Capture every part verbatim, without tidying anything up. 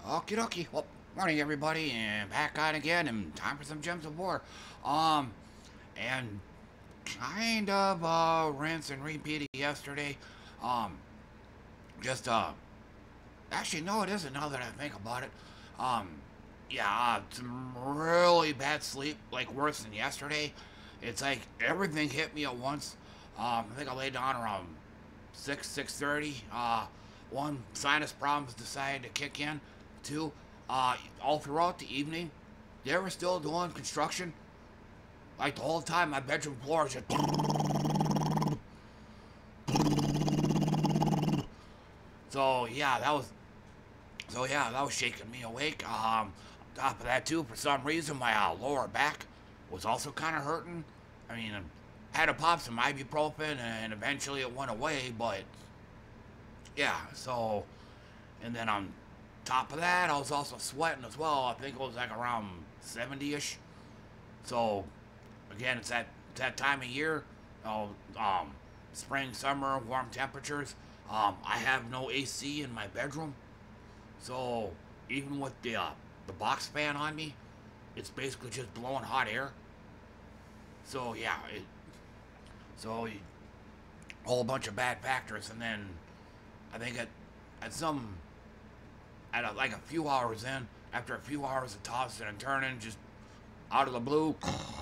Okie dokie. Well, morning everybody, and back on again, and time for some gems of war. Um, and kind of uh rinse and repeat yesterday. Um, just uh, actually no, it isn't. Now that I think about it. Um, yeah, uh, some really bad sleep, like worse than yesterday. It's like everything hit me at once. Um, I think I laid down around six six thirty. Uh, one, sinus problems decided to kick in. Two, uh, all throughout the evening, they were still doing construction. Like the whole time, my bedroom floor was just. So yeah, that was. So yeah, that was shaking me awake. Um, on top of that too, for some reason, my uh, lower back was also kind of hurting. I mean, I had to pop some ibuprofen, and eventually it went away. But yeah, so and then on top of that, I was also sweating as well. I think it was like around seventy-ish. So again, it's that it's that time of year. Oh, um, spring, summer, warm temperatures. Um, I have no A C in my bedroom, so even with the uh, the box fan on me, it's basically just blowing hot air. So yeah, it, so a whole bunch of bad factors, and then I think at at some at a, like a few hours in, after a few hours of tossing and turning, just out of the blue.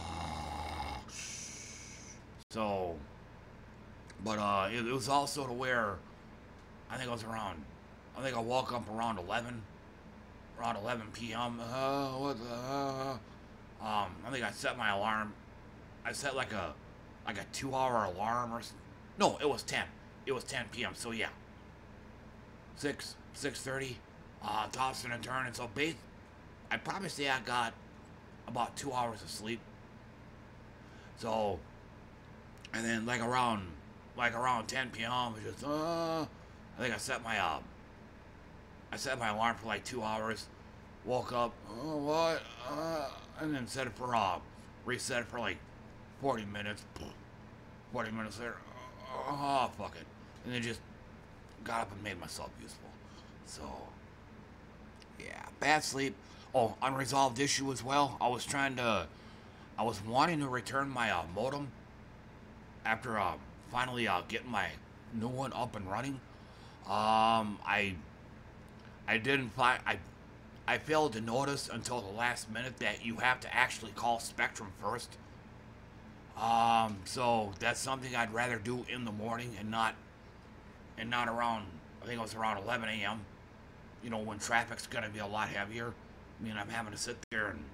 So, but uh, it, it was also to where I think it was around. I think I woke up around eleven, around eleven p m. Uh, what the? Uh, um, I think I set my alarm. I set like a like a two-hour alarm or no, it was ten. It was ten p m. So yeah, six six thirty. Uh, tossing and turning. So base, I'd probably say I got about two hours of sleep. So, and then like around like around ten p m. It just uh, I think I set my uh, I set my alarm for like two hours. Woke up. Oh what? Uh, and then set it for uh, reset it for like forty minutes. Forty minutes later. Oh fuck it. And then just got up and made myself useful. So. Yeah, bad sleep. Oh, unresolved issue as well. I was trying to, I was wanting to return my uh, modem after uh, finally uh, getting my new one up and running. Um, I, I didn't find, I, I failed to notice until the last minute that you have to actually call Spectrum first. Um, so that's something I'd rather do in the morning and not, and not around, I think it was around eleven a m You know, when traffic's gonna be a lot heavier. I mean, I'm having to sit there and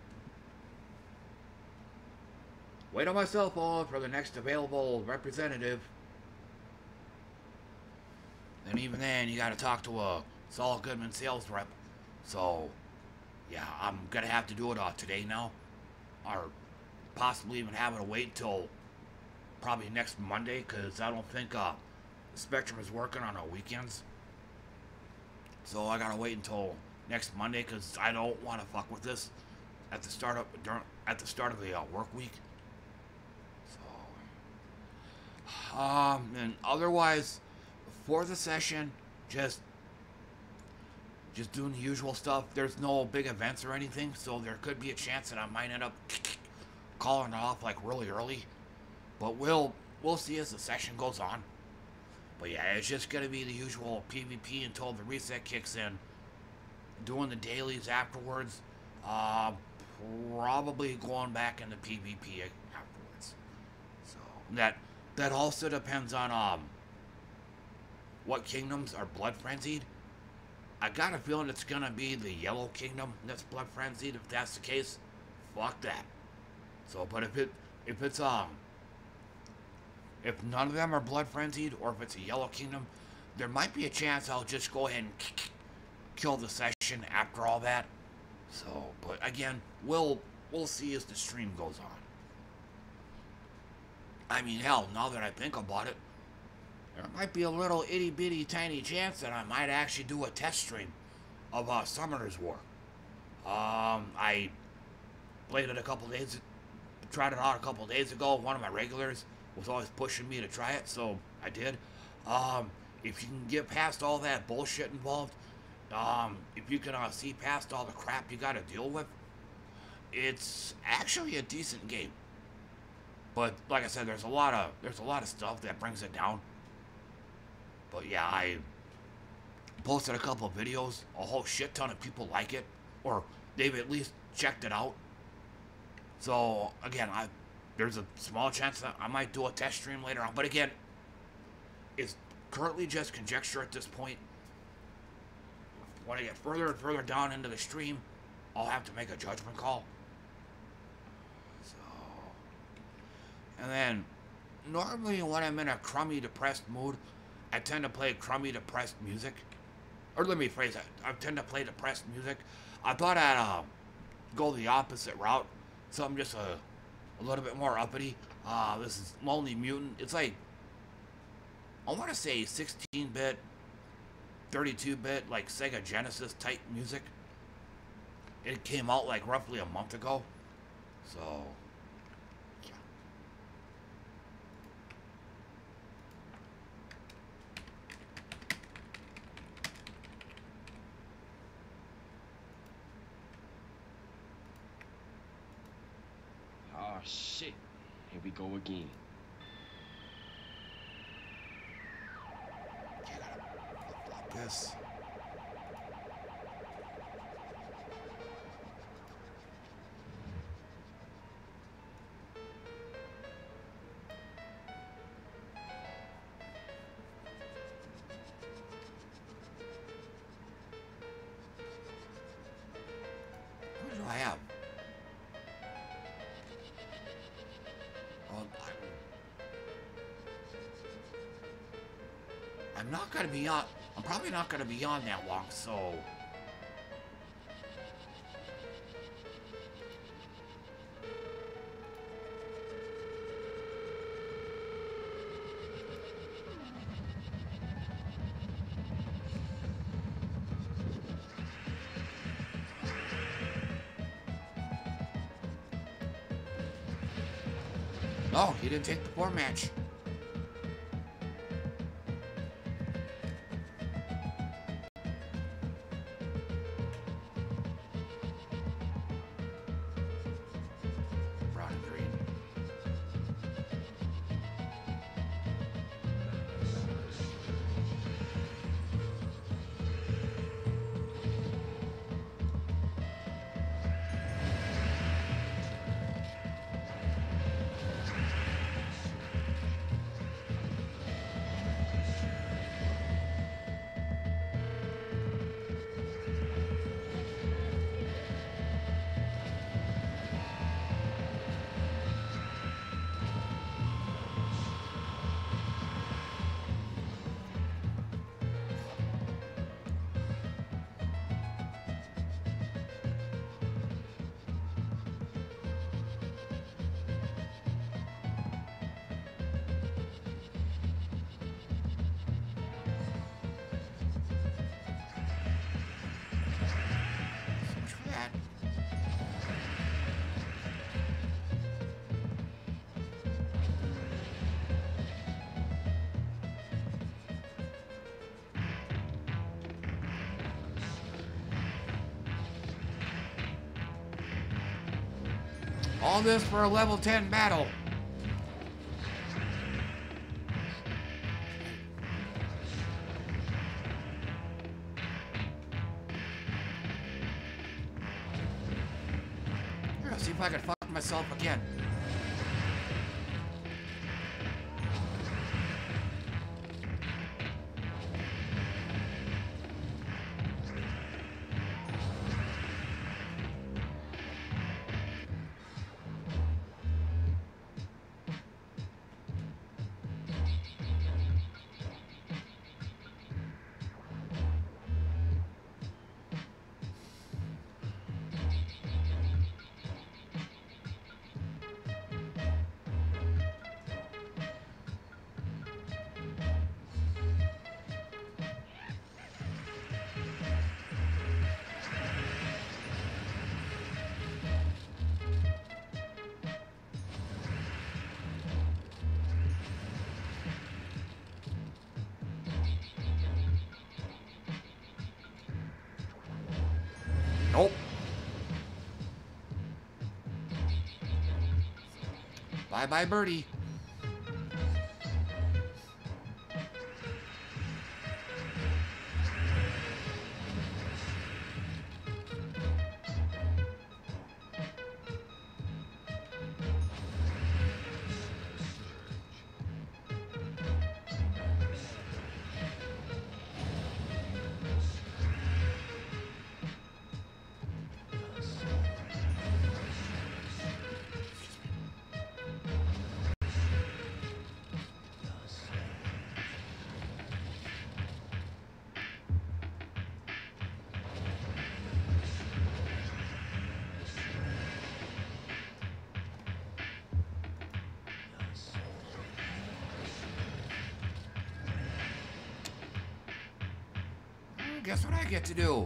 wait on my cell phone for the next available representative. And even then, you gotta talk to a Saul Goodman sales rep. So, yeah, I'm gonna have to do it uh, today now. Or possibly even having to wait till probably next Monday, because I don't think uh, Spectrum is working on our weekends. So I gotta wait until next Monday because I don't want to fuck with this at the start of during, at the start of the uh, work week. So, um, and otherwise, for the session, just just doing the usual stuff. There's no big events or anything, so there could be a chance that I might end up calling it off like really early. But we'll we'll see as the session goes on. But yeah, it's just gonna be the usual PvP until the reset kicks in. Doing the dailies afterwards. Uh, probably going back into PvP afterwards. So that that also depends on um what kingdoms are blood frenzied. I got a feeling it's gonna be the Yellow Kingdom that's blood frenzied. If that's the case, fuck that. So, but if it if it's um. If none of them are blood frenzied, or if it's a Yellow Kingdom, there might be a chance I'll just go ahead and kill the session after all that. So, but again, we'll we'll see as the stream goes on. I mean, hell, now that I think about it, there might be a little itty bitty tiny chance that I might actually do a test stream of uh, Summoner's War. Um, I played it a couple days, tried it out a couple days ago. One of my regulars was always pushing me to try it, so I did. Um, if you can get past all that bullshit involved, Um, if you can uh, see past all the crap you gotta deal with, it's actually a decent game. But like I said, there's a lot of there's a lot of stuff that brings it down. But yeah, I posted a couple of videos. A whole shit ton of people like it, or they've at least checked it out. So again, I there's a small chance that I might do a test stream later on. But again, it's currently just conjecture at this point. When I get further and further down into the stream, I'll have to make a judgment call. So, and then normally when I'm in a crummy, depressed mood, I tend to play crummy, depressed music. Or let me phrase that. I tend to play depressed music. I thought I'd uh, go the opposite route. Something just a, a little bit more uppity. Uh, this is Lonely Mutant. It's like, I want to say sixteen bit, thirty-two bit, like Sega Genesis type music. It came out like roughly a month ago. So, yeah. Oh shit. Here we go again. You gotta flip this. What do I have? Well, I'm, I'm not gonna be on. I'm probably not gonna be on that long, so. No, he didn't take the poor match. Brown and green. All this for a level ten battle. Here, let's see if I can fuck myself again. Nope. Bye-bye, birdie. Guess what I get to do?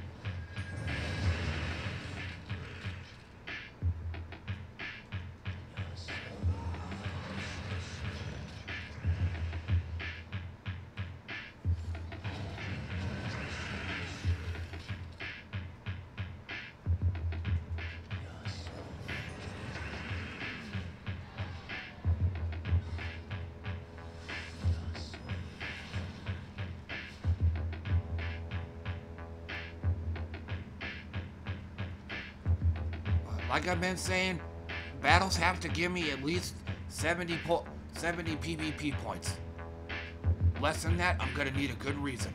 Like I've been saying, battles have to give me at least seventy, po seventy PvP points. Less than that, I'm gonna need a good reason.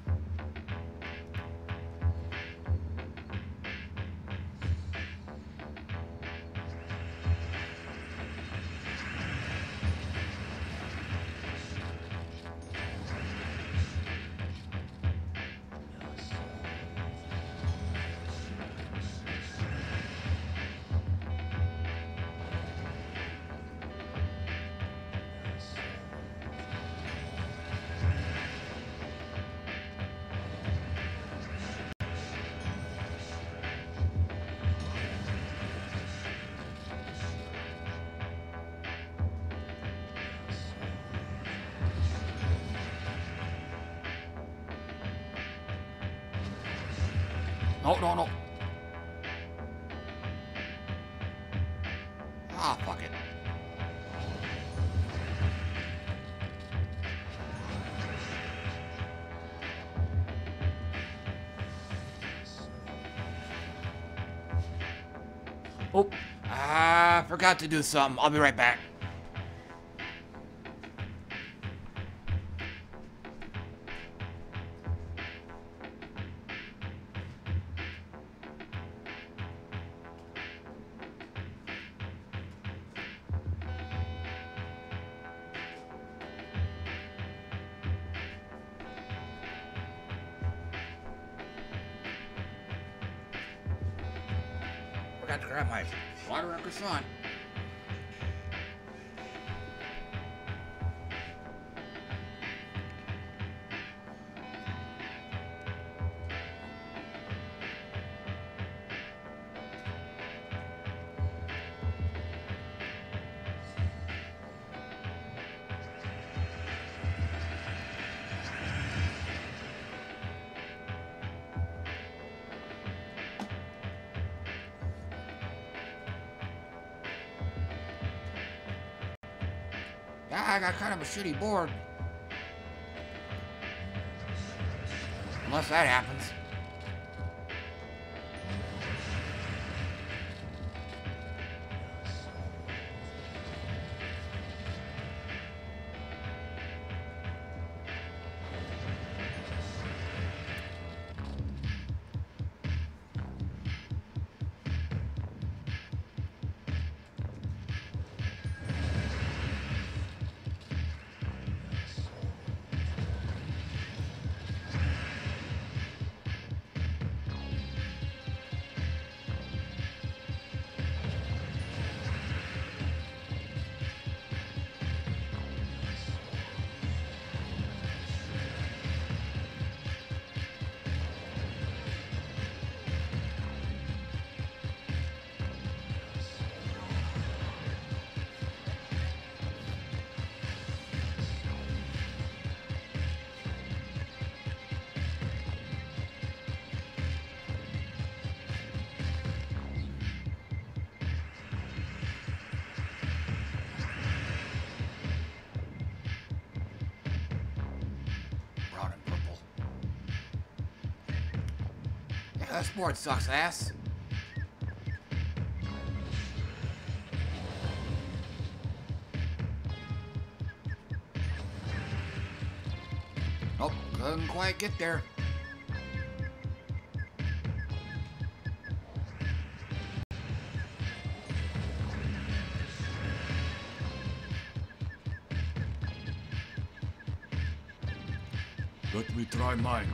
No, no, no. Ah, fuck it. Oh, I forgot to do something. I'll be right back. Forgot to grab my water and croissant. Yeah, I got kind of a shitty board. Unless that happens. Yeah, this board sucks ass. Nope, couldn't quite get there. Let me try mine.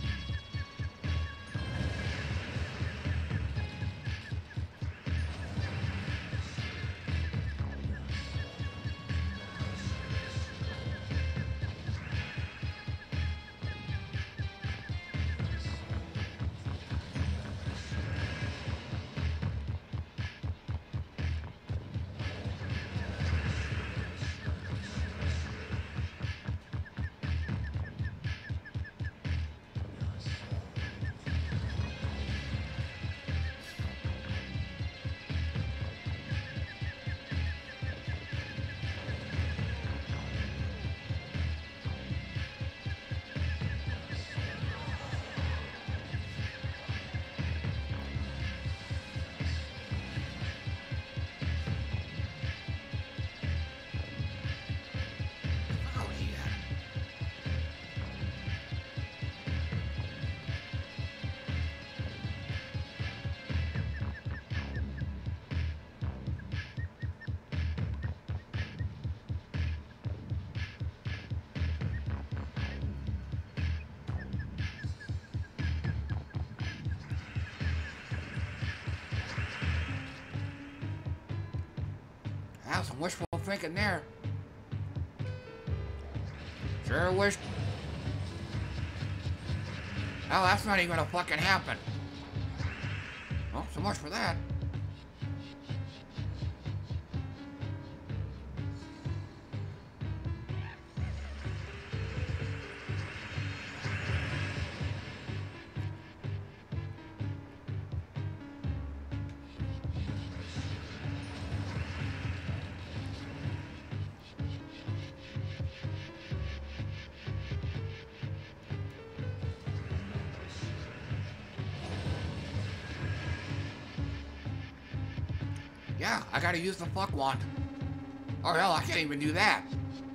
Have some wishful thinking there. Sure wish. Oh, that's not even gonna fucking happen. Well, so much for that. Yeah, I gotta use the fuck wand. Oh hell, I can't even do that.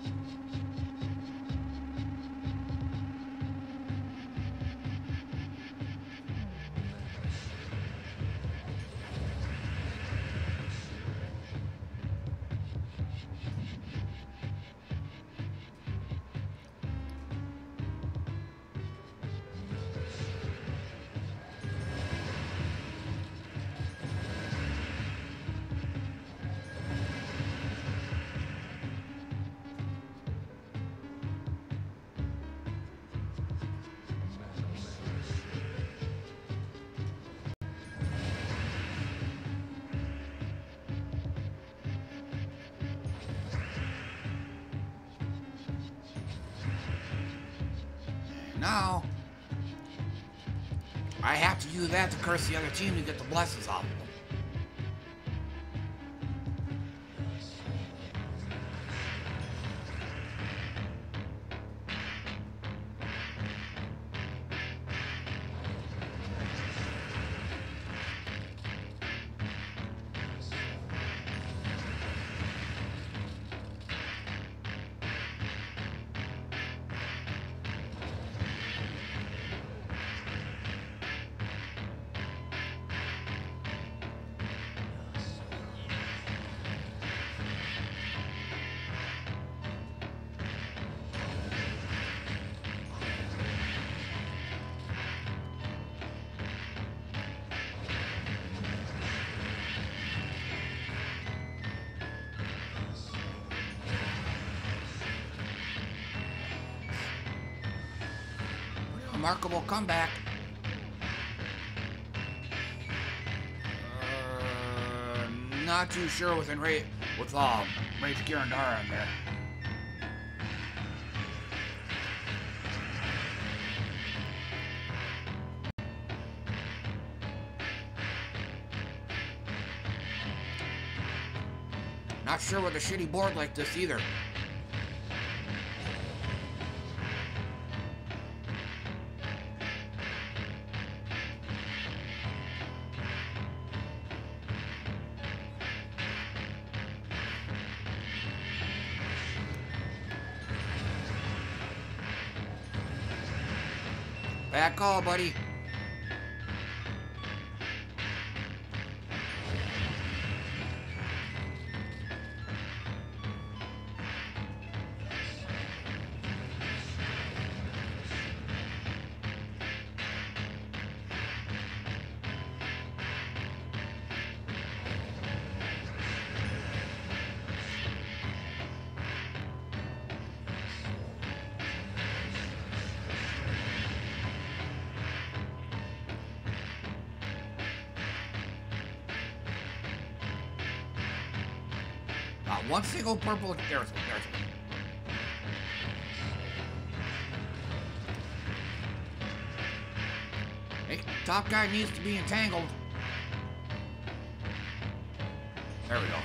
Now, I have to use that to curse the other team to get the blessings off of them. Remarkable comeback. Uh, not too sure with Enra with um Rage Girandara in there. Not sure with a shitty board like this either. Back call, buddy. One single purple. There's one. There's one. Hey, top guy needs to be entangled. There we go.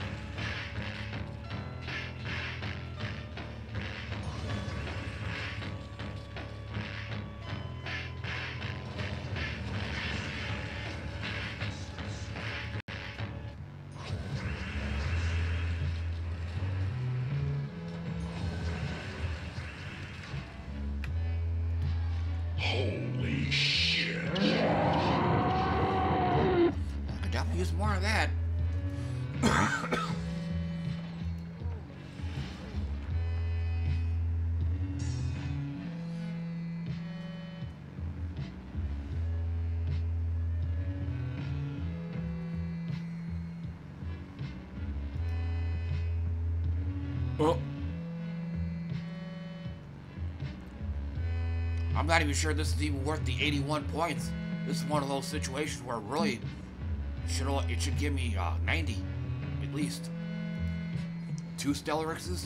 Holy shit. I could definitely use more of that. Oh. I'm not even sure this is even worth the eighty-one points. This is one of those situations where really it should it should give me uh, ninety at least. Two Stellarixes.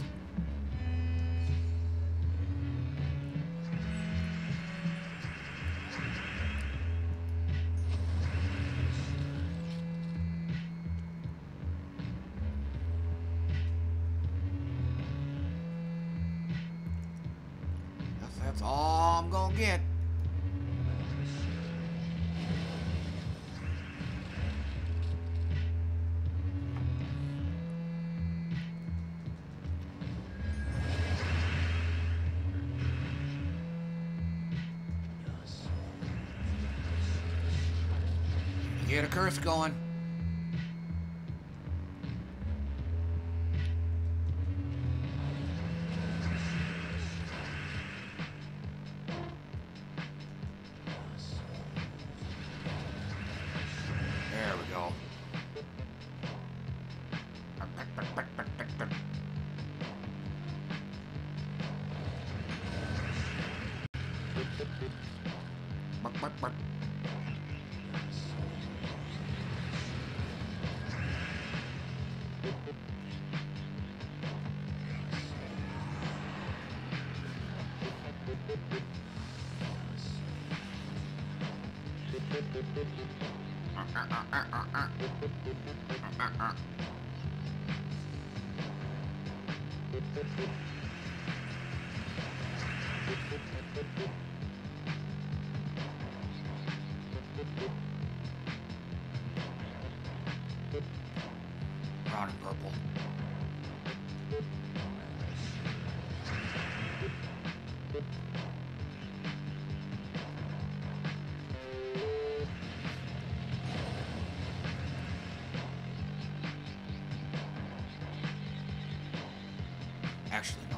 That's, that's all I'm gonna get. Get a curse going. There we go. Brown and purple. Actually, no.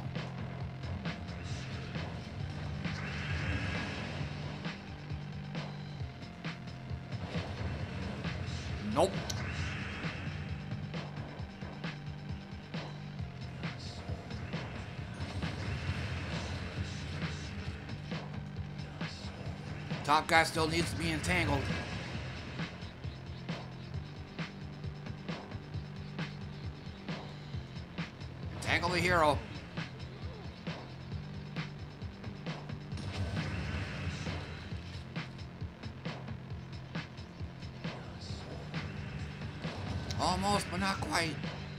Nope. Top guy still needs to be entangled. Entangle the hero. Almost, but not quite.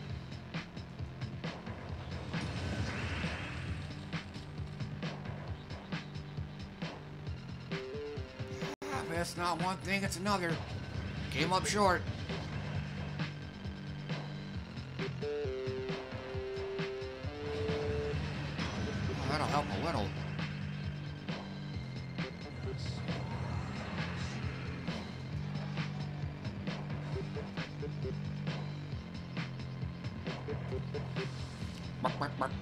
Yeah, but it's not one thing, it's another. Came up short. Oh, that'll help a little. Bark, bark, bark.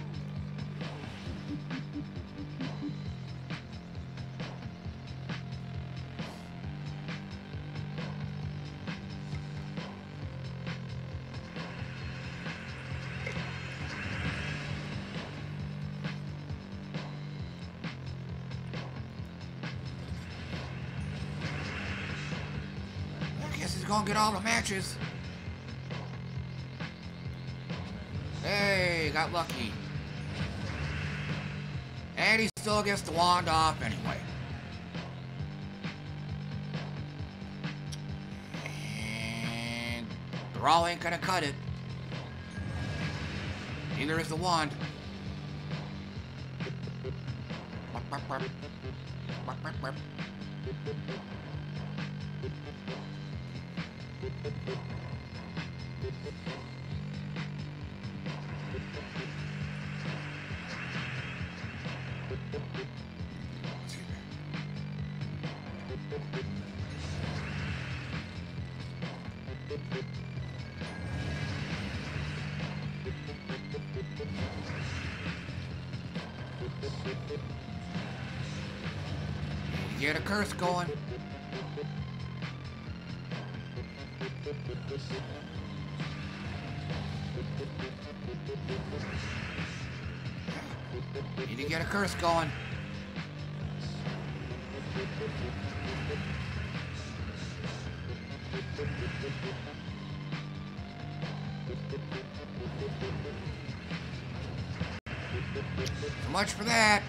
I guess he's gonna get all the matches. Hey, got lucky. And he still gets the wand off anyway. And the Raw ain't gonna cut it. Neither is the wand. Bark, bark, bark. Bark, bark, bark. Get a curse going. Need to get a curse going. So much for that.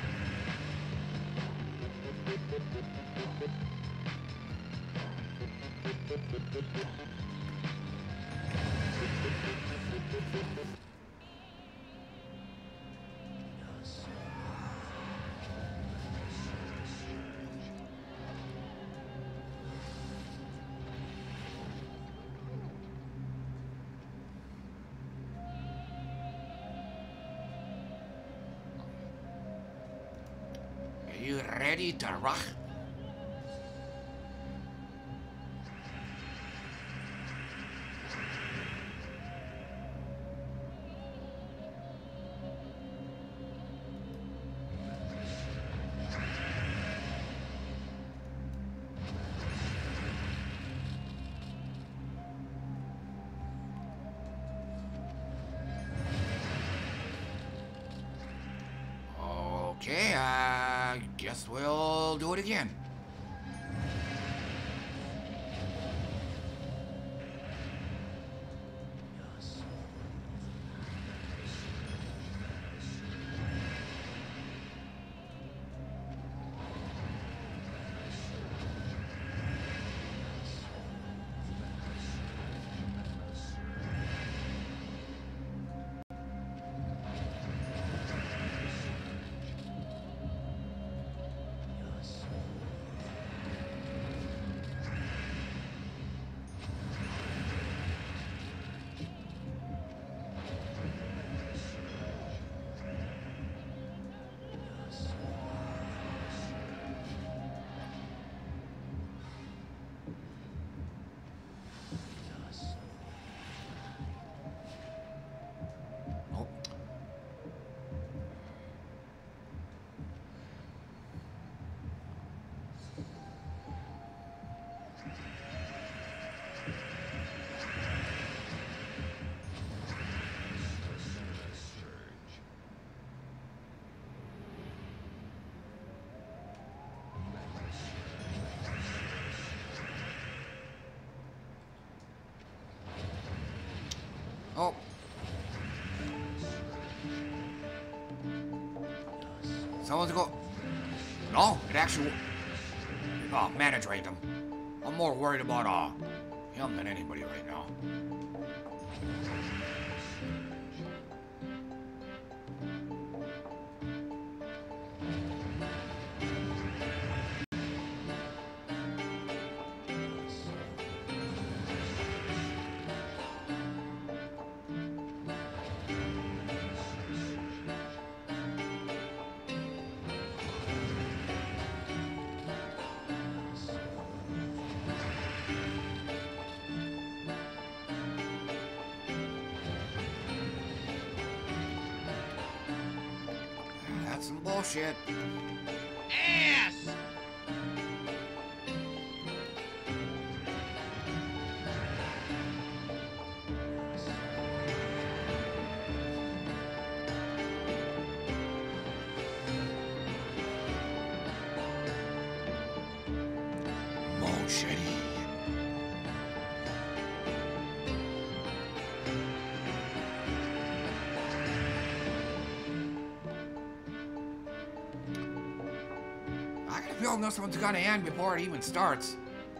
Are you ready to rock? Okay, I guess we'll do it again. Oh. Someone's go. No, it actually. Oh, mana drained him. I'm more worried about uh him than anybody right now. That's some bullshit. Ass! This one's gonna end before it even starts.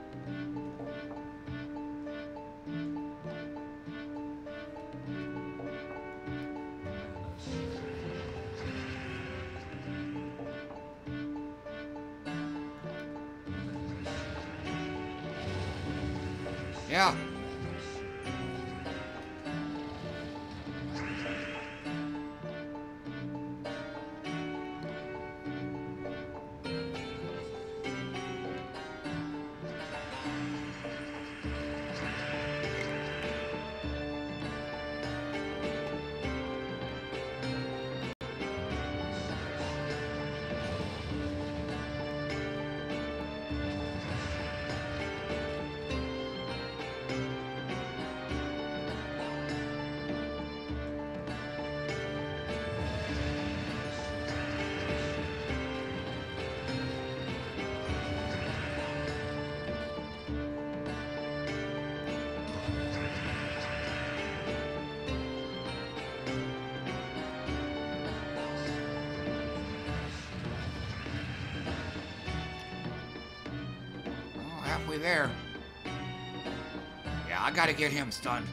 Yeah. There. Yeah, I gotta get him stunned.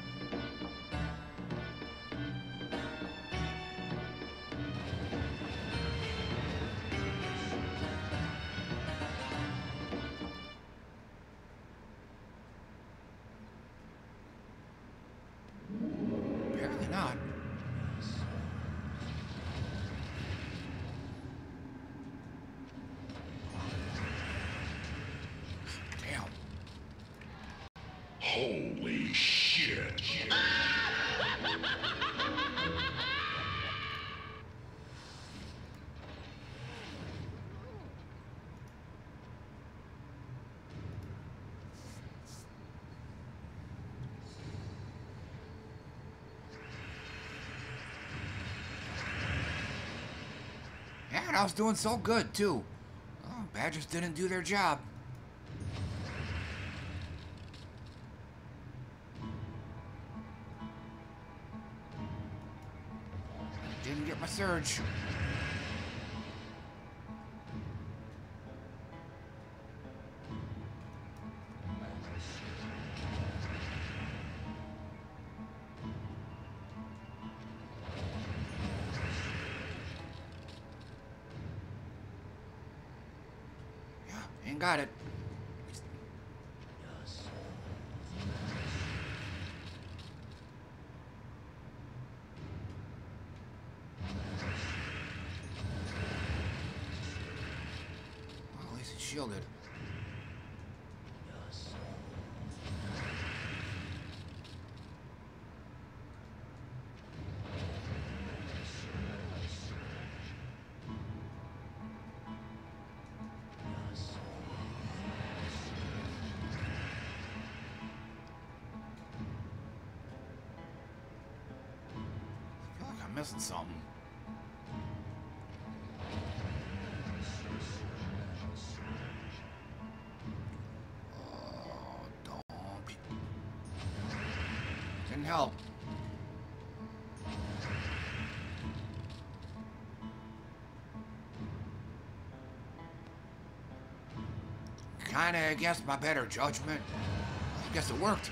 Apparently not. Holy shit. Yeah, and I was doing so good, too. Oh, Badgers didn't do their job. Didn't get my surge. Yeah, ain't got it. Shielded. I feel like I'm missing something. Help. Kinda against my better judgment. I guess it worked.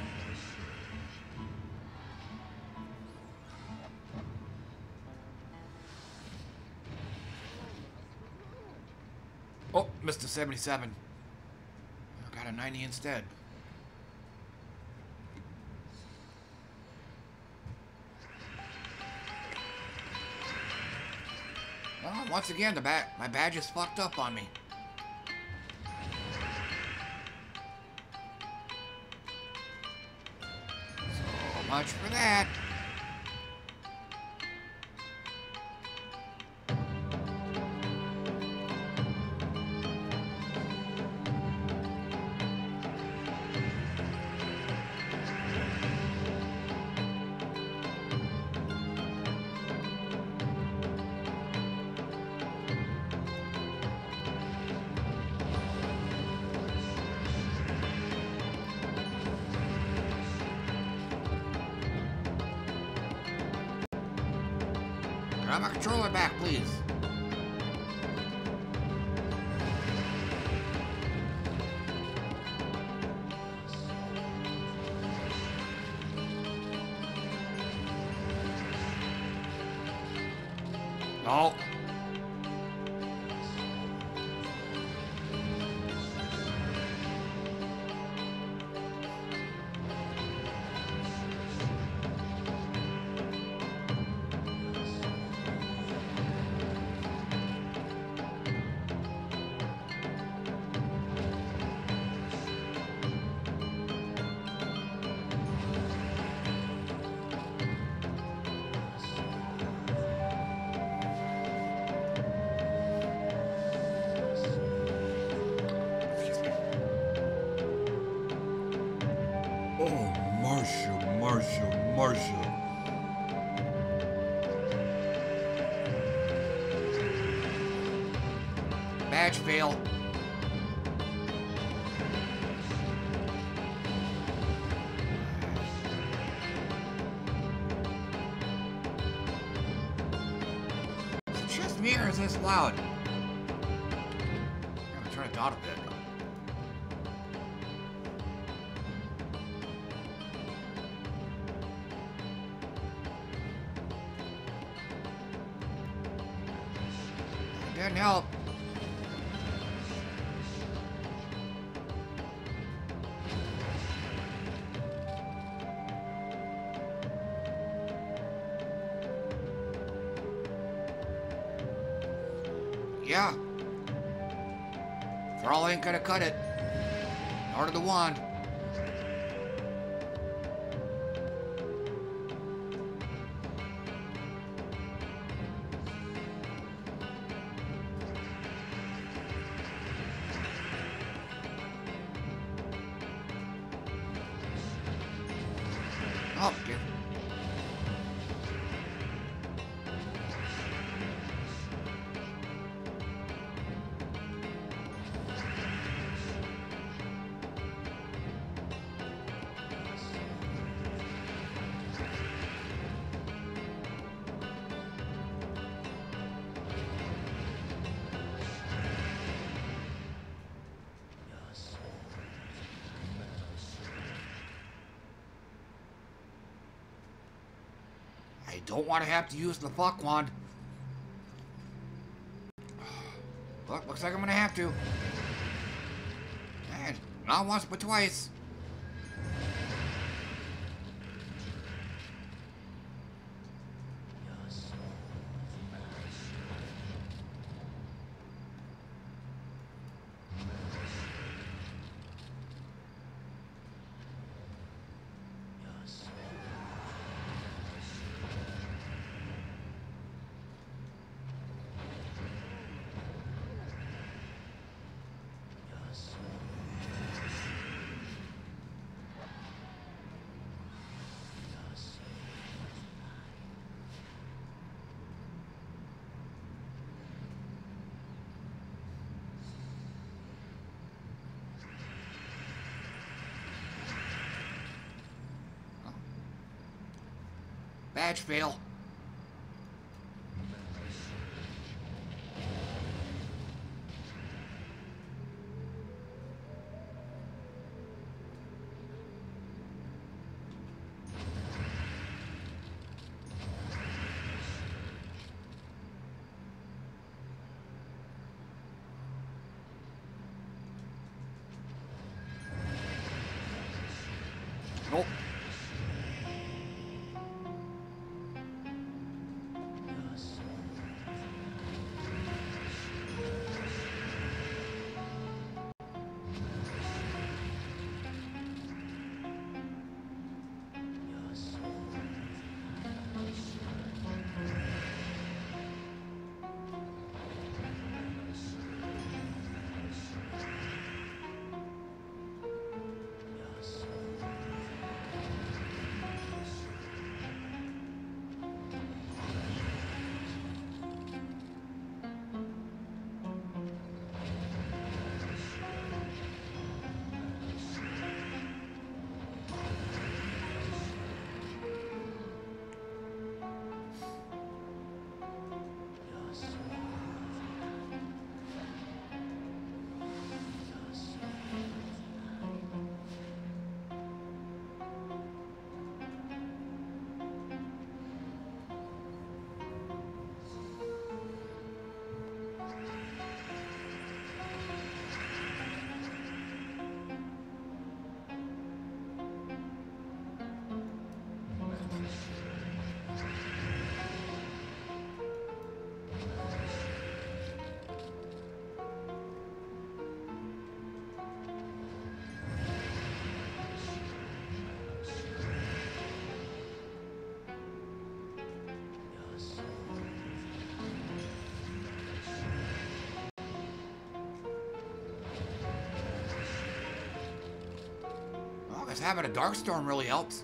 Oh, Mister seventy-seven. I got a ninety instead. Oh, once again, the ba my badge is fucked up on me. So much for that. Have my controller back, please. No. Badge fail. Is it just me or is this loud? I'm gonna turn it down a bit. Didn't help. Yeah. Thrall ain't gonna cut it. Nor the wand. Oh, dear. I don't want to have to use the fuck wand. Look, looks like I'm gonna have to. And not once but twice. Badge fail. Nope. Guess having a dark storm really helps.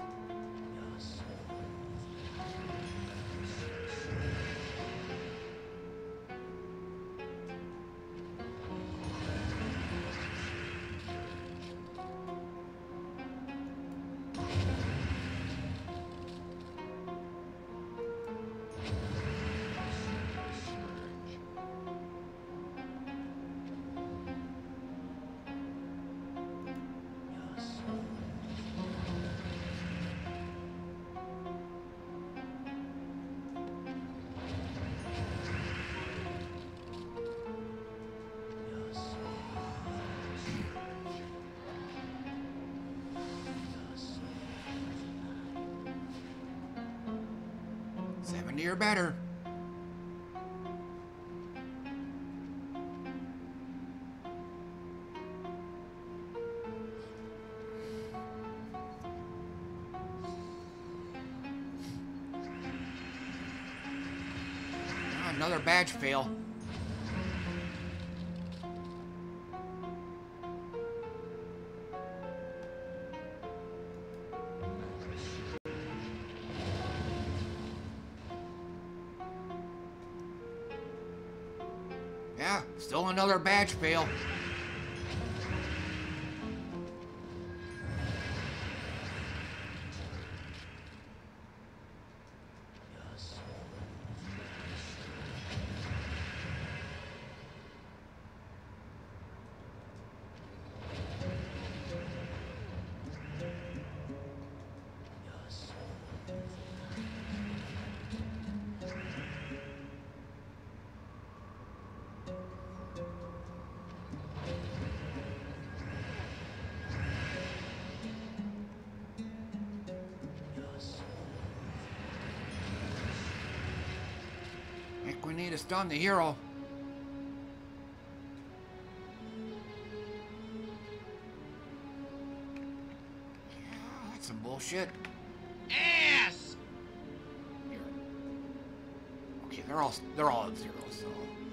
seventy or better. Ah, another badge fail. Yeah, still another badge fail. We need to stun the hero. Yeah, that's some bullshit. Ass! Here. Okay, they're all they're all at zero, so.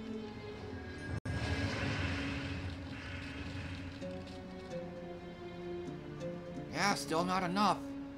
Yeah, still not enough.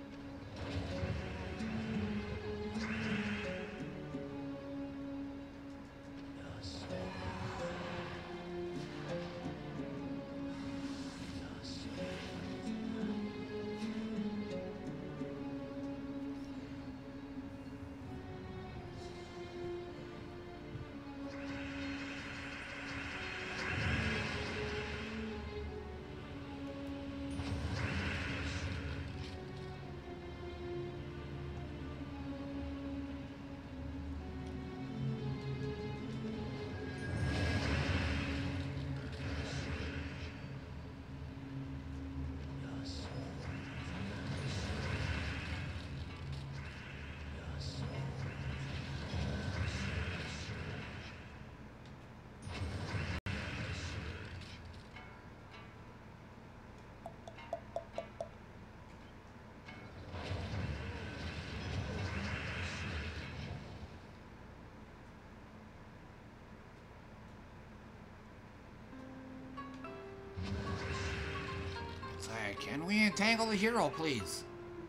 Can we entangle the hero, please?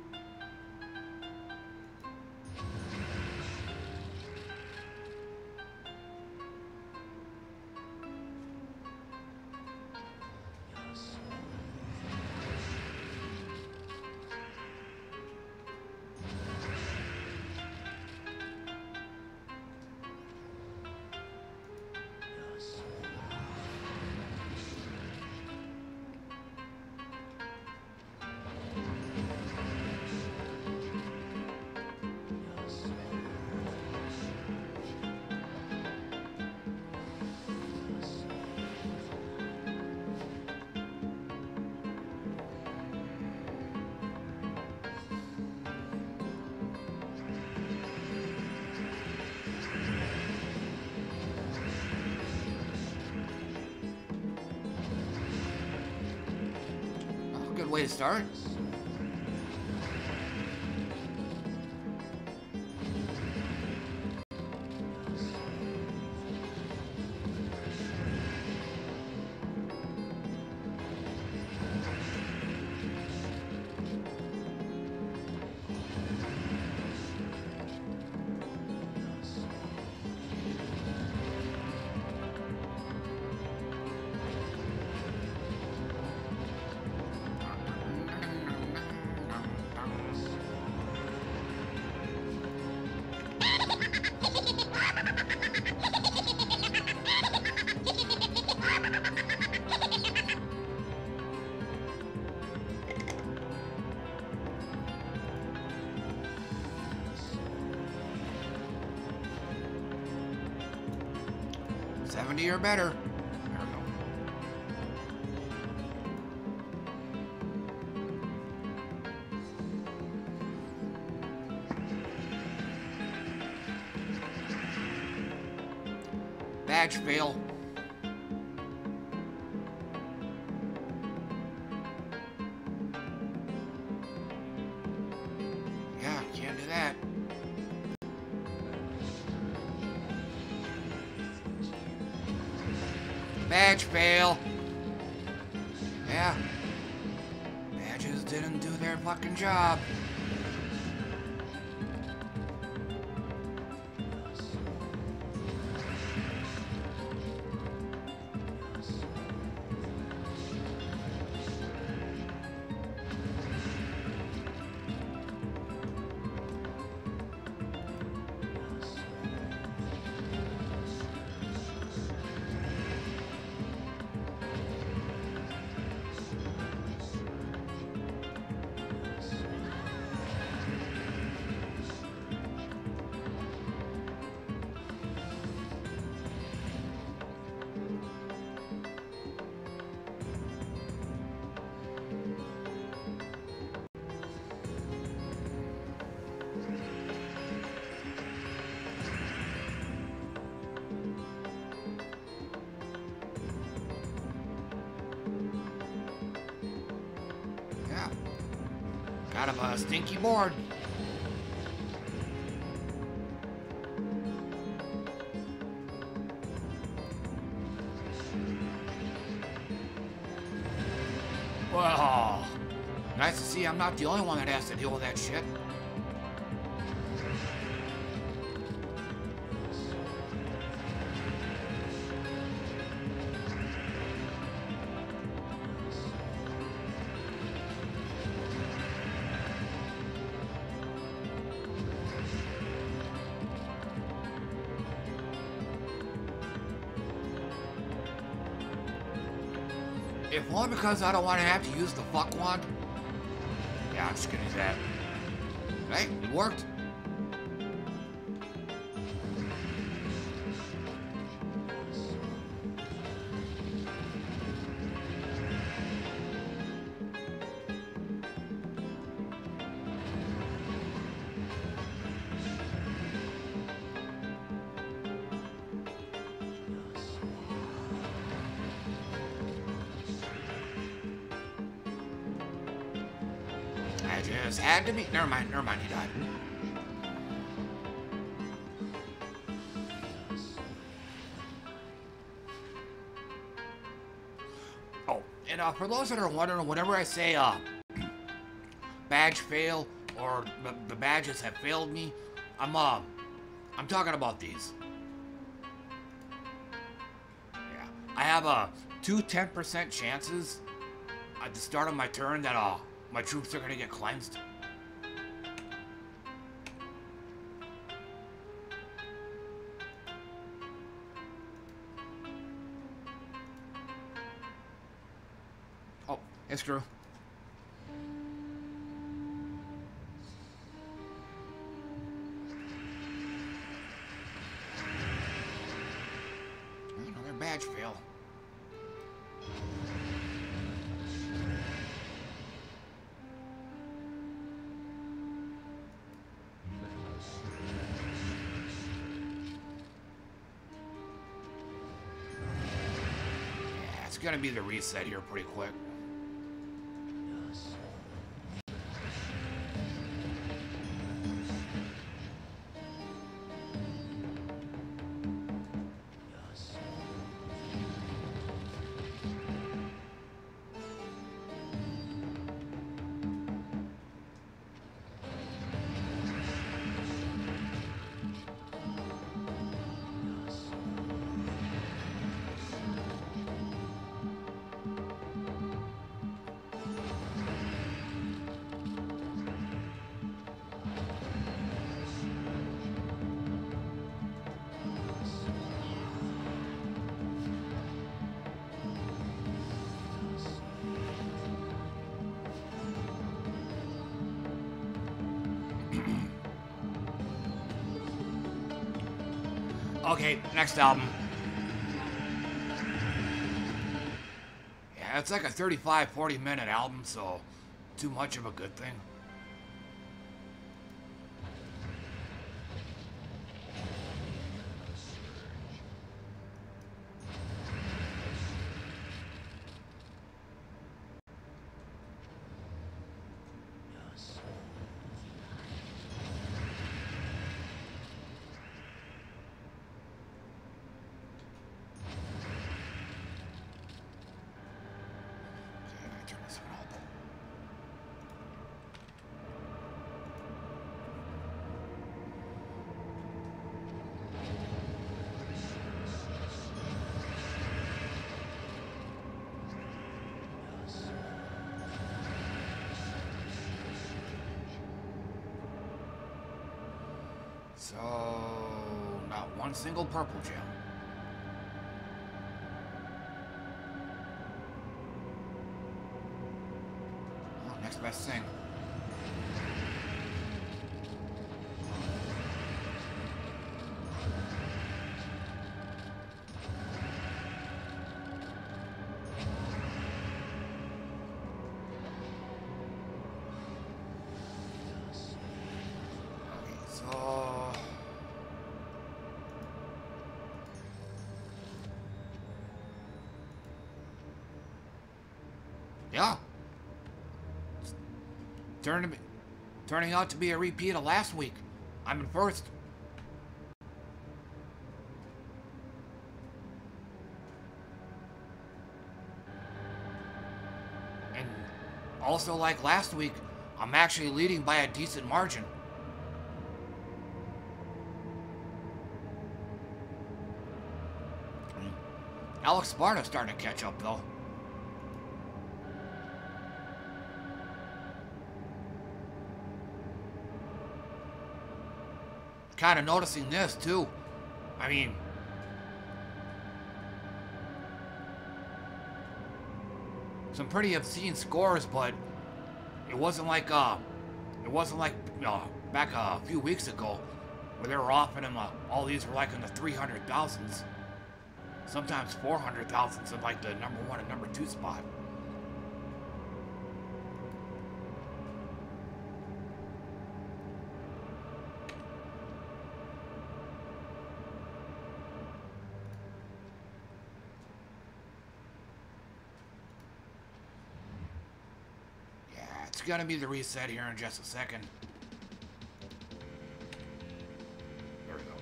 Way to start. seventy or better. There we go. Badge fail. Yeah, can't do that. Badge fail. Yeah. Badges didn't do their fucking job. Out of a stinky board. Well, nice to see I'm not the only one that has to deal with that shit. If only because I don't want to have to use the fuck wand. Yeah, I'm just gonna use that. Hey, it worked. Just had to be. Never mind, never mind, he died. Oh, and uh, for those that are wondering, whenever I say uh, badge fail or the, the badges have failed me, I'm uh, I'm talking about these. Yeah, I have uh, two ten percent chances at the start of my turn that uh. my troops are gonna get cleansed. Oh, hey, Screw. Another badge fail. Gonna be the reset here pretty quick. Okay, next album. it's like a thirty-five, forty minute album, so too much of a good thing. So, not one single purple gem. Oh, next best thing. Okay, so... Yeah. Turning, turning out to be a repeat of last week. I'm in first. And also like last week, I'm actually leading by a decent margin. Alex Sparta's starting to catch up though. Kind of noticing this too. I mean, some pretty obscene scores, but it wasn't like uh, it wasn't like uh, back a few weeks ago where they were offering them. Uh, all these were like in the three hundred thousands, sometimes four hundred thousands in like the number one and number two spot. It's gonna be the reset here in just a second. There we go.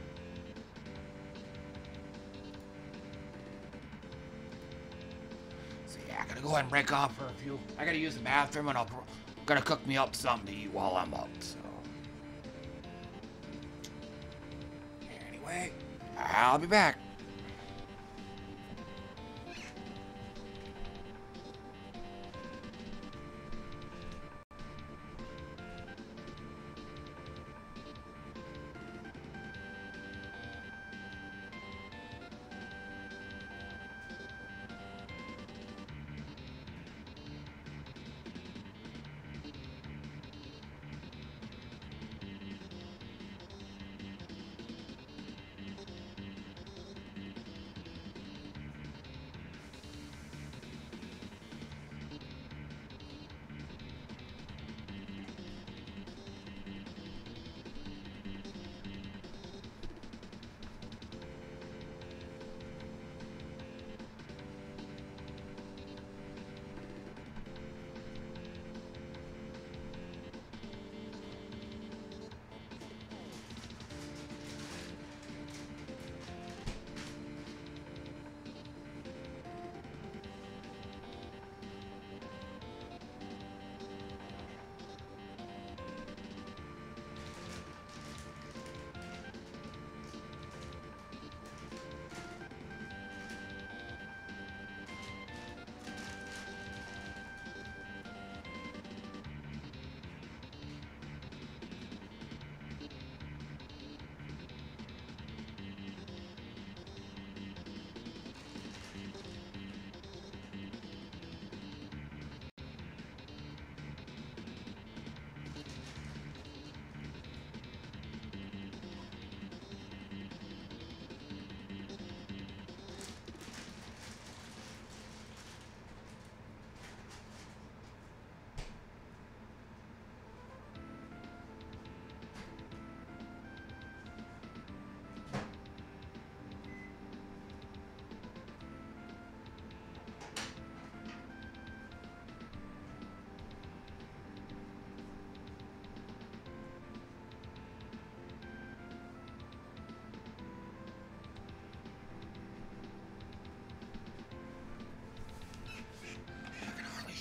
So yeah, I gotta go ahead and break off for a few. I gotta use the bathroom and I'm gonna cook me up something to eat while I'm up, so. Anyway, I'll be back.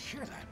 hear that.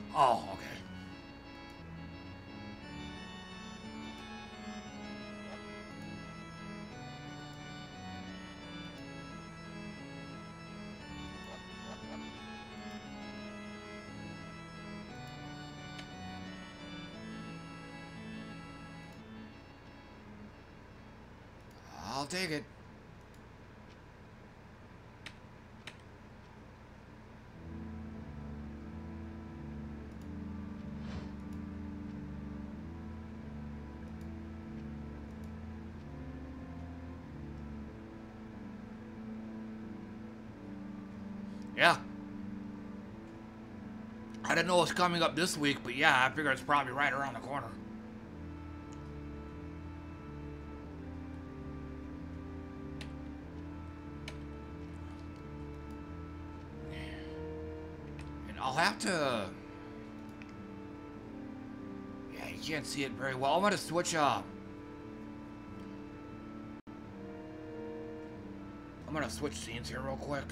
Oh, okay. I'll take it. Yeah. I didn't know it was coming up this week, but yeah, I figure it's probably right around the corner. And I'll have to... Yeah, you can't see it very well. I'm gonna switch up. I'm gonna switch scenes here real quick.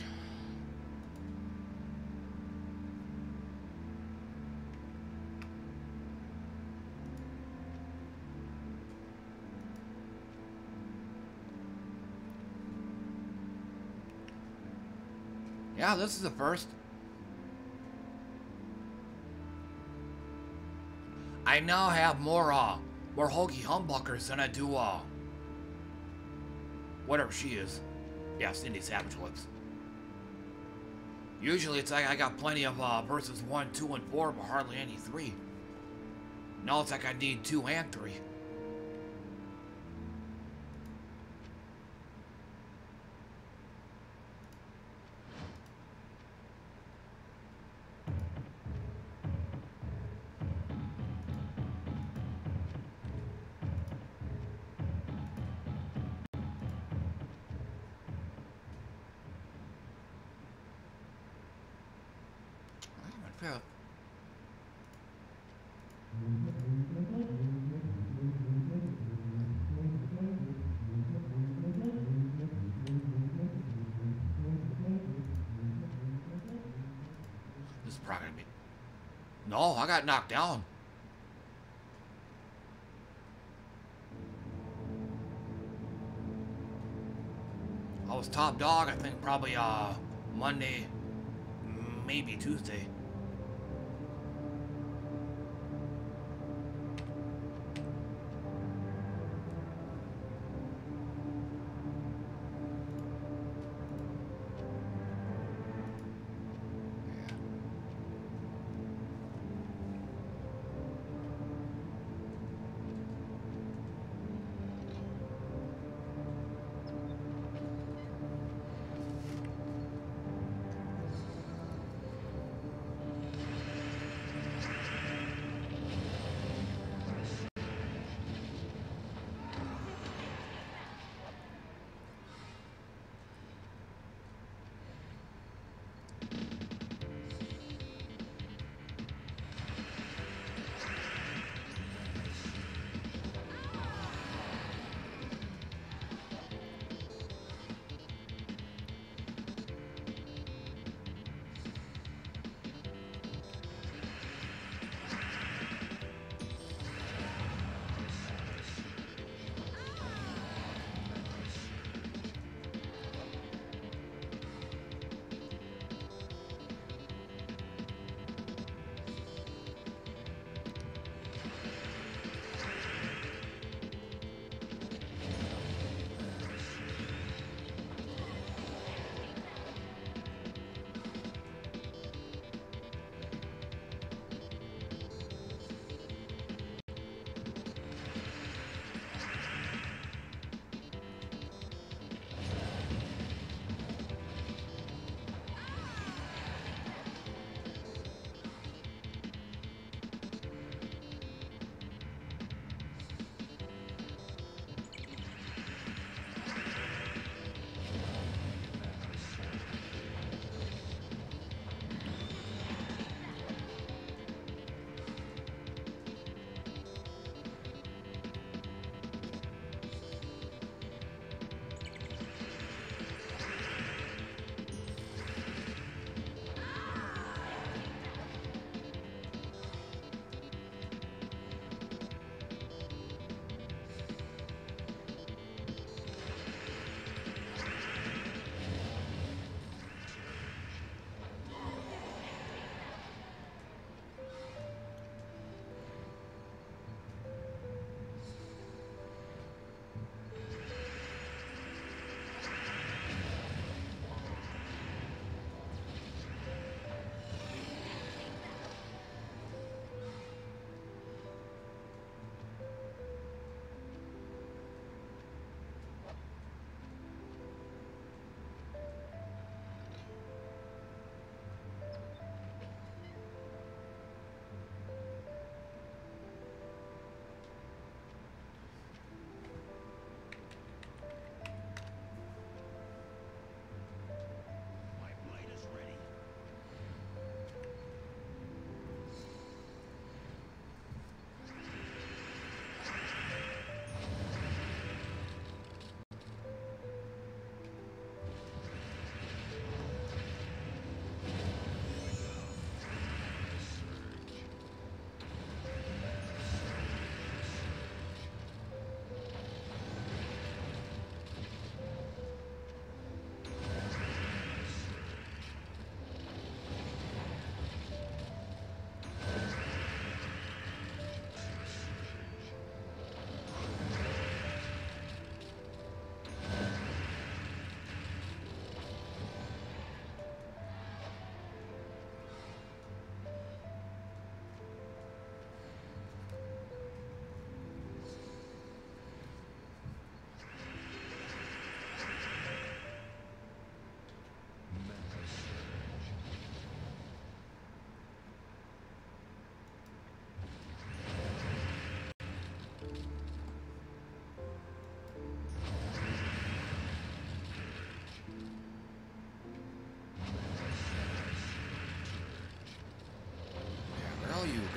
Yeah, this is the first. I now have more, uh, more Hoagie Humbuckers than I do, uh, whatever she is. Yeah, Cindy Savage Lips. Usually it's like I got plenty of, uh, verses one, two, and four, but hardly any three. Now it's like I need two and three. Yeah. This is probably gonna be... No, I got knocked down. I was top dog, I think probably uh Monday, maybe Tuesday.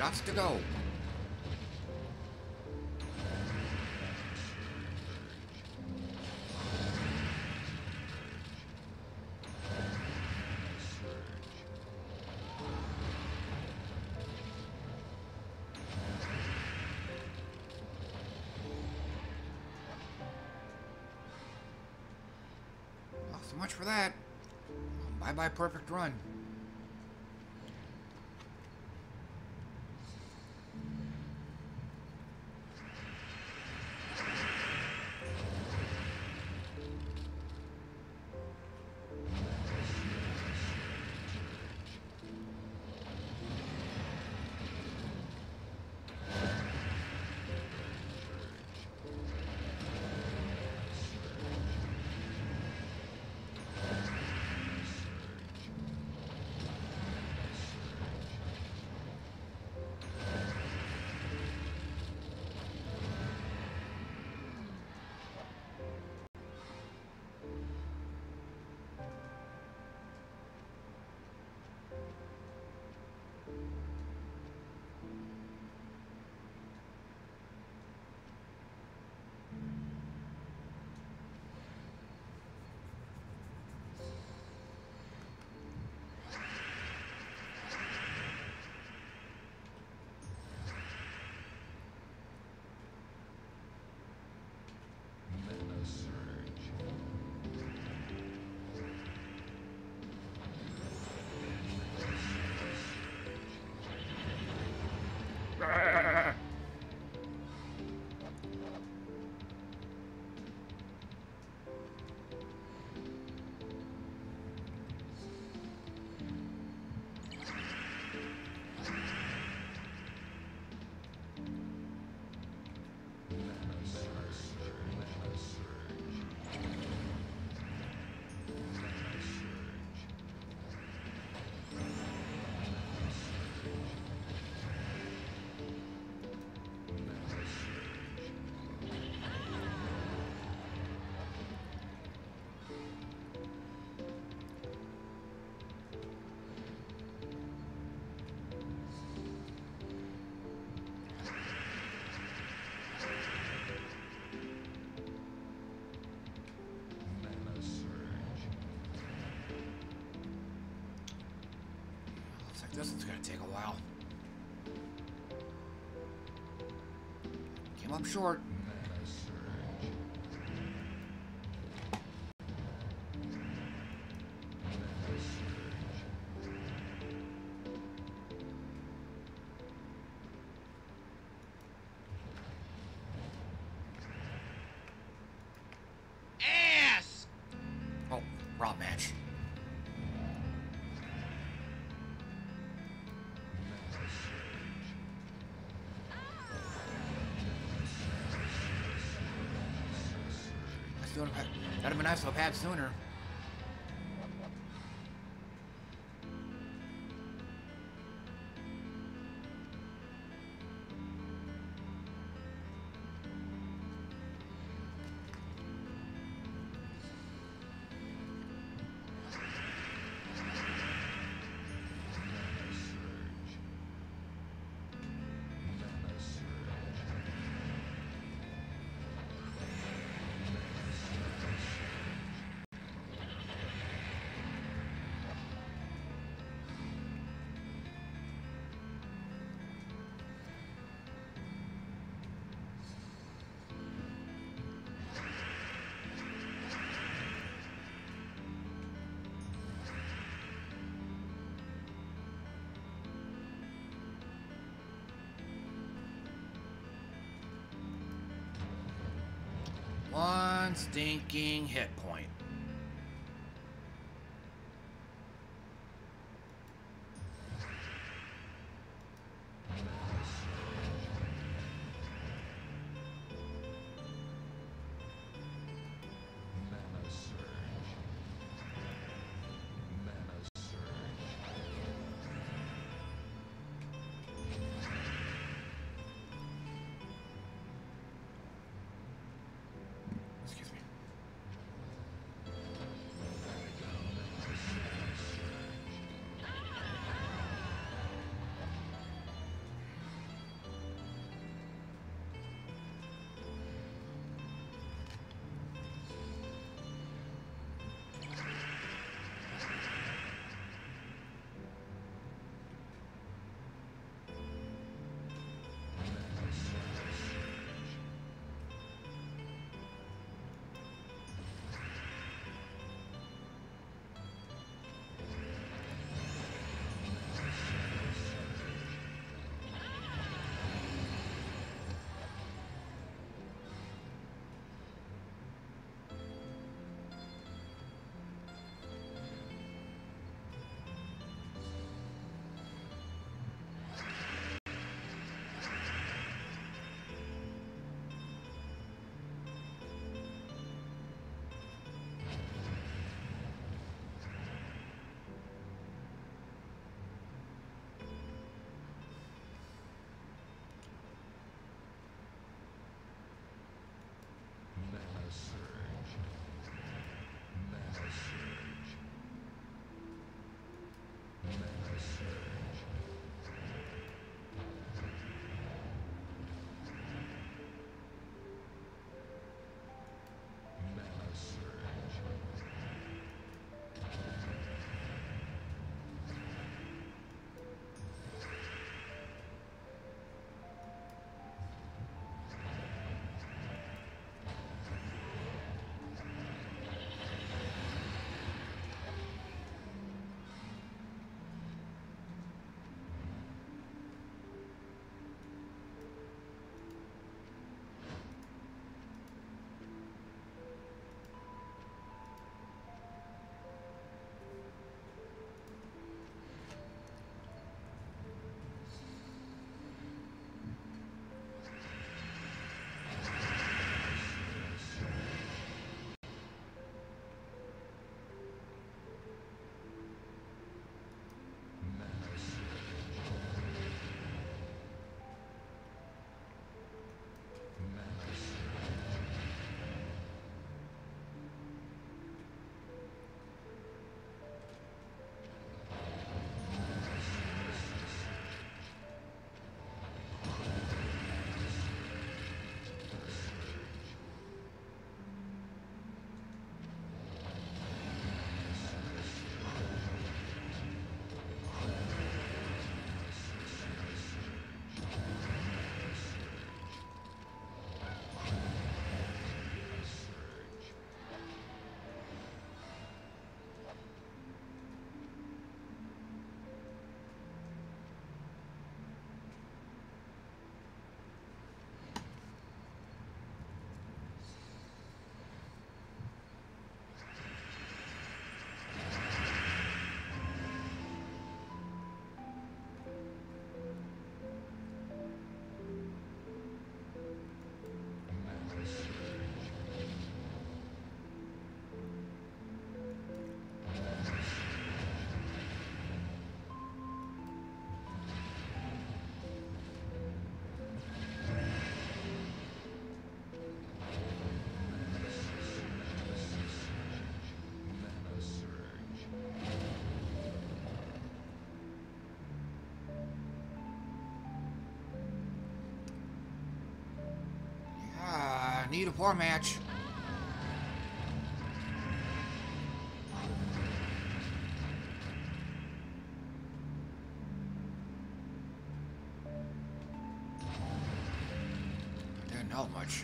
Gots to go. Well, so much for that. Bye-bye perfect run. This one's gonna take a while. Came up short. Ass! Oh, wrong match. That'd have been nice to have had sooner. One stinking hit point. Excuse me. need a poor match. Didn't help much.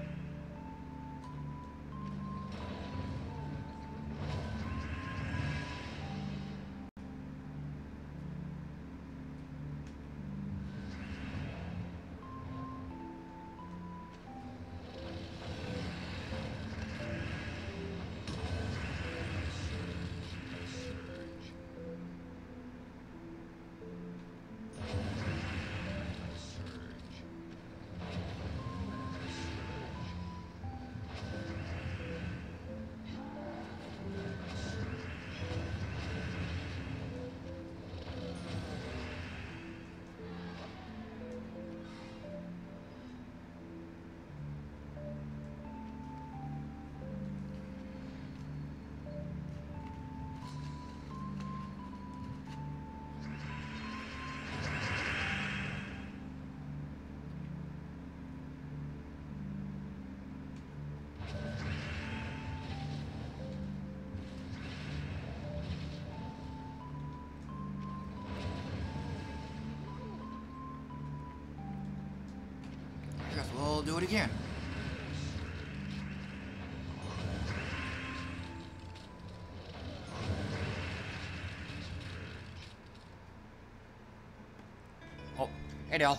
I guess we'll do it again. Oh, hey Dell.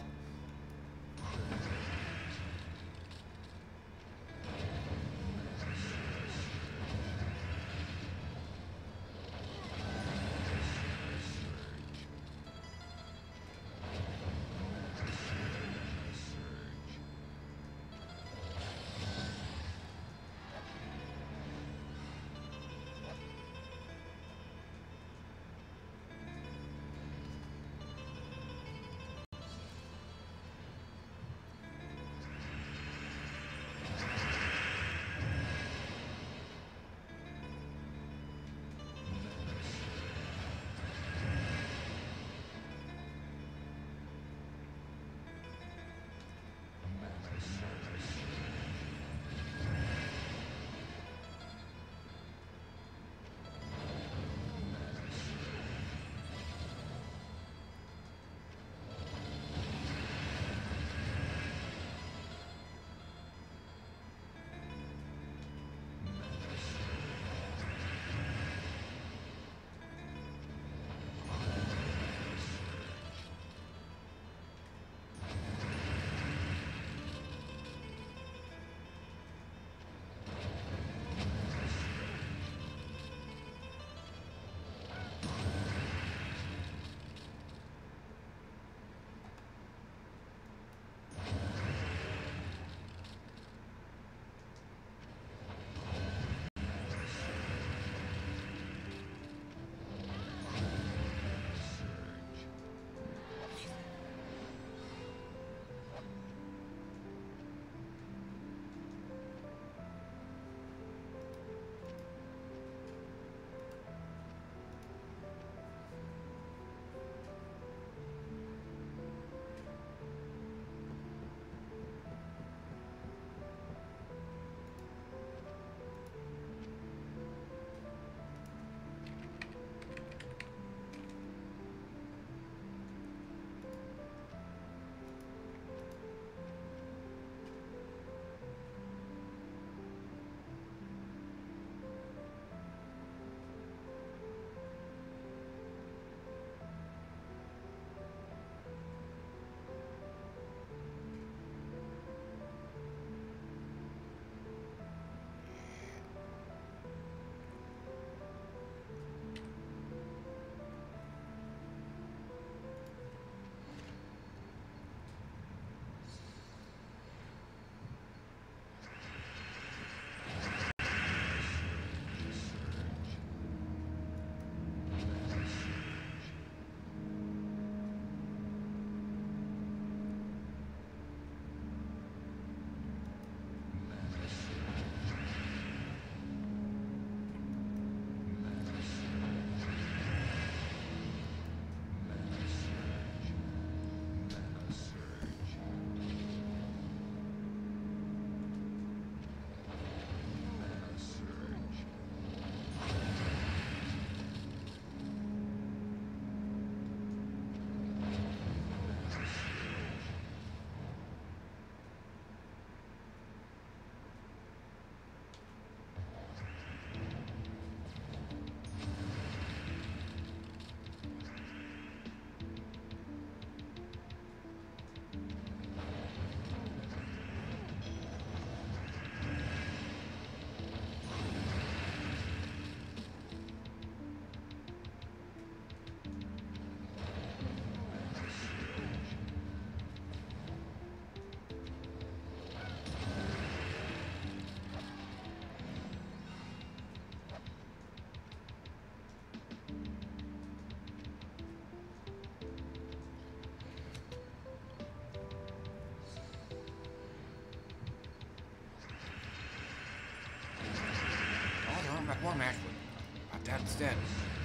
more match, but about that instead.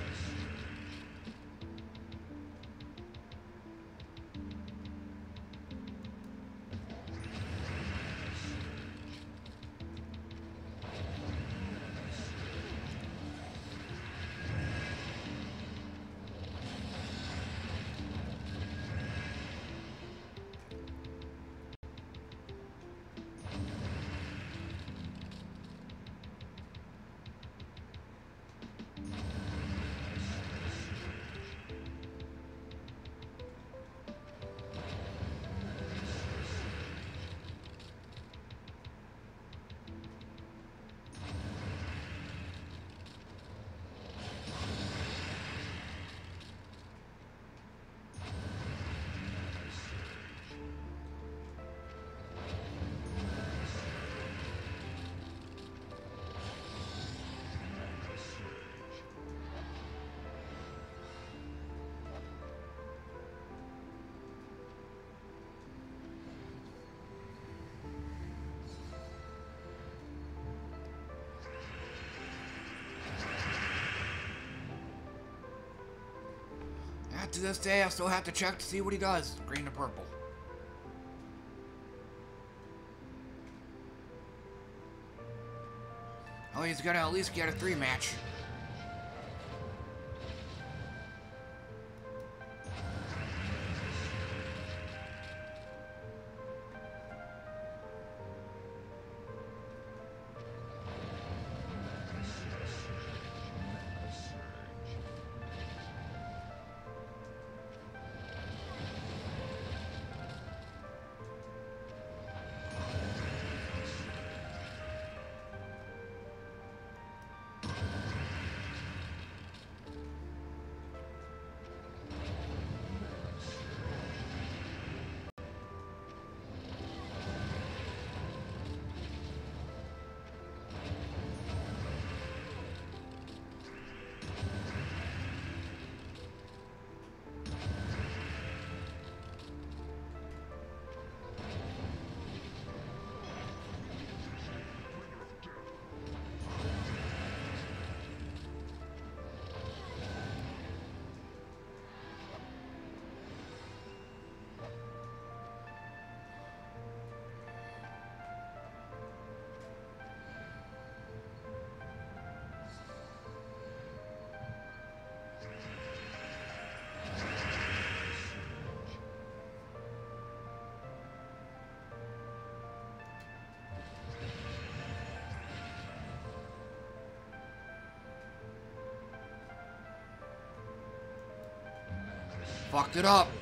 To this day, I still have to check to see what he does. Green to purple. Oh, he's gonna at least get a three match. Fucked it up.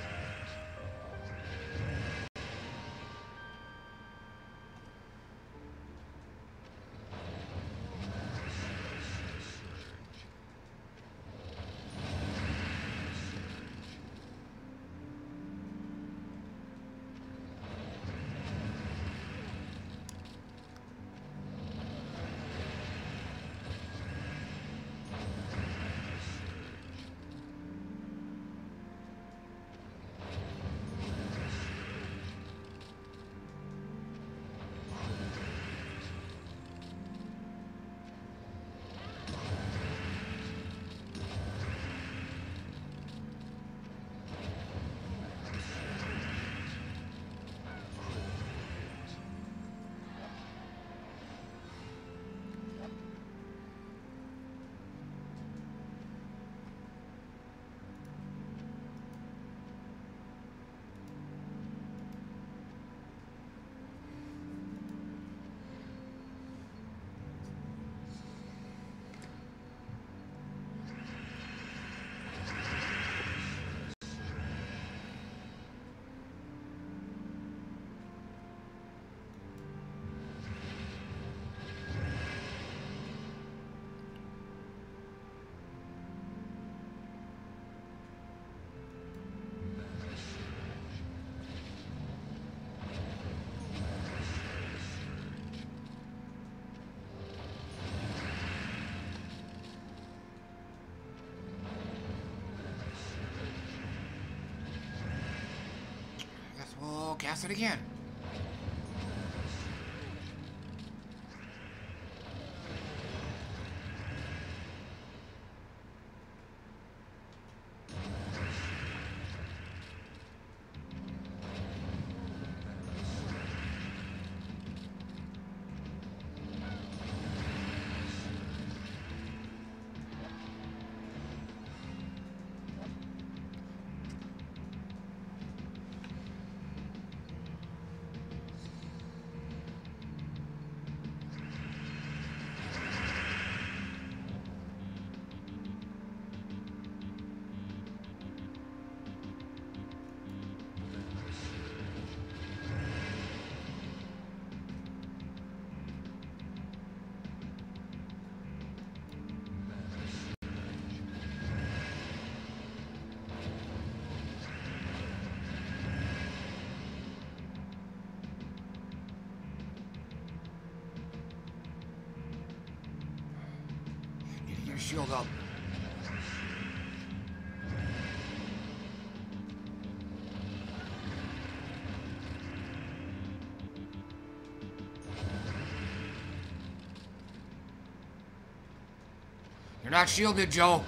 We'll cast it again. shield up. You're not shielded, Joe.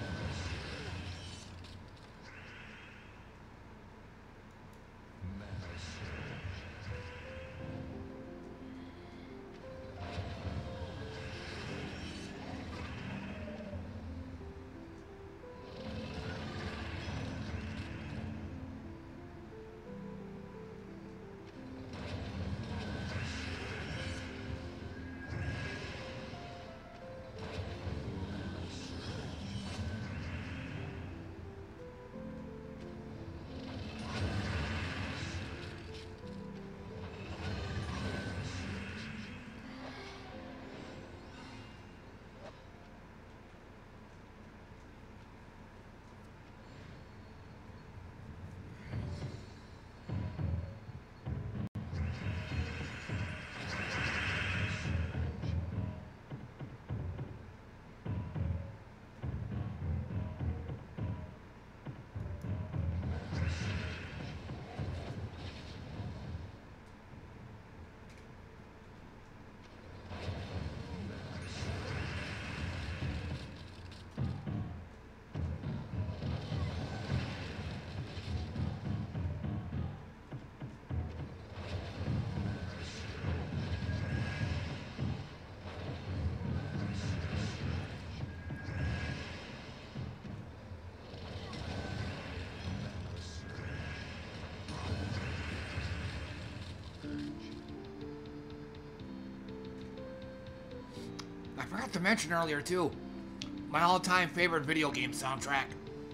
I forgot to mention earlier, too, my all-time favorite video game soundtrack.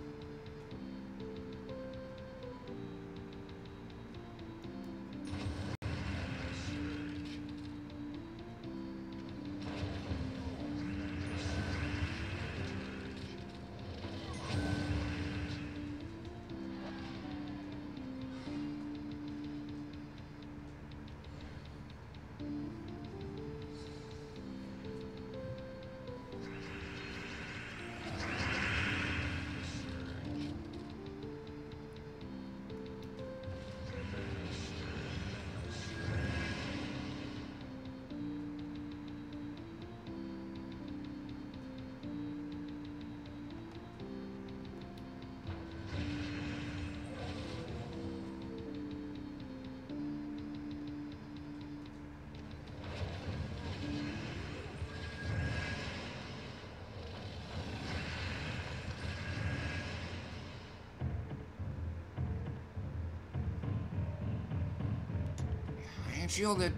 Shielded.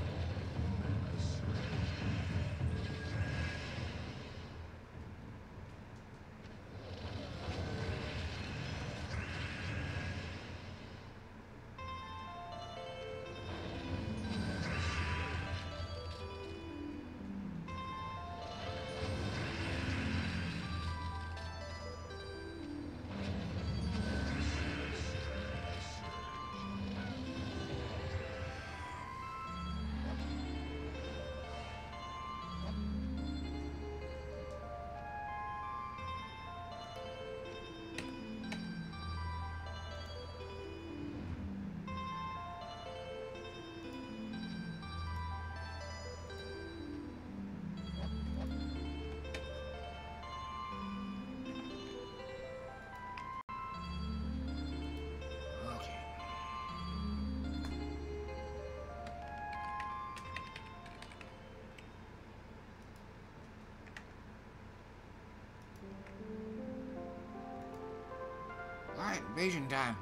Alright, invasion time.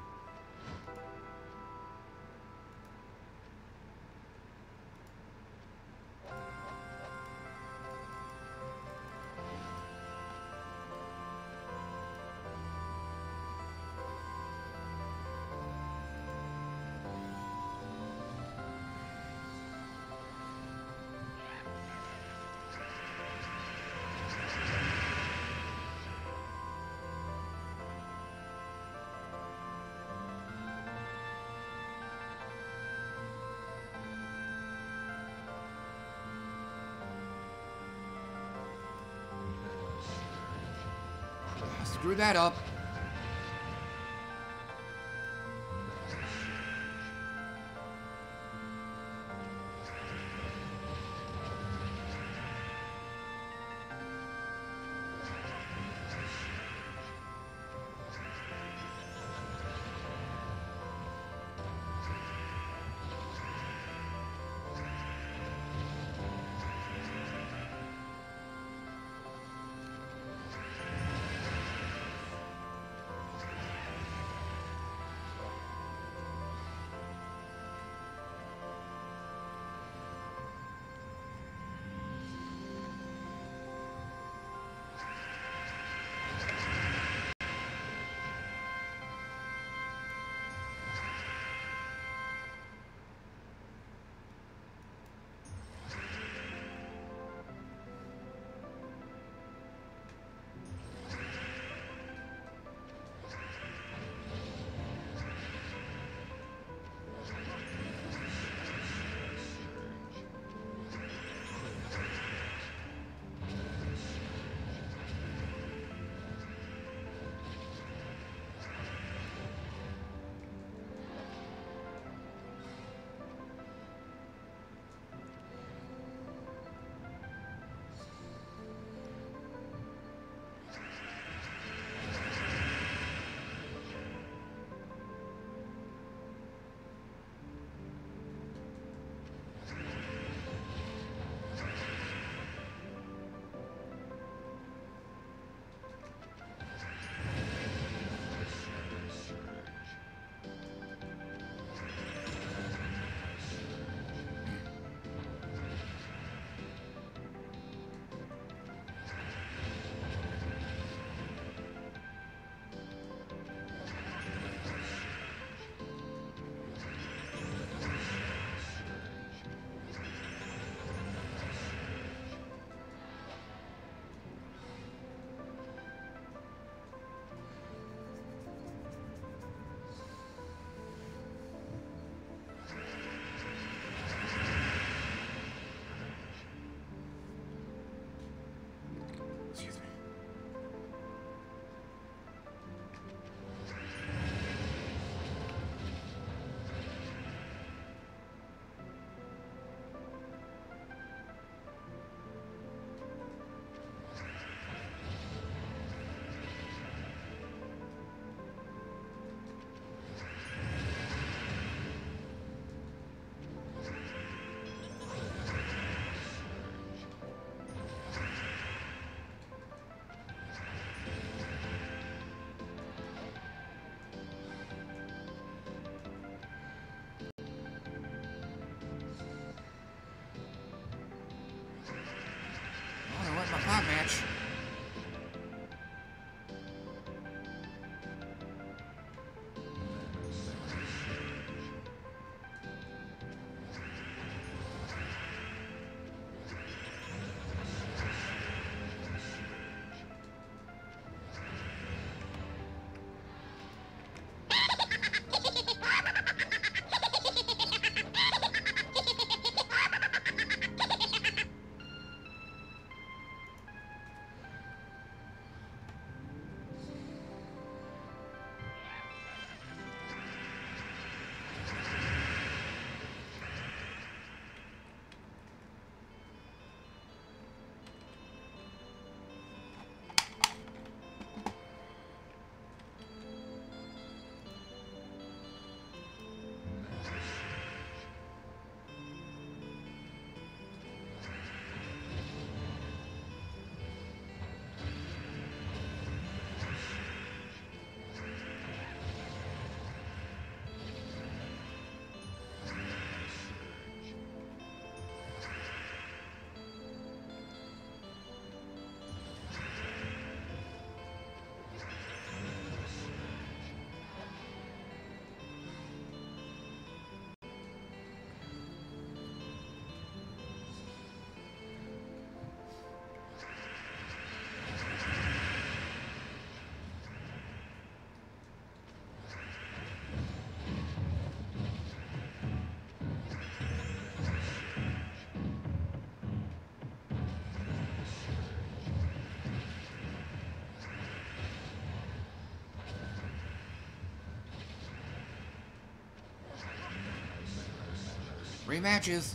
Screw that up. My pot match. Three matches.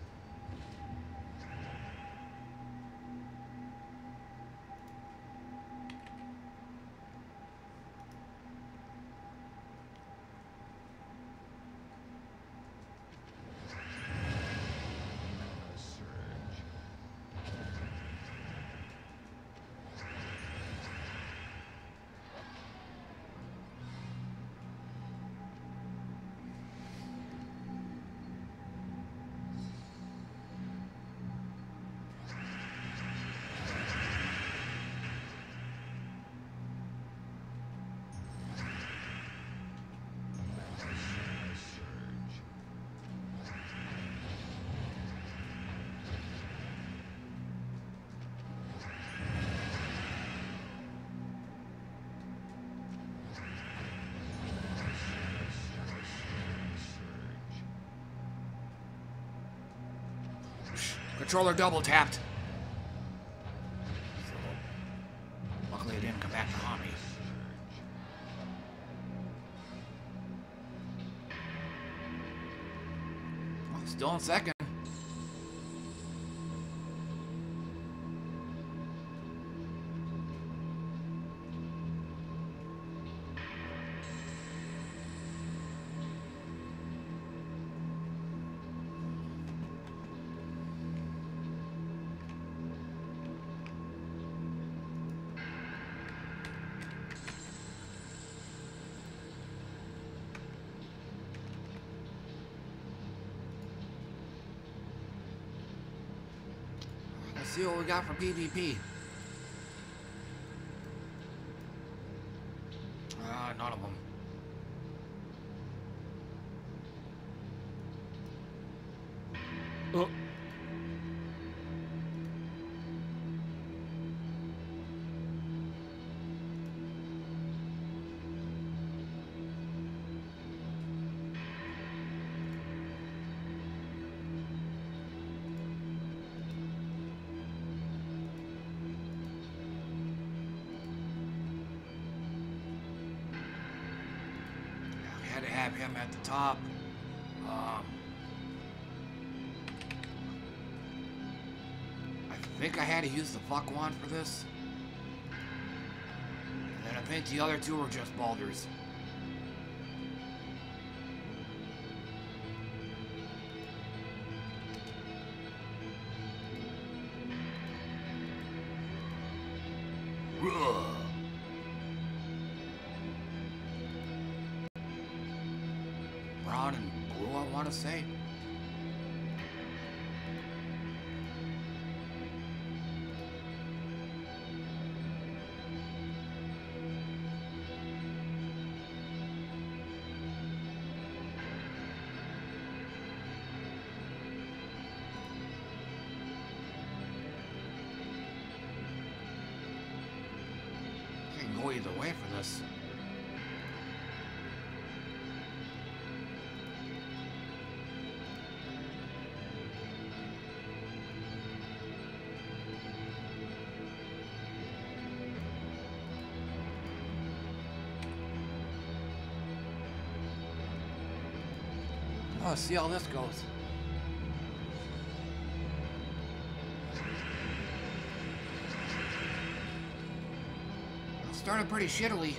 Controller double tapped. So, luckily it didn't come back to haunt me. Well, still in second. See what we got for PvP. Uh, none of them. Oh. Have him at the top. Um, I think I had to use the fuck wand for this. And then I think the other two were just boulders. Brown and blue, I want to say. I can go either way for this. Let's see how this goes. It started pretty shittily.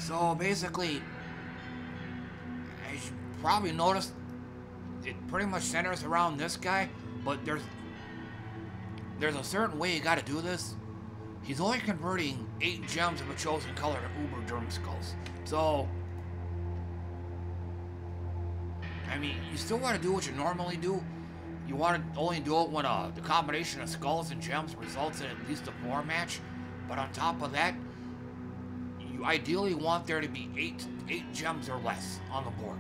So basically, as you probably noticed, it pretty much centers around this guy, but there's there's a certain way you gotta do this. He's only converting eight gems of a chosen color to Uber Germ Skulls. So, I mean, you still want to do what you normally do. You want to only do it when uh, the combination of skulls and gems results in at least a four match. But on top of that, you ideally want there to be eight eight gems or less on the board.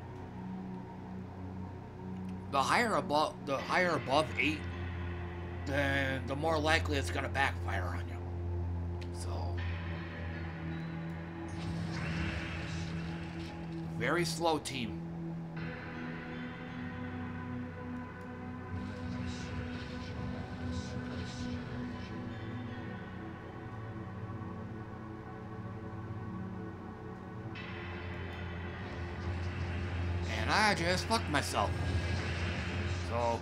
The higher above the higher above eight, then the more likely it's gonna backfire on you. So very slow team. And I just fucked myself. So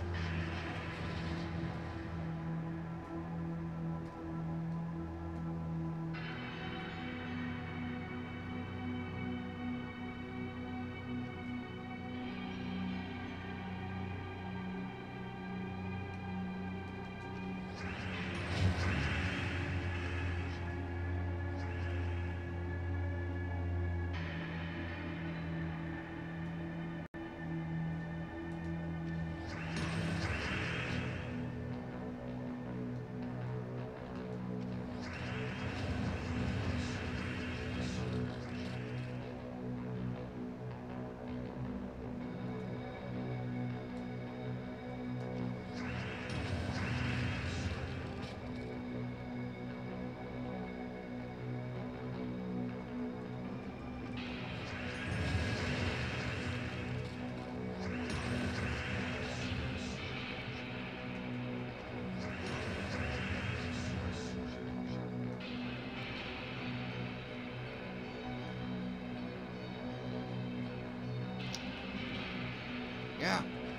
yeah.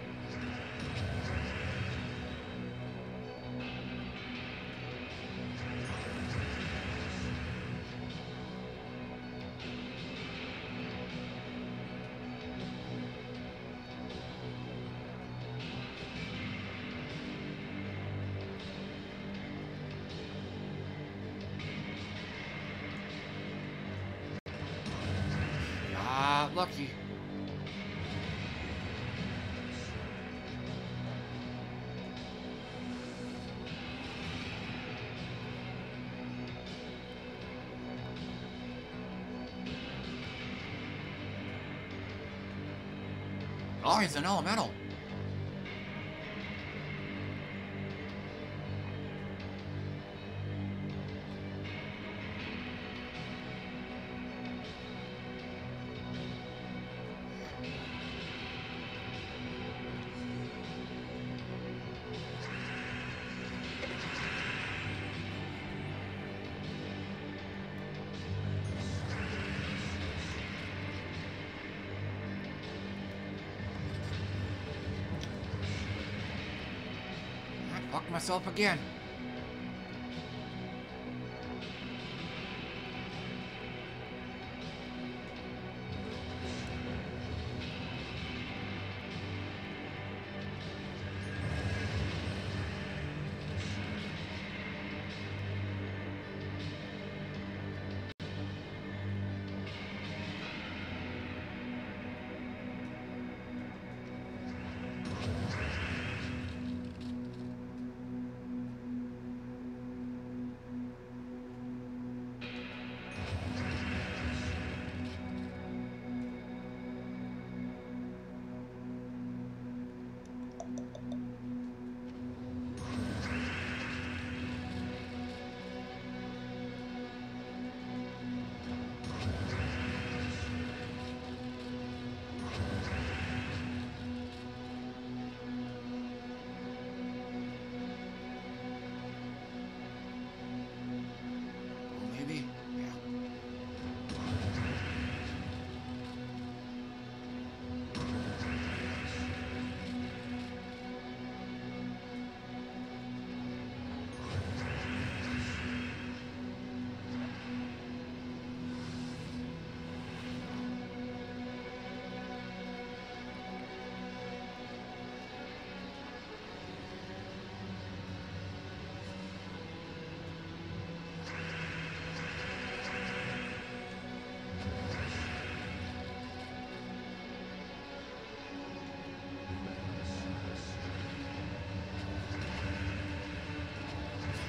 Ah, lucky. Oh, he's an elemental. Fuck myself again.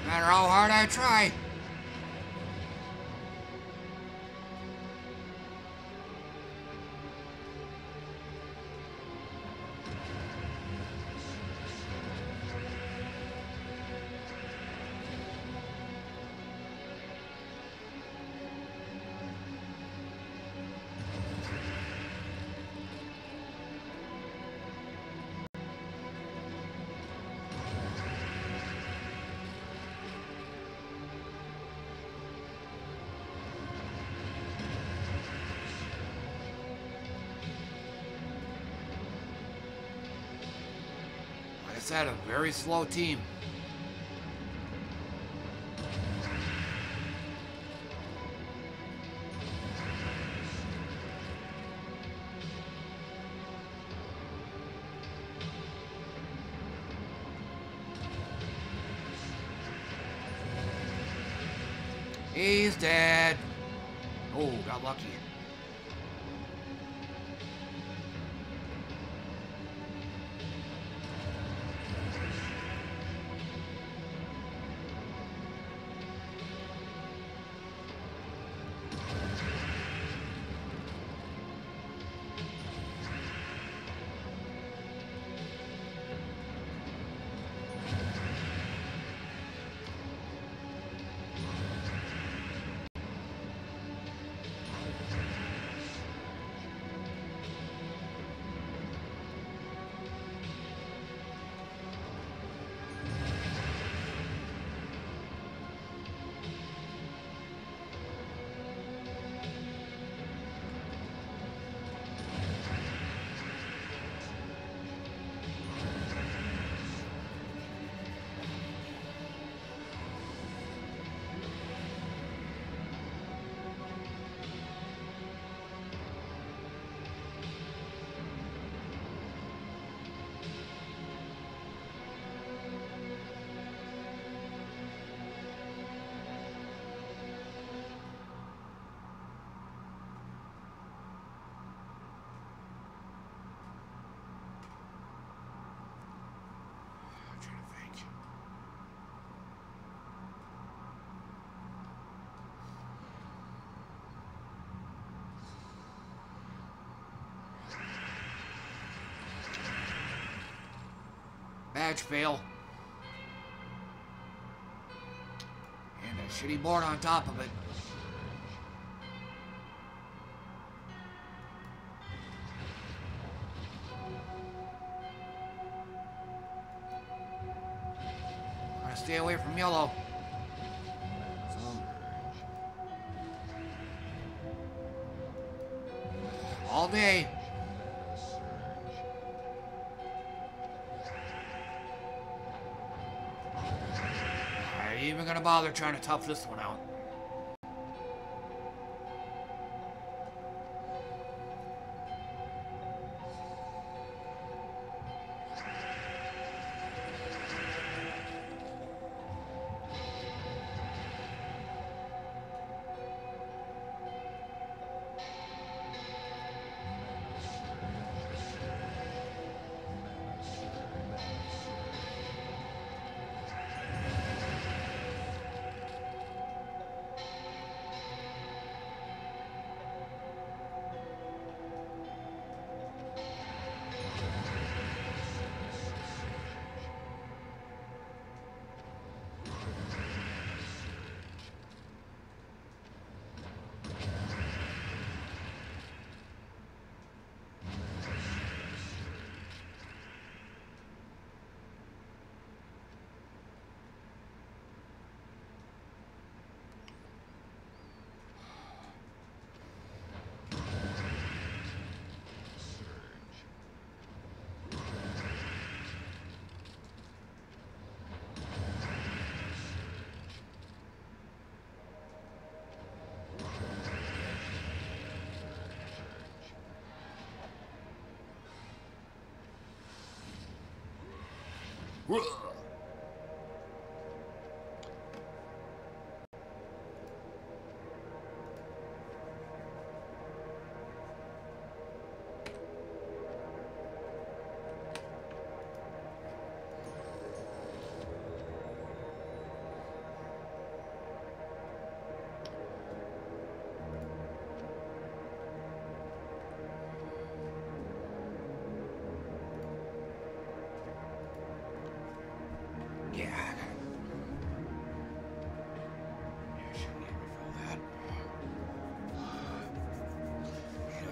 No matter how hard I try. Said a very slow team. He's dead. Oh, got lucky. Badge fail. And a shitty board on top of it. I'm gonna stay away from yellow. So, all day. Even gonna bother trying to tough this one out.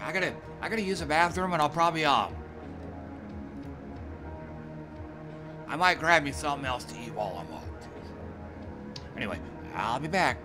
I gotta, I gotta use the bathroom, and I'll probably, uh, I might grab me something else to eat while I'm up. Anyway, I'll be back.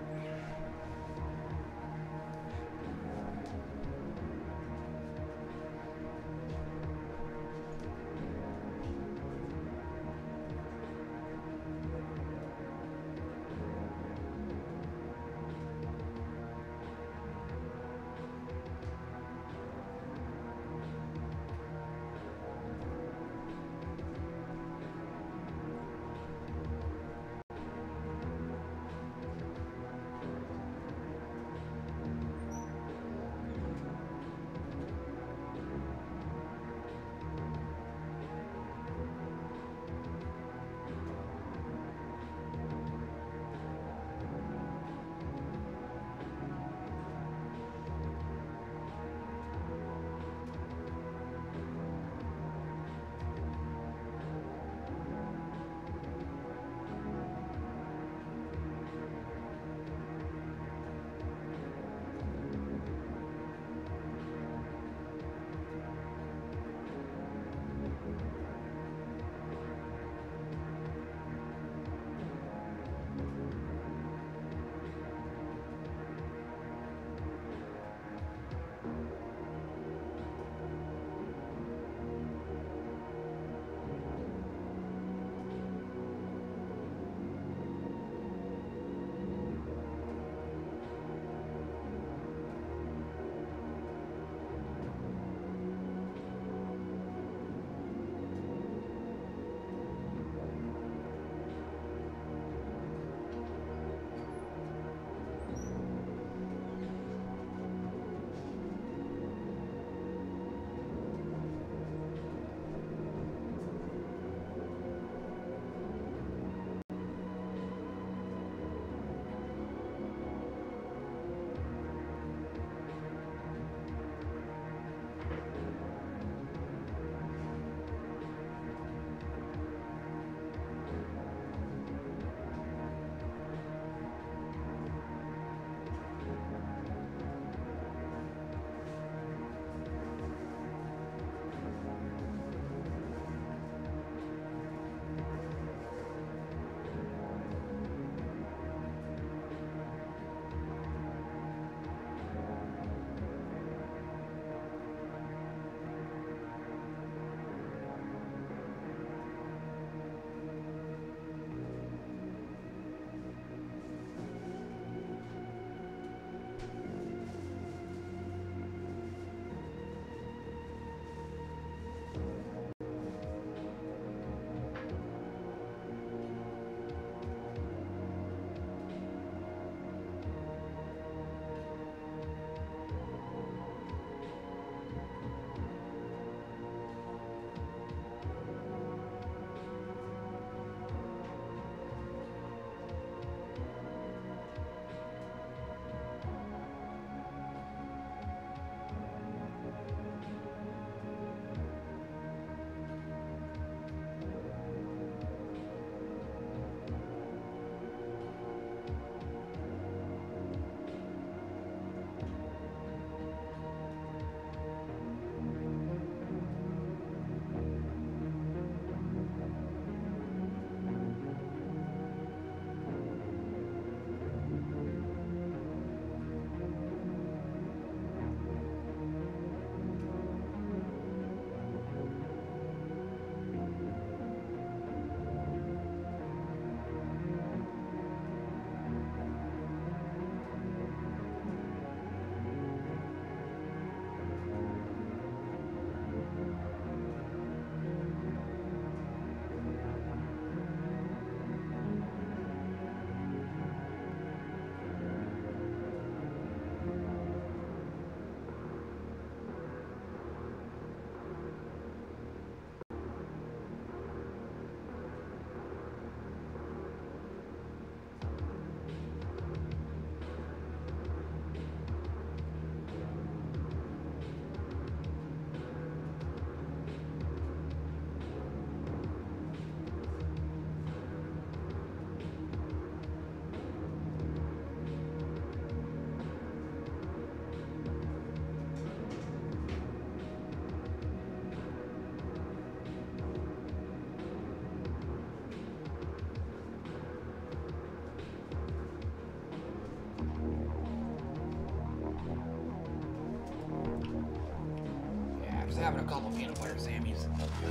having a couple peanut butter Sammys.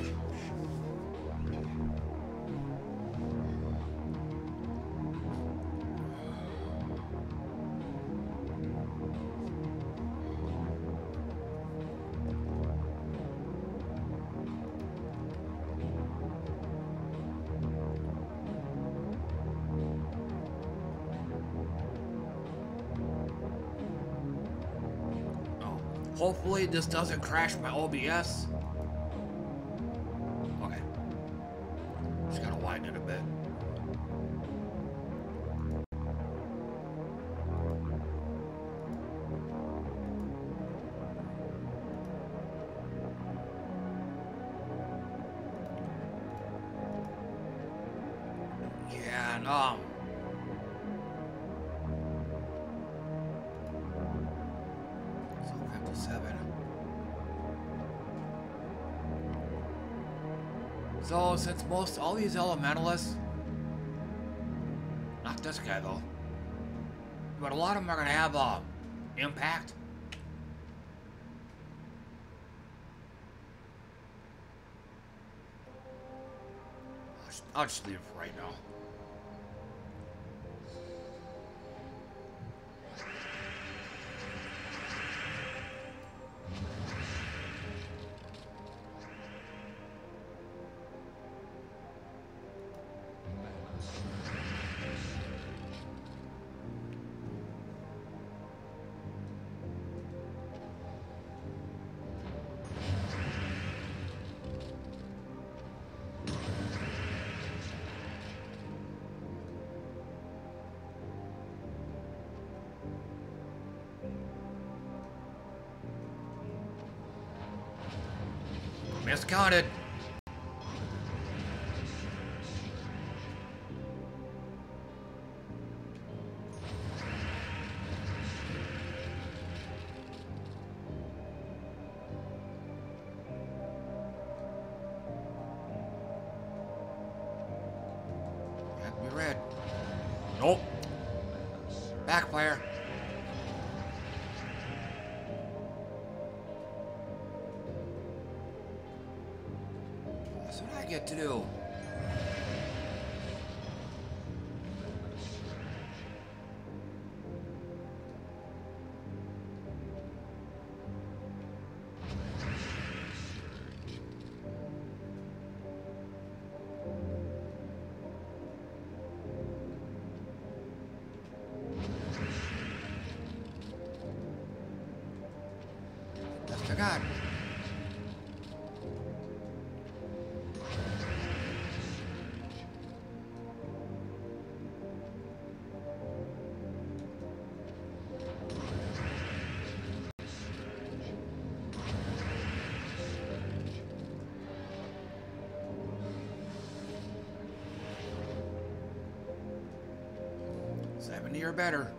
Hopefully this doesn't crash my O B S. Okay. Just gotta widen it a bit. Yeah, no. So, since most, all these elementalists, not this guy though, but a lot of them are gonna have, uh, impact. I'll just, I'll just leave it for right now. Miscounted. Have to be red. Nope. Backfire. Get to do. That's to God. seventy or better.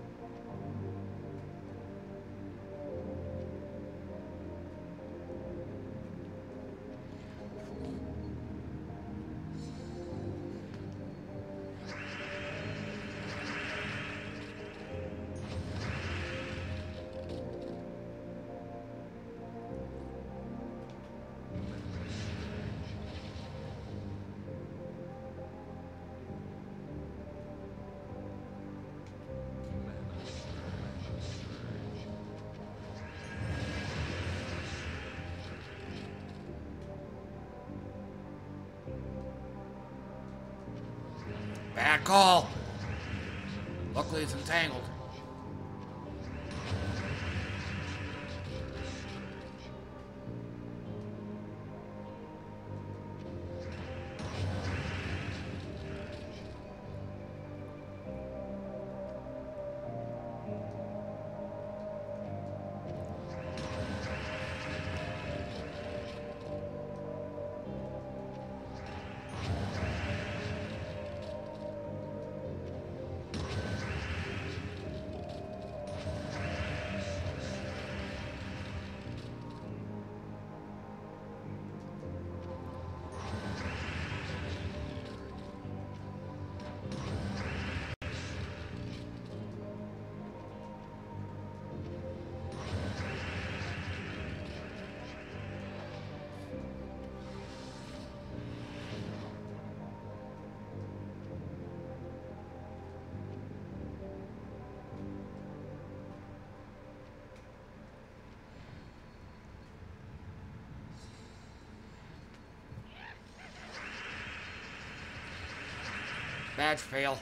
Bad call. Luckily it's entangled. Badge fail.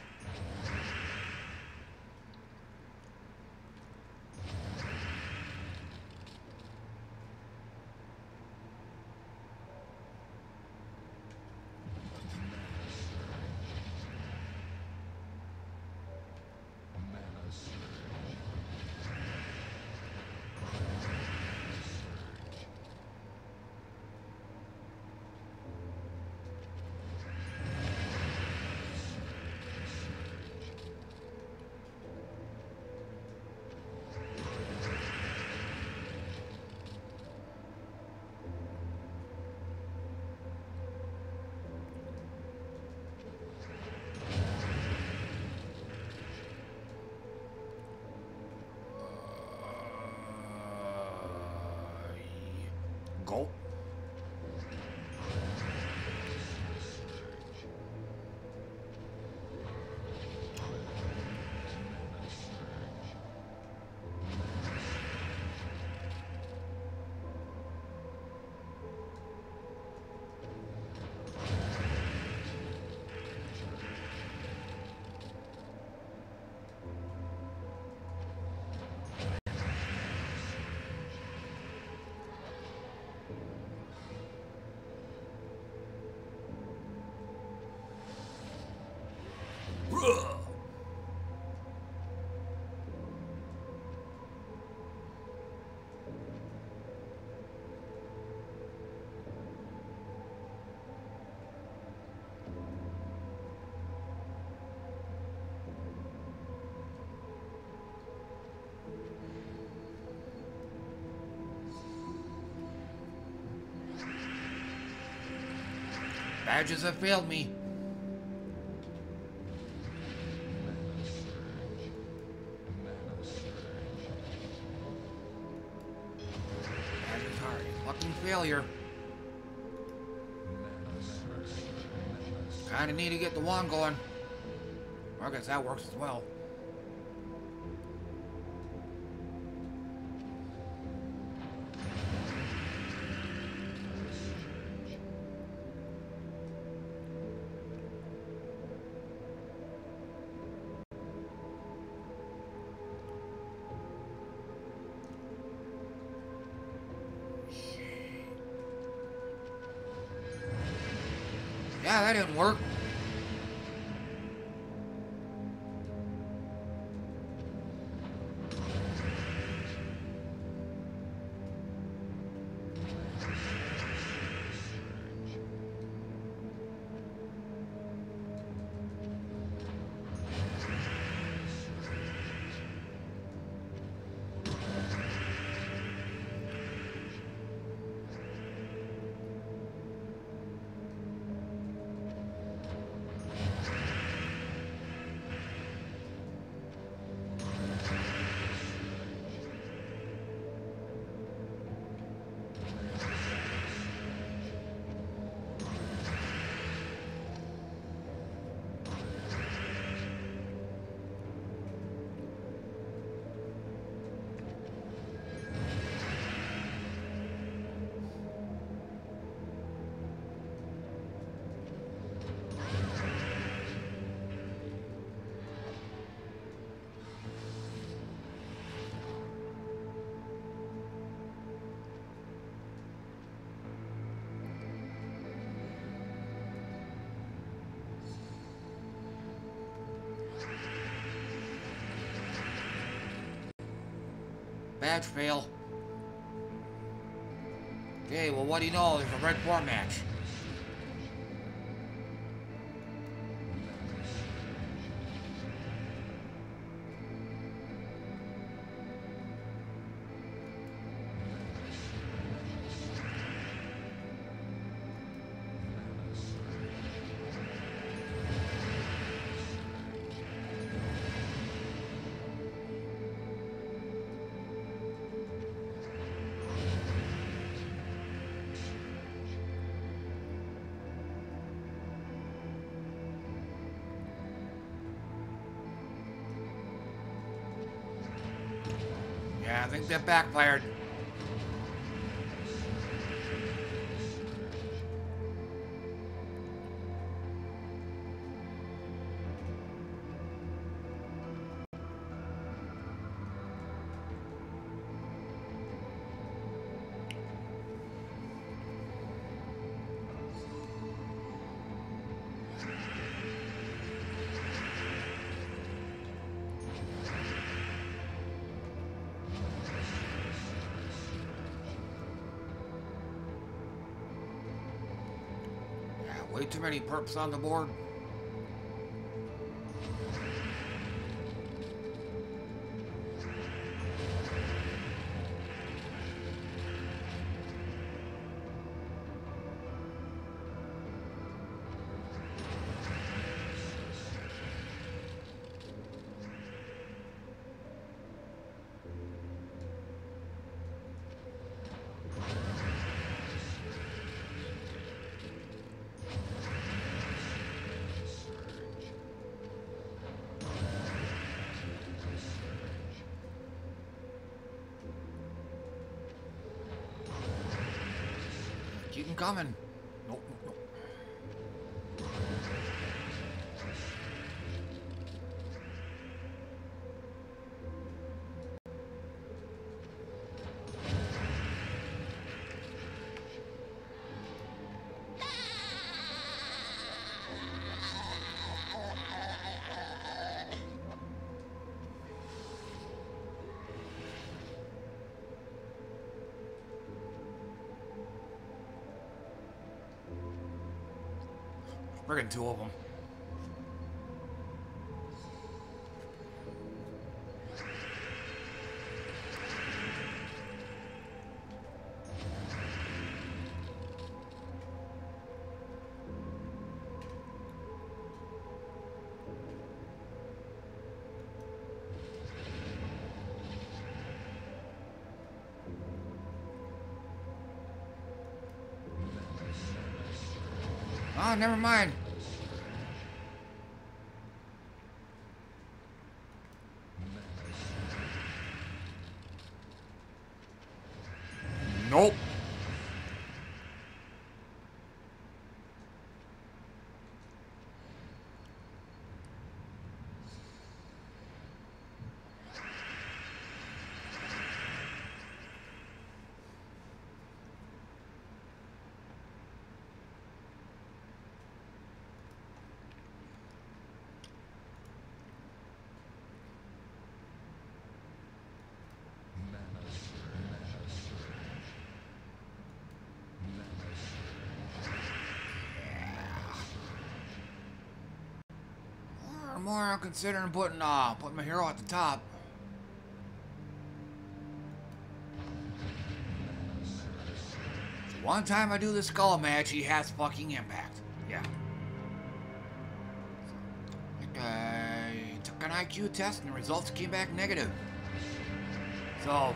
Go. Badges have failed me. Badges are a fucking failure. Kinda need to get the wand going. Well, I guess that works as well. Yeah, that didn't work. Badge fail. Okay, well, what do you know? There's a red four match. Yeah, I think that backfired. Way too many perps on the board. Keep them coming. Nope, nope, nope. Friggin' two of them. Ah, never mind. Nope. More I'm considering putting uh putting my hero at the top. One time I do the skull match, he has fucking impact. Yeah. I took an I Q test and the results came back negative. So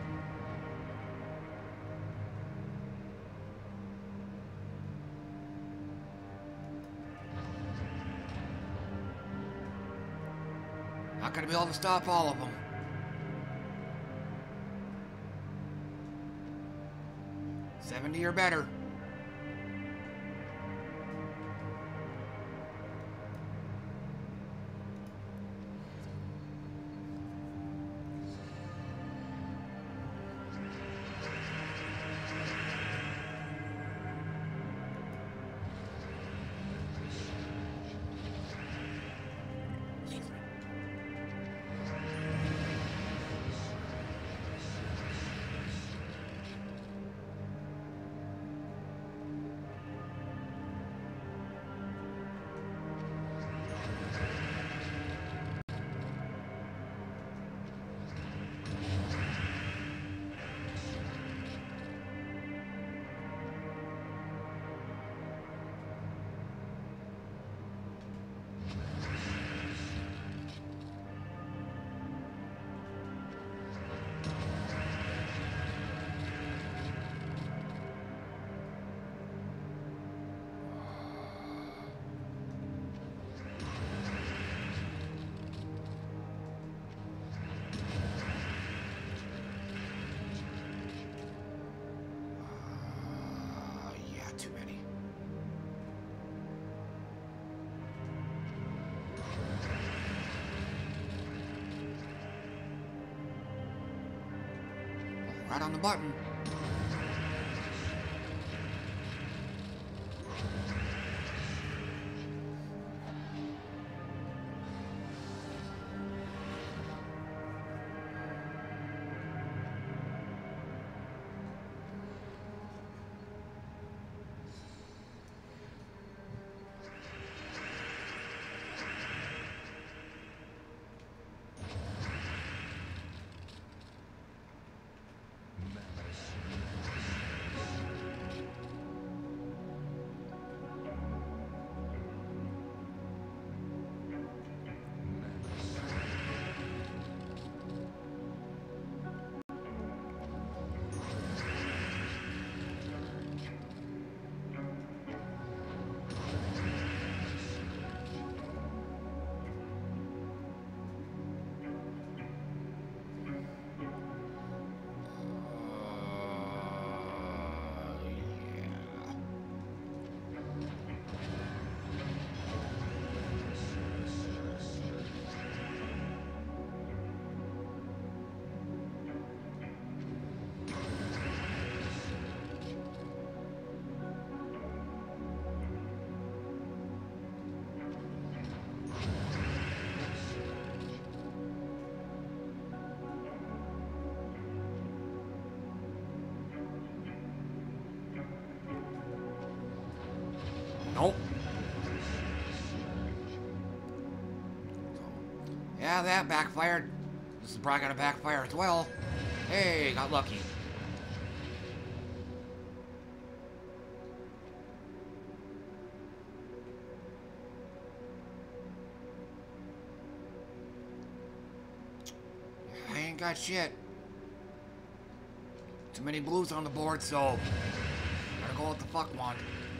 not gonna be able to stop all of them. seventy or better. Right on the button. Yeah, that backfired. This is probably gonna backfire as well. Hey, got lucky. I ain't got shit. Too many blues on the board, so gotta go with the fuck one.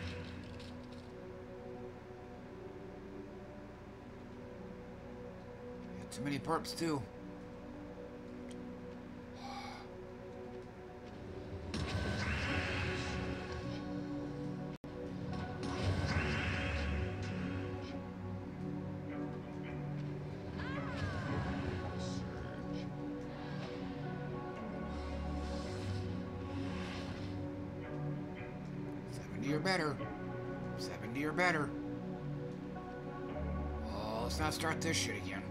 Too many perps too. seventy or better. seventy or better. Oh, let's not start this shit again.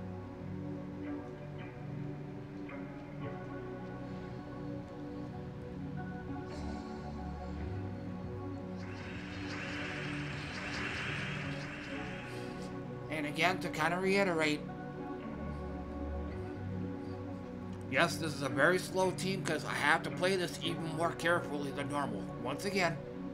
And again, to kind of reiterate, yes, this is a very slow team because I have to play this even more carefully than normal. Once again,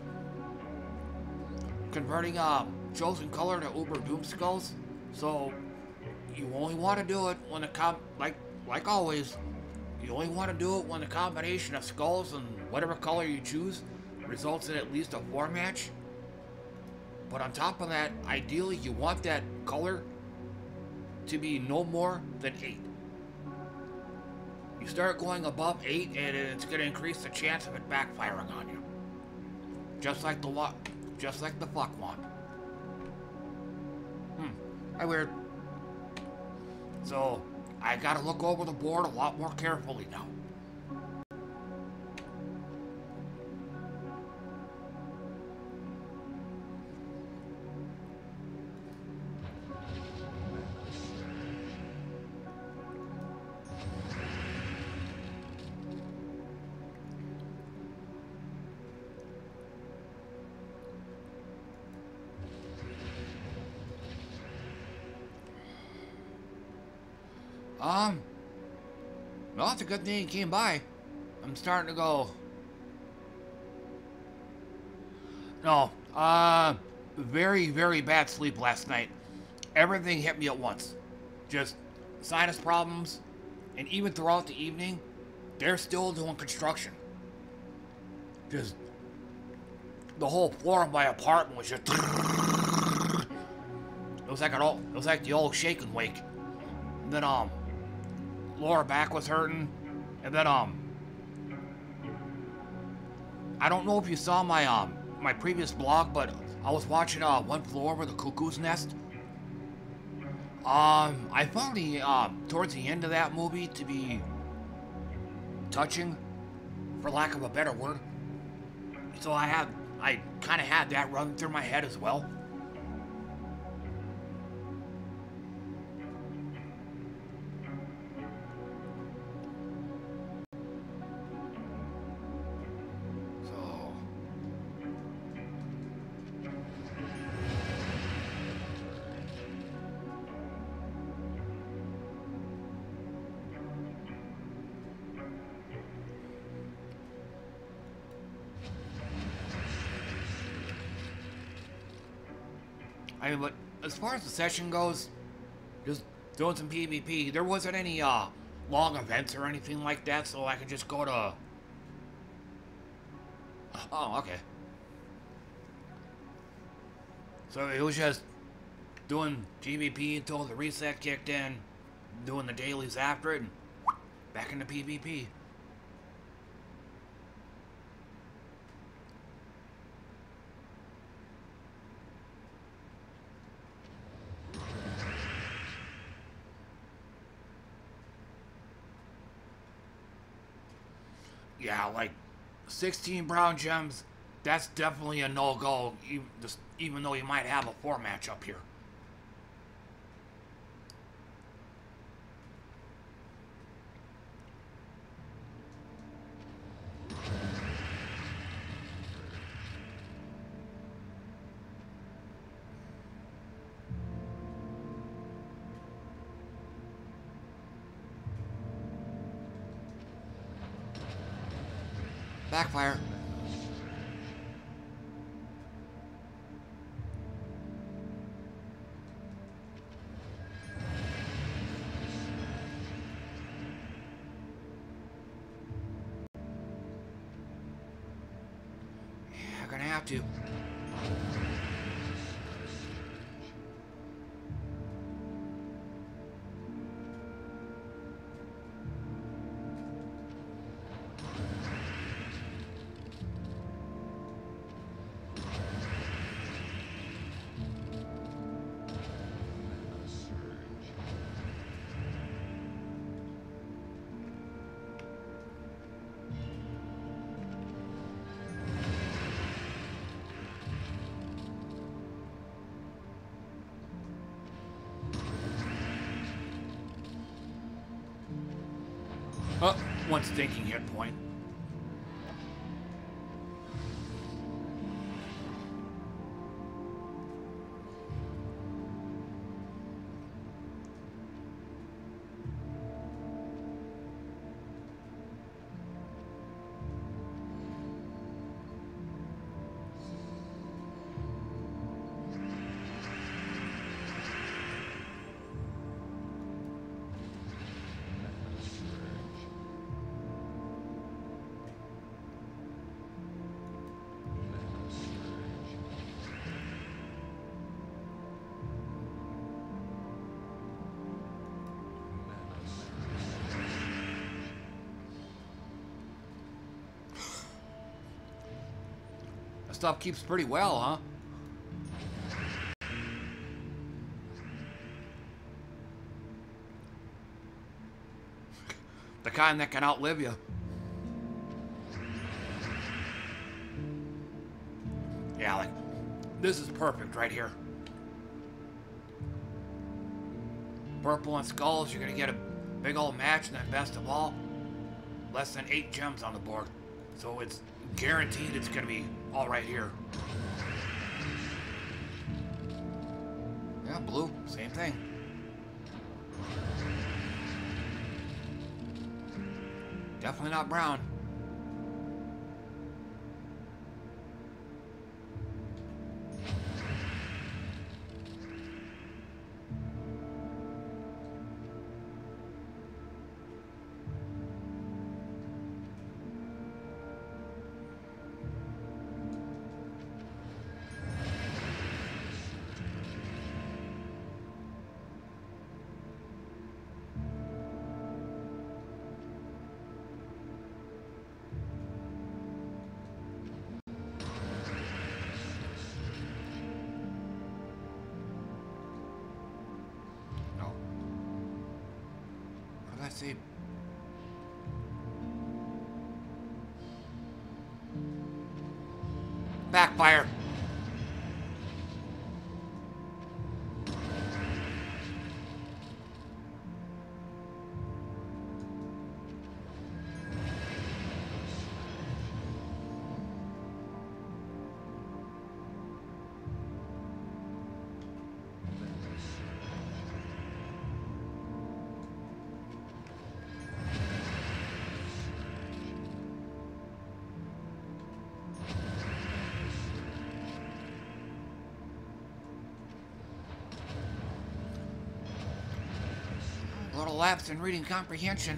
converting um, chosen color to Uber Doom Skulls, so you only want to do it when the com like like always, you only want to do it when the combination of skulls and whatever color you choose results in at least a four match. But on top of that, ideally you want that color to be no more than eight. You start going above eight and it's going to increase the chance of it backfiring on you. Just like the what, just like the fuck one. Hmm, how weird. So, I gotta look over the board a lot more carefully now. Um, well, it's a good thing he came by. I'm starting to go. No, uh, very, very bad sleep last night. Everything hit me at once. Just sinus problems, and even throughout the evening, they're still doing construction. Just the whole floor of my apartment was just. It was like an old, it was like the old shake and wake. And then um. lower back was hurting, and then um I don't know if you saw my um my previous blog, but I was watching uh One Flew Over the Cuckoo's Nest. um I found the um towards the end of that movie to be touching, for lack of a better word, so I had I kind of had that run through my head as well. I mean, but as far as the session goes, just doing some PvP. There wasn't any uh, long events or anything like that, so I could just go to... Oh, okay. So it was just doing PvP until the reset kicked in, doing the dailies after it, and back into PvP. Yeah, like sixteen brown gems, that's definitely a no-go, even, just, even though you might have a four match up here. Backfire. Yeah, gonna have to. Oh, one stinking hit point. Stuff keeps pretty well, huh? The kind that can outlive you. Yeah, like, this is perfect right here. Purple and skulls, you're gonna get a big old match, and then best of all, less than eight gems on the board. So it's guaranteed it's gonna be all right here. Yeah, blue, same thing. Definitely not brown. Let's see. Backfire. A little lapse in reading comprehension.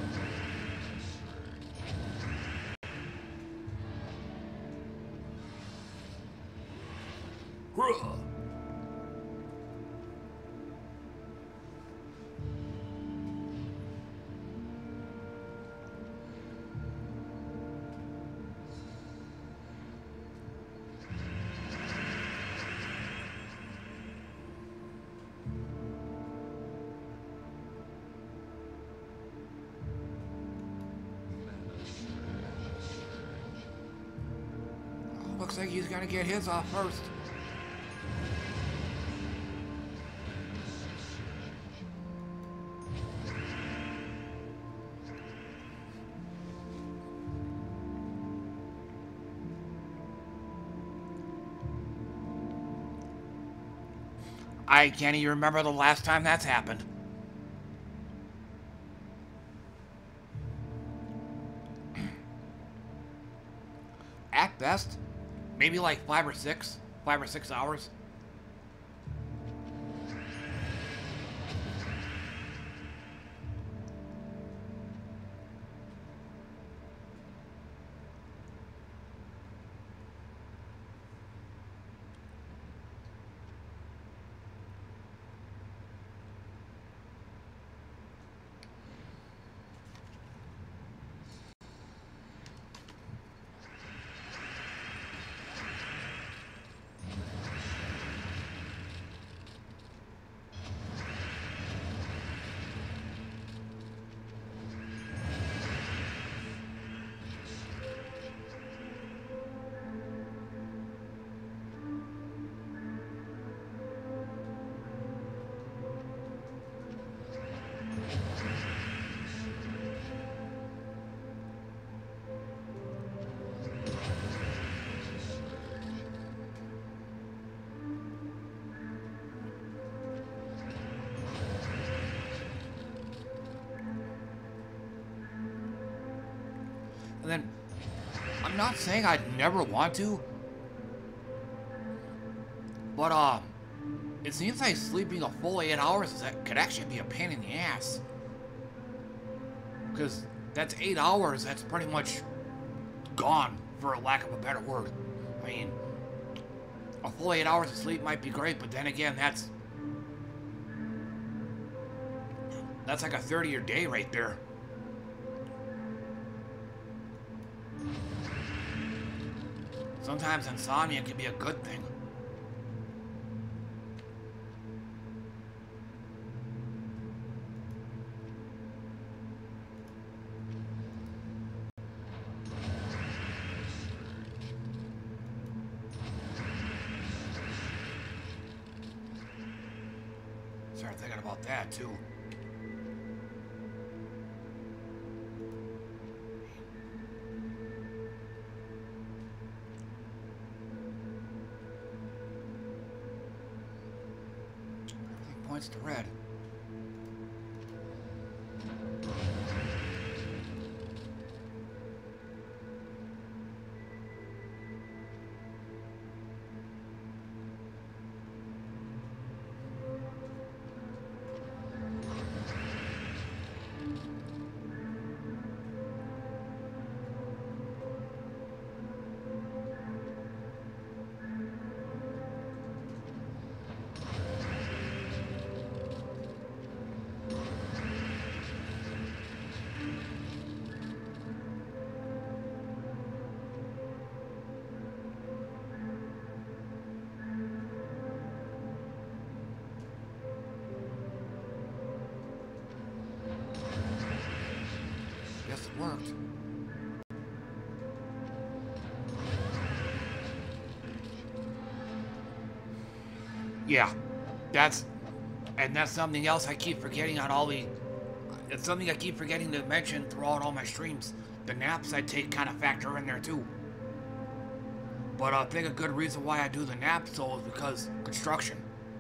Looks like he's gonna get his off first. I can't even remember the last time that's happened. at best, maybe like five or six, five or six hours. And then, I'm not saying I'd never want to, but uh, it seems like sleeping a full eight hours is, could actually be a pain in the ass. Because that's eight hours, that's pretty much gone, for a lack of a better word. I mean, a full eight hours of sleep might be great, but then again, that's that's like a thirty-year day right there. Sometimes insomnia can be a good thing. Start thinking about that too. Points to red. Worked. Yeah, that's, and that's something else I keep forgetting on all the, it's something I keep forgetting to mention throughout all my streams. The naps I take kind of factor in there too. But I think a good reason why I do the naps though is because construction.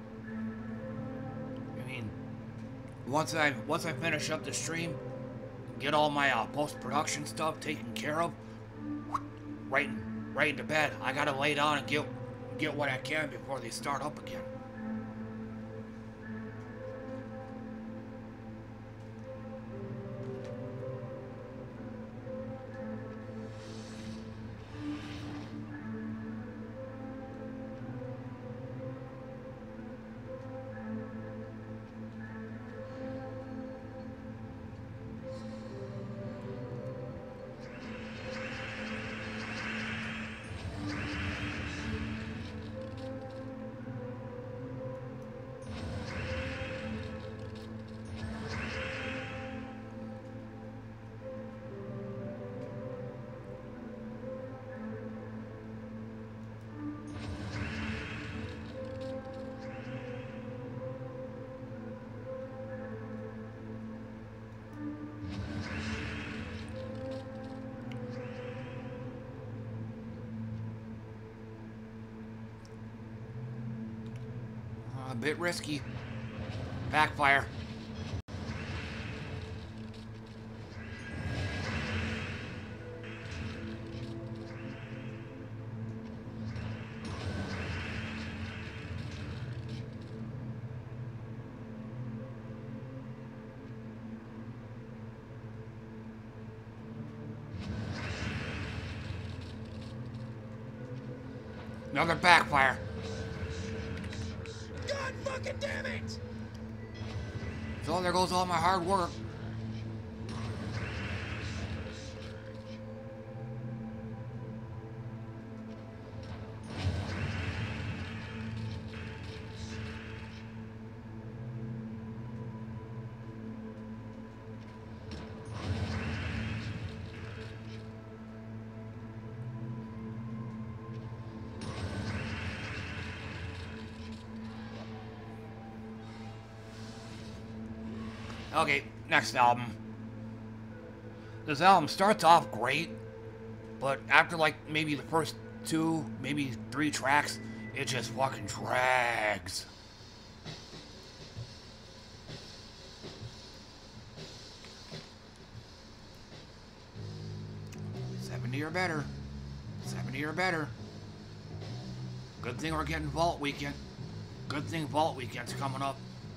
I mean, once I, once I finish up the stream, get all my uh, post-production stuff taken care of, right, in, right into bed. I gotta lay down and get, get what I can before they start up again. A bit risky. Backfire. Another backfire. God fucking damn it! So there goes all my hard work. Okay, next album. This album starts off great, but after like maybe the first two, maybe three tracks, it just fucking drags. seventy or better. seventy or better. Good thing we're getting Vault Weekend. Good thing Vault Weekend's coming up.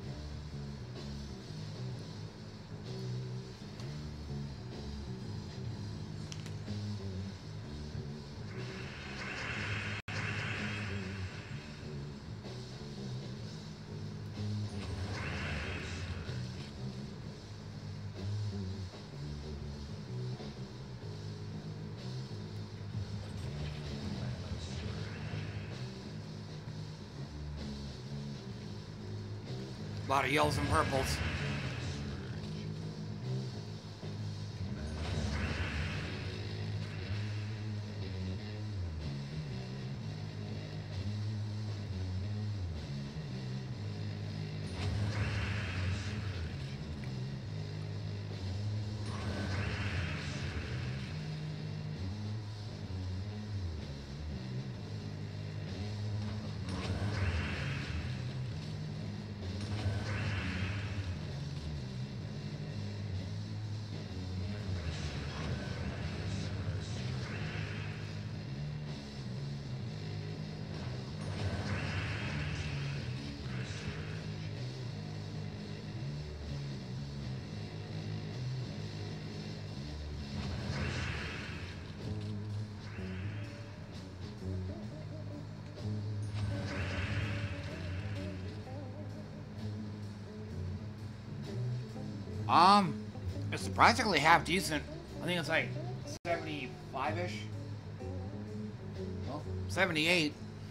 A lot of yellows and purples. Um, it's surprisingly half decent. I think it's like seventy-five-ish. Well, seventy-eight.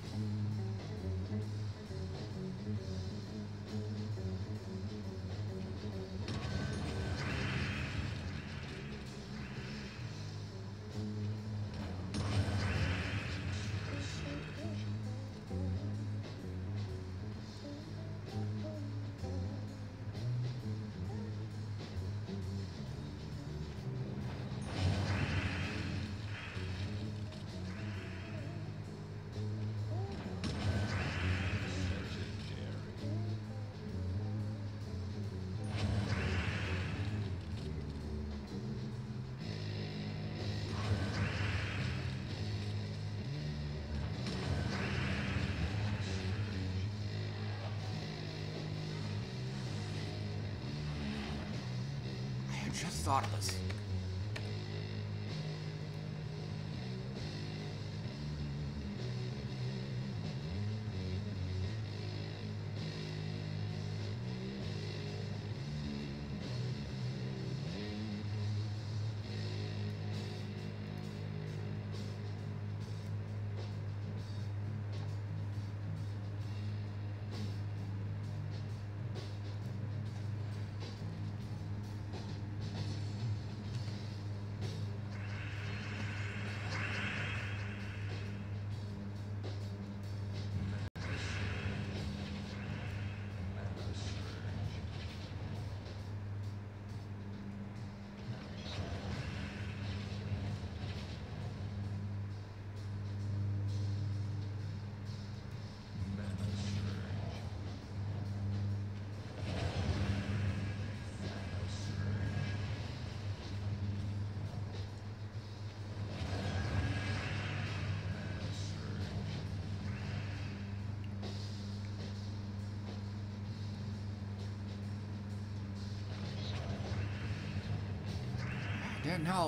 Just thought of this. Didn't help.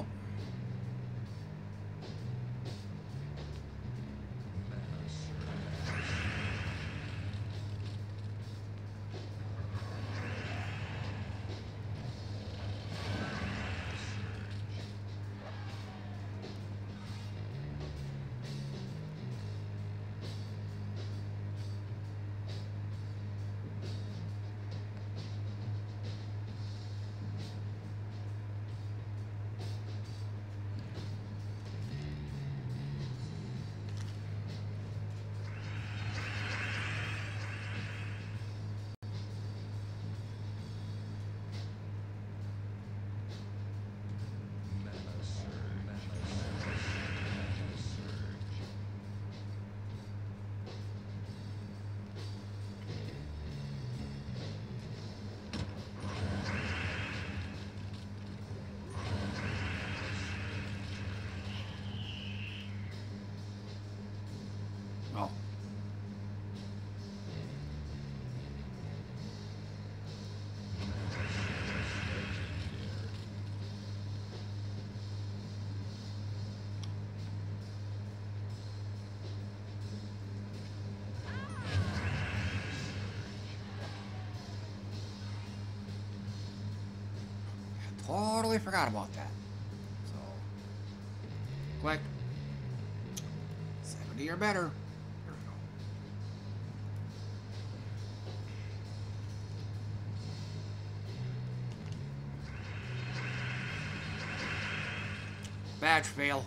totally forgot about that. So, click. seventy or better. There we go. Badge fail.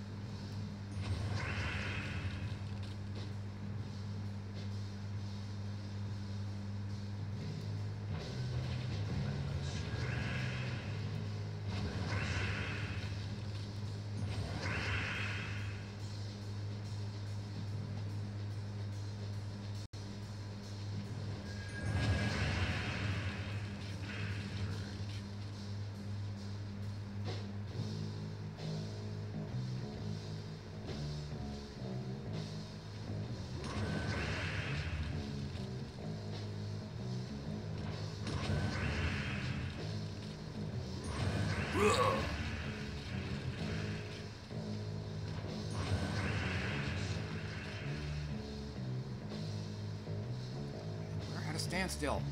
We're at a standstill.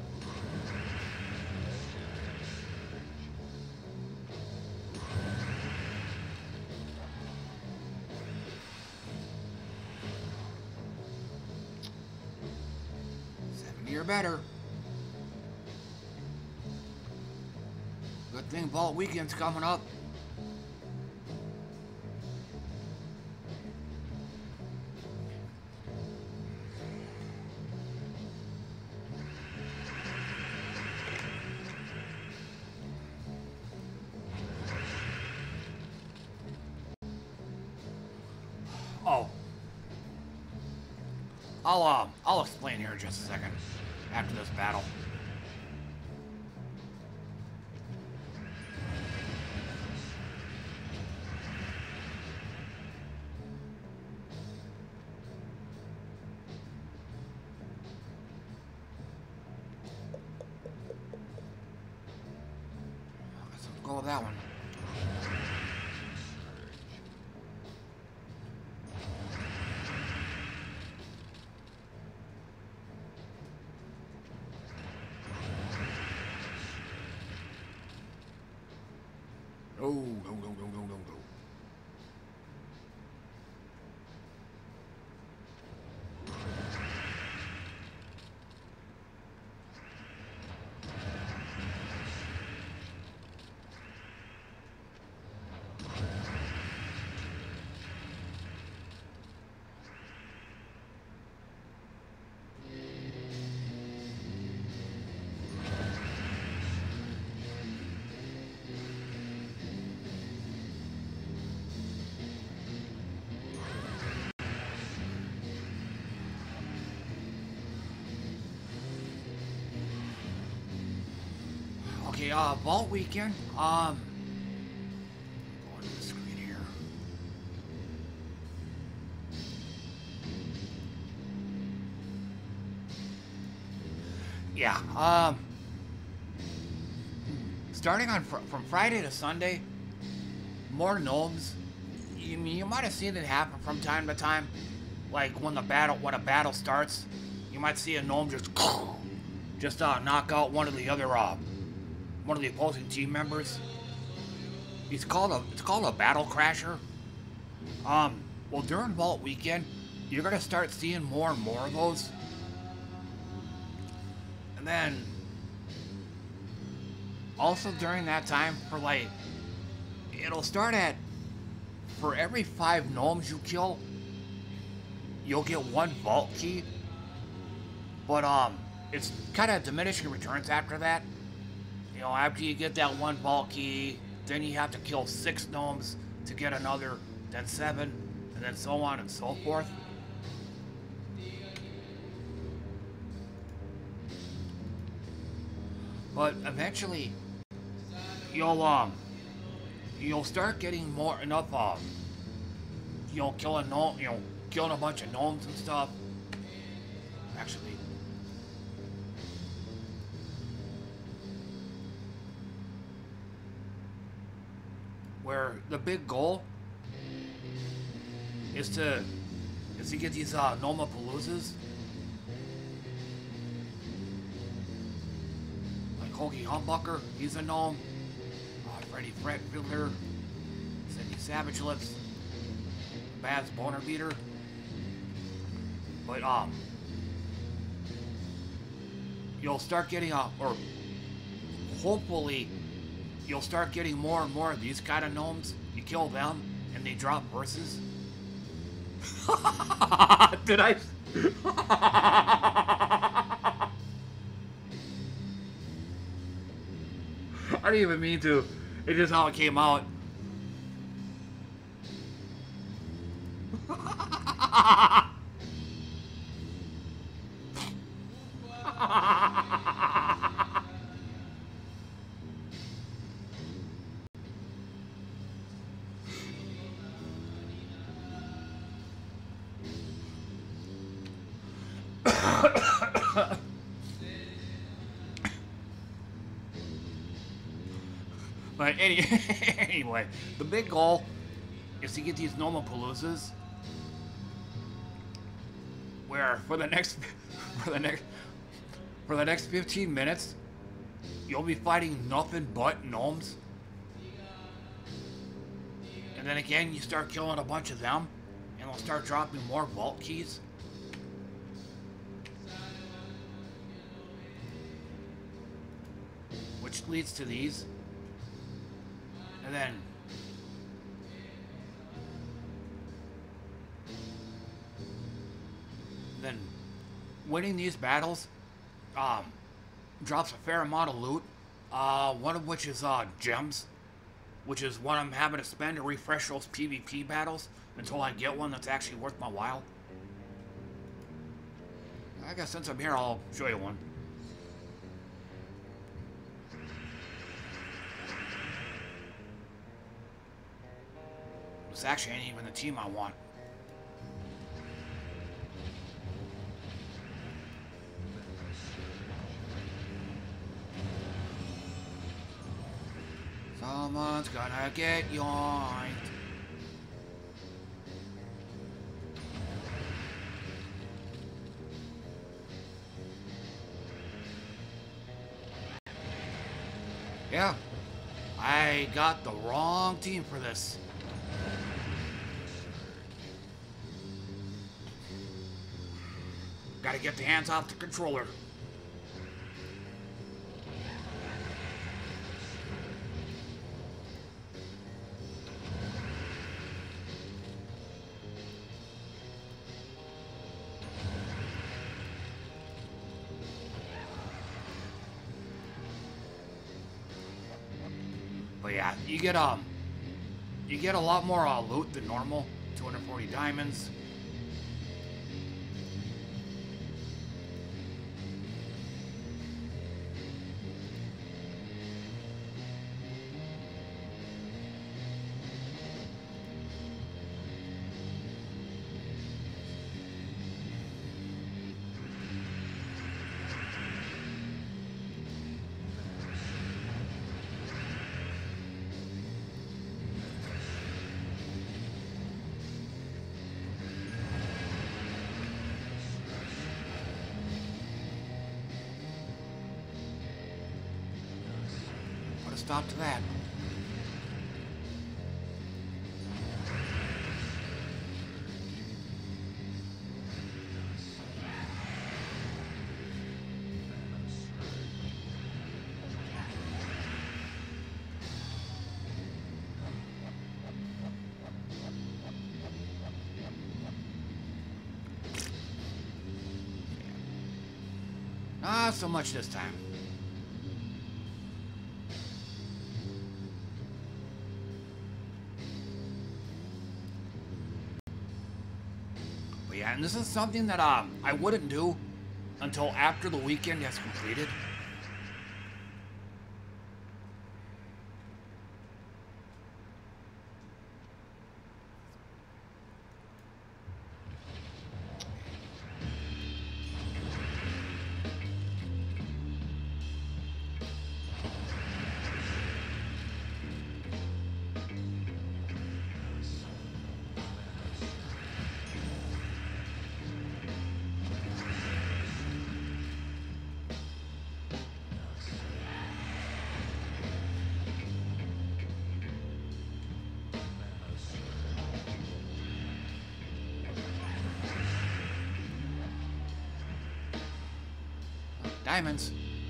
seventy or better. Good thing Vault Weekend's coming up. Oh. I'll, uh, I'll explain here in just a second after this battle. Go with that one. No, no, no, no, no, no, no. Okay, uh, Vault Weekend, um, going to the screen here. Yeah, um, starting on fr from Friday to Sunday, more gnomes. You, you might have seen it happen from time to time, like when the battle, when a battle starts, you might see a gnome just, just uh, knock out one of the other, uh, one of the opposing team members. It's called a, it's called a battle crasher. Um, well, during Vault Weekend, you're gonna start seeing more and more of those. And then, also during that time, for like, it'll start at, for every five gnomes you kill, you'll get one vault key. But, um, it's kind of diminishing returns after that. You know, after you get that one vault key, then you have to kill six gnomes to get another, then seven, and then so on and so forth. But eventually, you'll um, you'll start getting more enough um, you know, killing gnome, you know, killing a bunch of gnomes and stuff. Actually, where the big goal is to is to get these uh, Gnomapaloozas. Like Hoagie Humbucker, he's a gnome. Uh, Freddy Fred Fiddler, Cindy Savage Lips, Babs Boner Beater. But, um, you'll start getting, uh, or hopefully, you'll start getting more and more of these kind of gnomes. You kill them, and they drop verses. Did I? I didn't even mean to. It's just how it came out. But any, anyway, the big goal is to get these Nomapaloozas where for the next for the next for the next fifteen minutes you'll be fighting nothing but gnomes. And then again you start killing a bunch of them and they'll start dropping more vault keys. Which leads to these. And then then winning these battles um, drops a fair amount of loot. Uh, one of which is uh, gems, which is what I'm having to spend to refresh those PvP battles until I get one that's actually worth my while. I guess since I'm here, I'll show you one. This actually ain't even the team I want. Someone's gonna get yoinked. Yeah, I got the wrong team for this. Gotta get the hands off the controller. But yeah, you get um, you get a lot more uh, loot than normal. two hundred forty diamonds. Stop to that. Not so much this time. And this is something that um, I wouldn't do until after the weekend has completed. diamonds.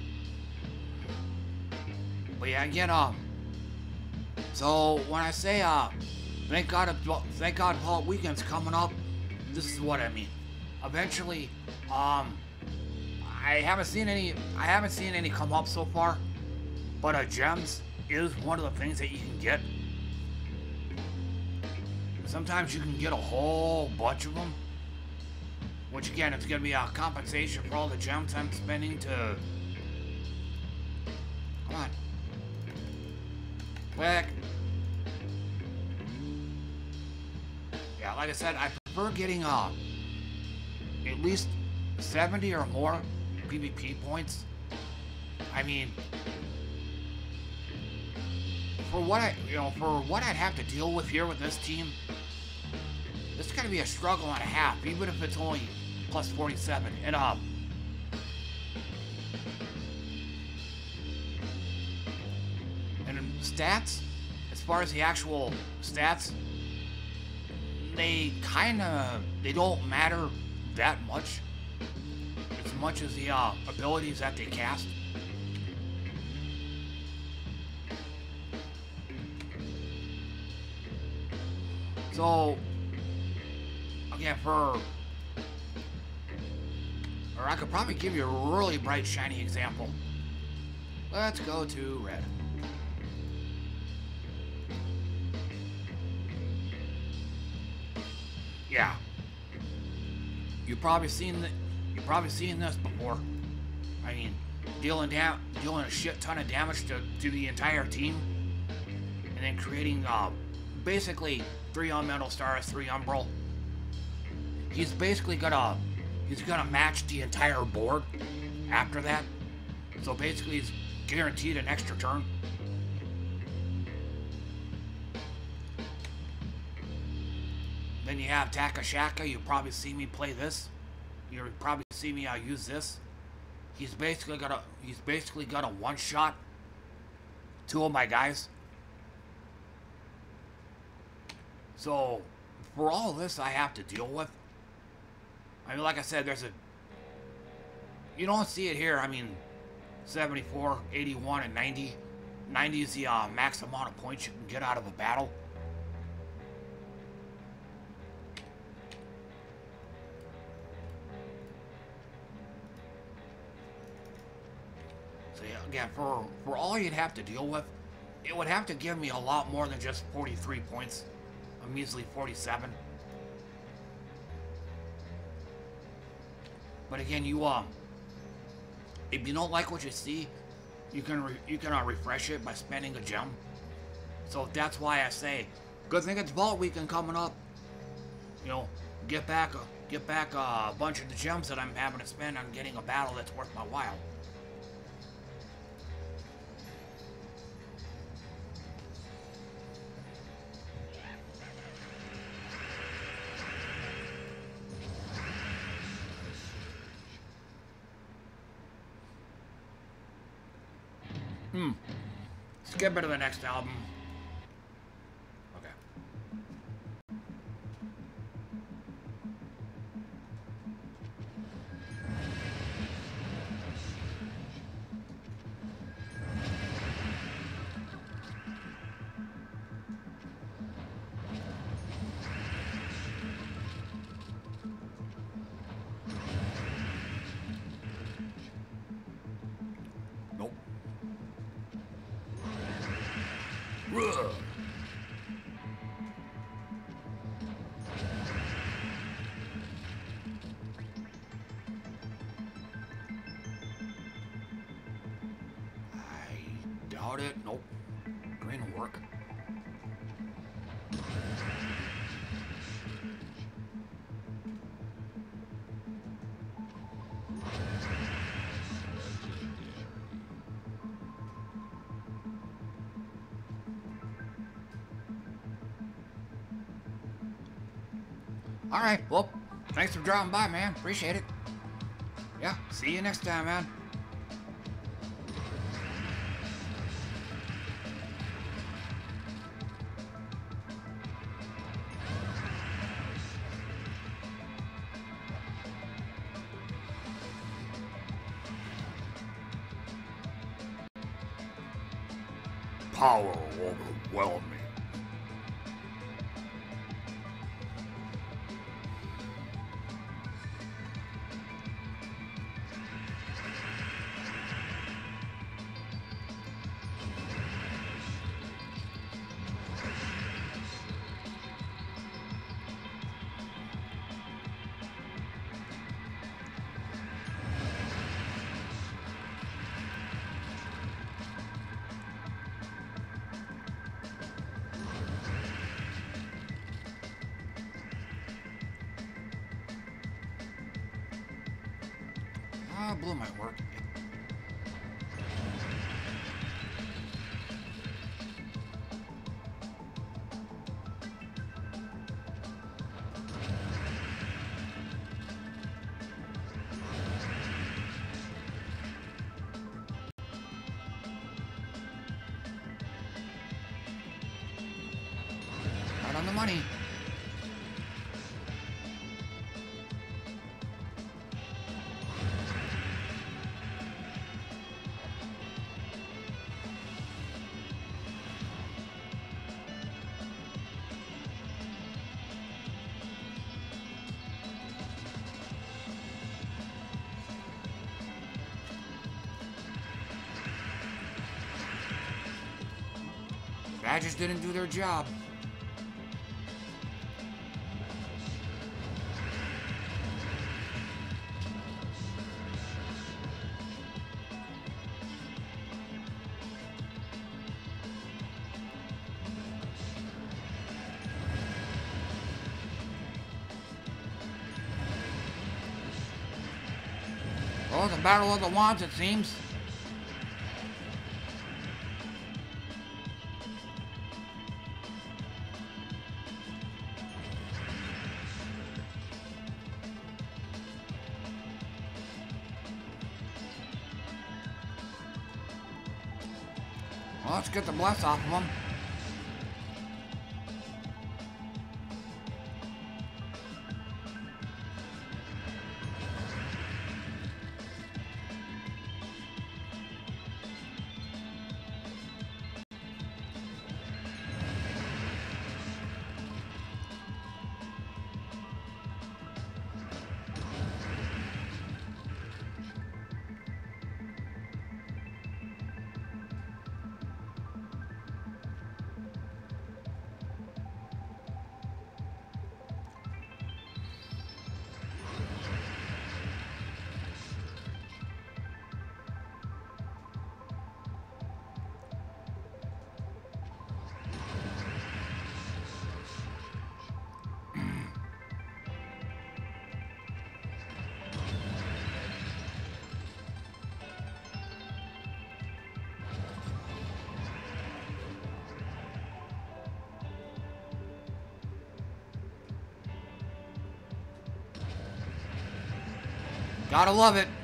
But yeah, again, um, so when I say, uh, thank God, thank God Vault Weekend's coming up, this is what I mean. Eventually, um, I haven't seen any, I haven't seen any come up so far, but uh, gems is one of the things that you can get. Sometimes you can get a whole bunch of them, which again, it's going to be a compensation for all the gems I'm spending to, come on, quick. Yeah, like I said, I prefer getting uh, at least seventy or more PvP points. I mean, for what I, you know, for what I'd have to deal with here with this team, this is gonna be a struggle and a half, even if it's only plus forty-seven. And um, and stats, as far as the actual stats, they kind of, they don't matter that much as much as the uh, abilities that they cast. So, again, for, or I could probably give you a really bright, shiny example. Let's go to red. Yeah. You've probably seen the, you've probably seen this before. I mean, dealing down, dealing a shit ton of damage to, to the entire team, and then creating uh, basically three Elemental Stars, three Umbral. He's basically gonna, he's gonna match the entire board after that. So basically, he's guaranteed an extra turn. Then you have Takashaka. You probably see me play this. You probably see me uh, use this. He's basically gonna, he's basically gonna one-shot two of my guys. So, for all of this I have to deal with, I mean, like I said, there's a, you don't see it here. I mean, seventy-four, eighty-one, and ninety. ninety is the uh, max amount of points you can get out of a battle. So yeah, again, for, for all you'd have to deal with, it would have to give me a lot more than just forty-three points. A measly forty-seven. But again, you um, if you don't like what you see, you can re you can uh, refresh it by spending a gem. So that's why I say, good thing it's Vault Weekend coming up. You know, get back uh, get back uh, a bunch of the gems that I'm having to spend on getting a battle that's worth my while. Hmm. Skip it to the next album. Okay. Nope. Ugh. I doubt it. Nope. Green will work. All right, well, thanks for dropping by, man. Appreciate it. Yeah, see you next time, man. power overwhelm me. Ah, blue might work. Right on the money. Badgers didn't do their job. Oh, the Battle of the Wands, it seems. Well, let's get the bless off of them. Gotta love it.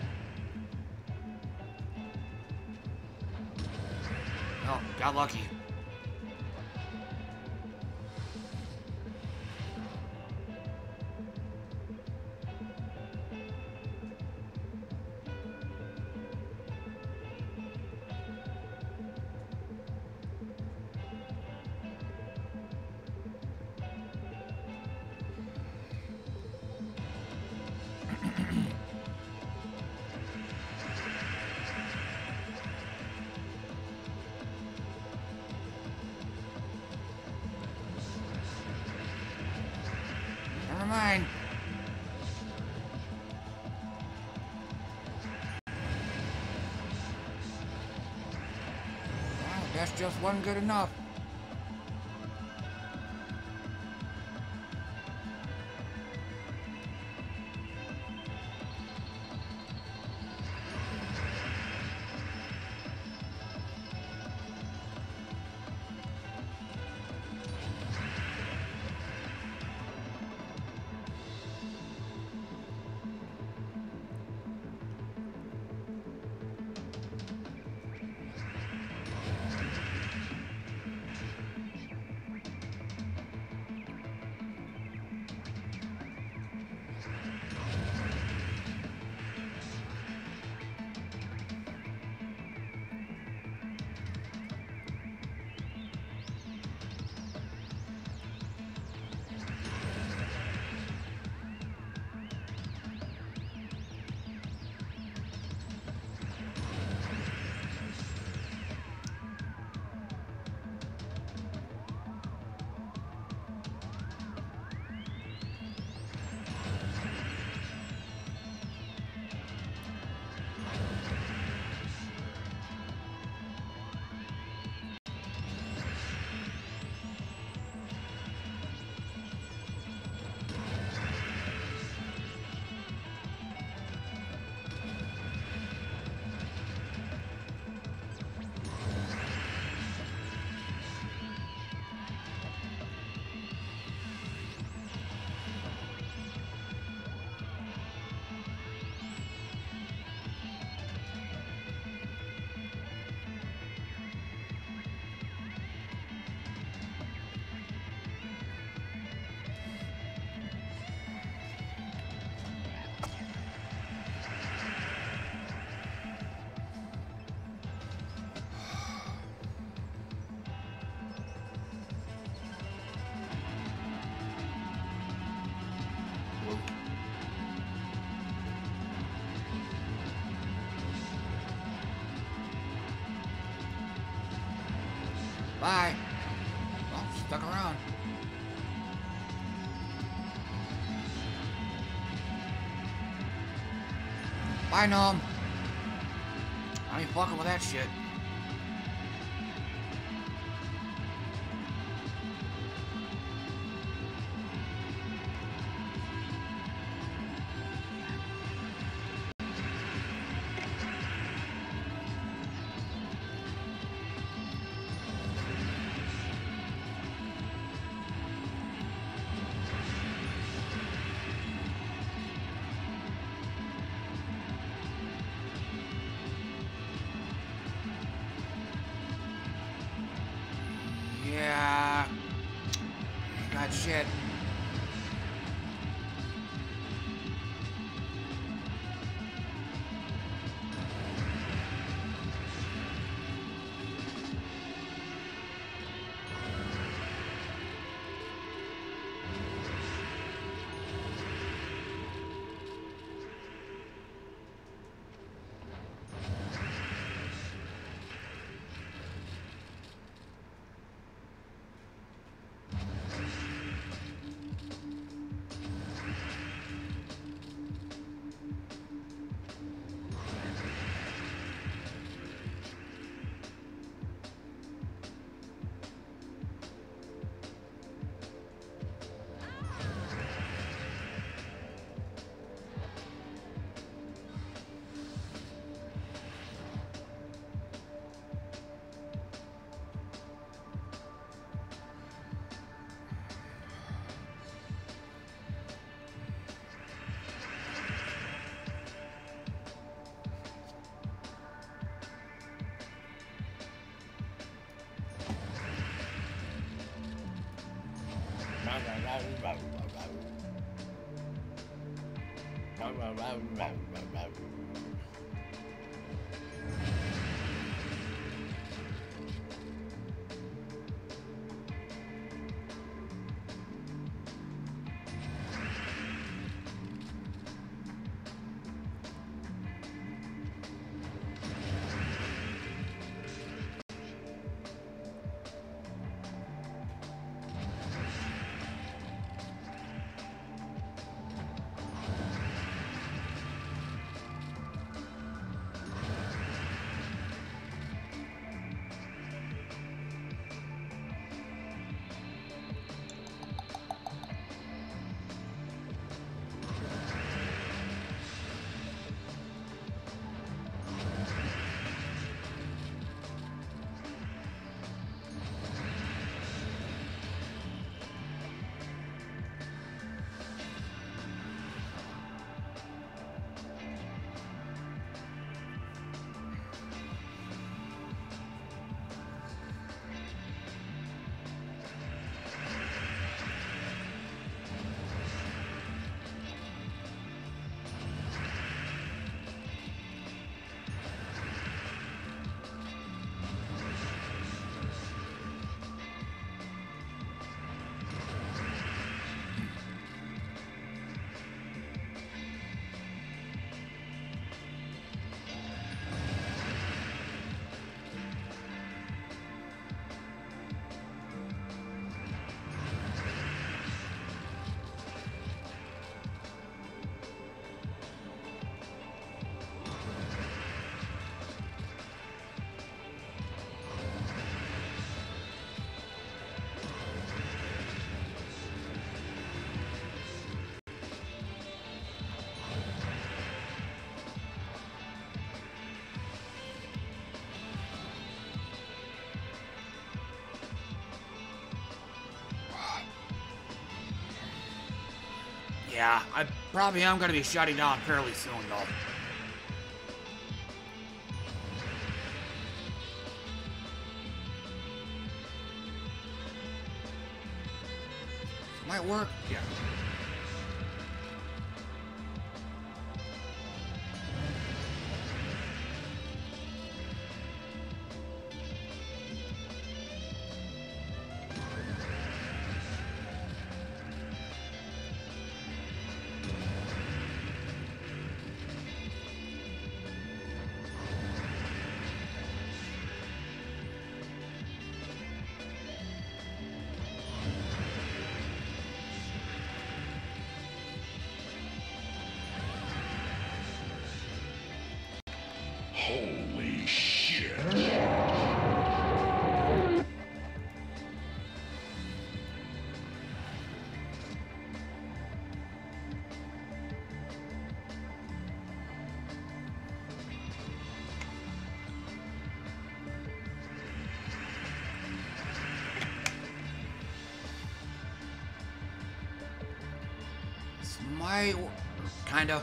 Oh, got lucky. Never mind. Well, that's just wasn't good enough. stuck around. Bye, Gnome. I ain't fucking with that shit. Yeah. Got shit. Yeah, I probably am gonna be shutting down fairly soon, though. Might work. Yeah. I kinda.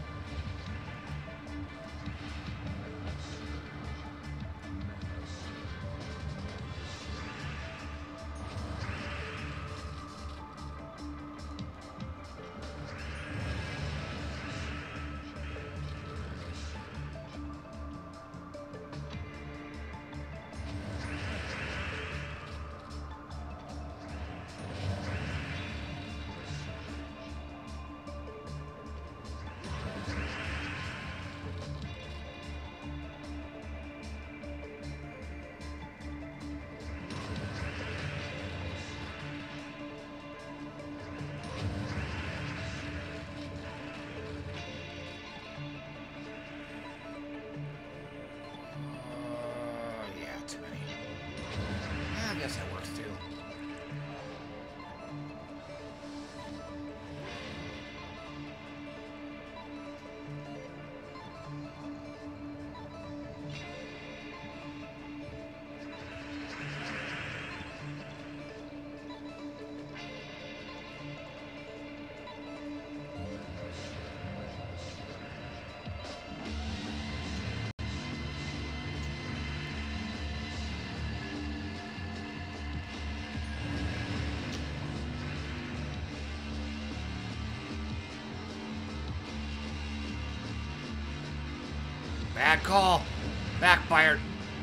Bad call. Backfired.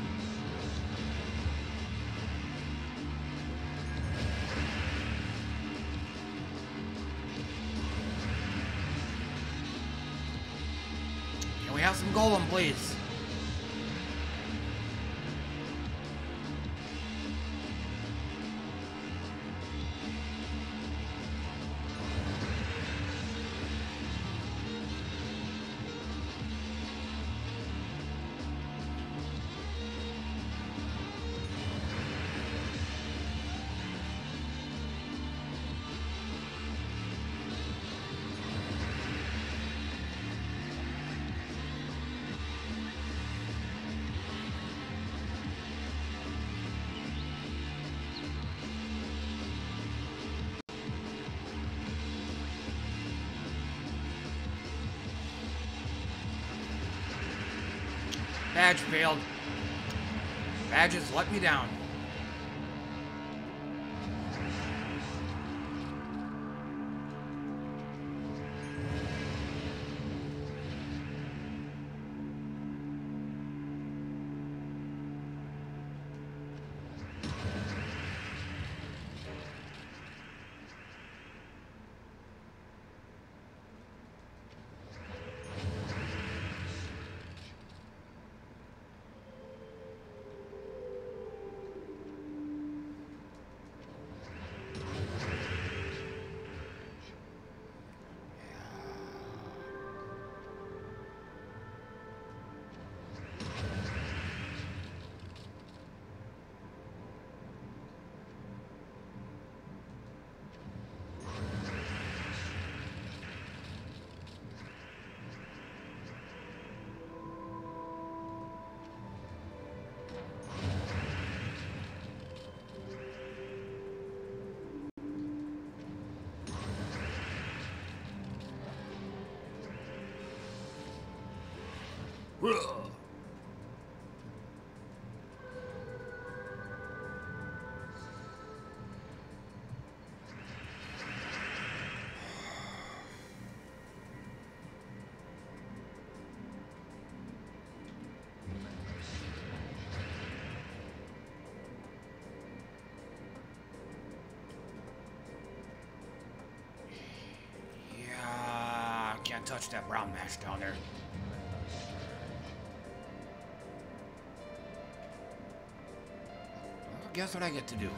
Can we have some golem, please? Badge failed. Badges let me down. Yeah, can't touch that brown mash down there. Well, guess what I get to do?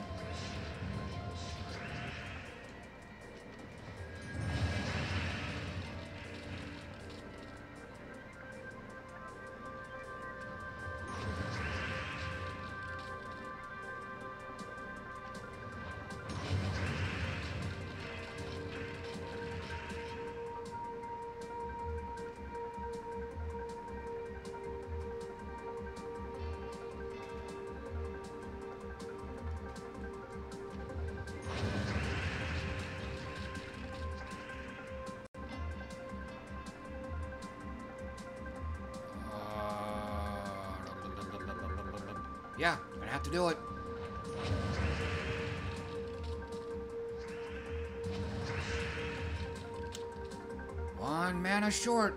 Yeah, gonna have to do it. One mana short.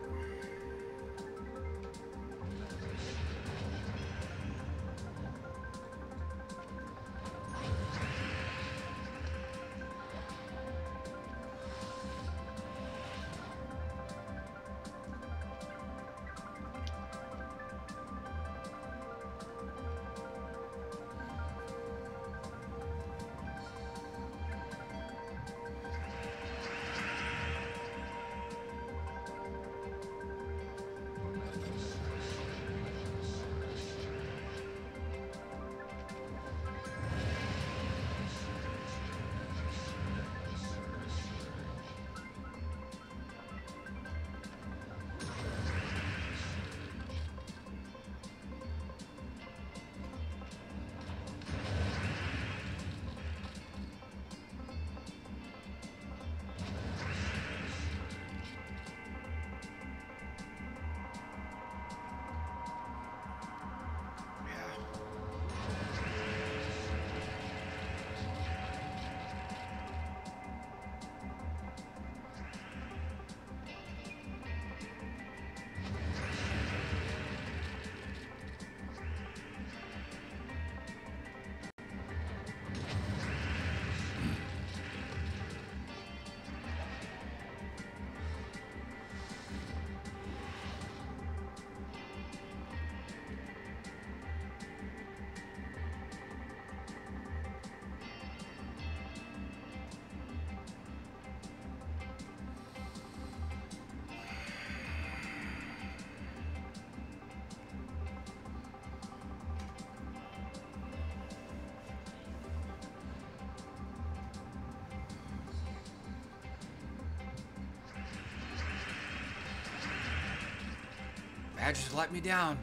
Badgers let me down.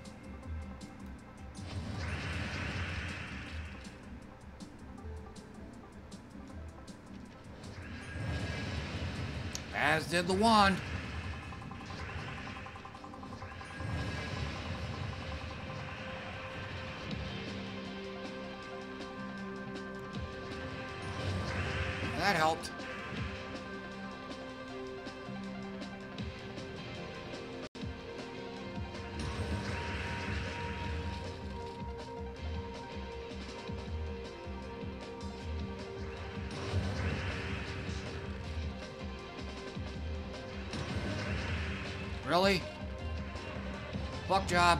As did the wand. That helped. Really? Fuck job.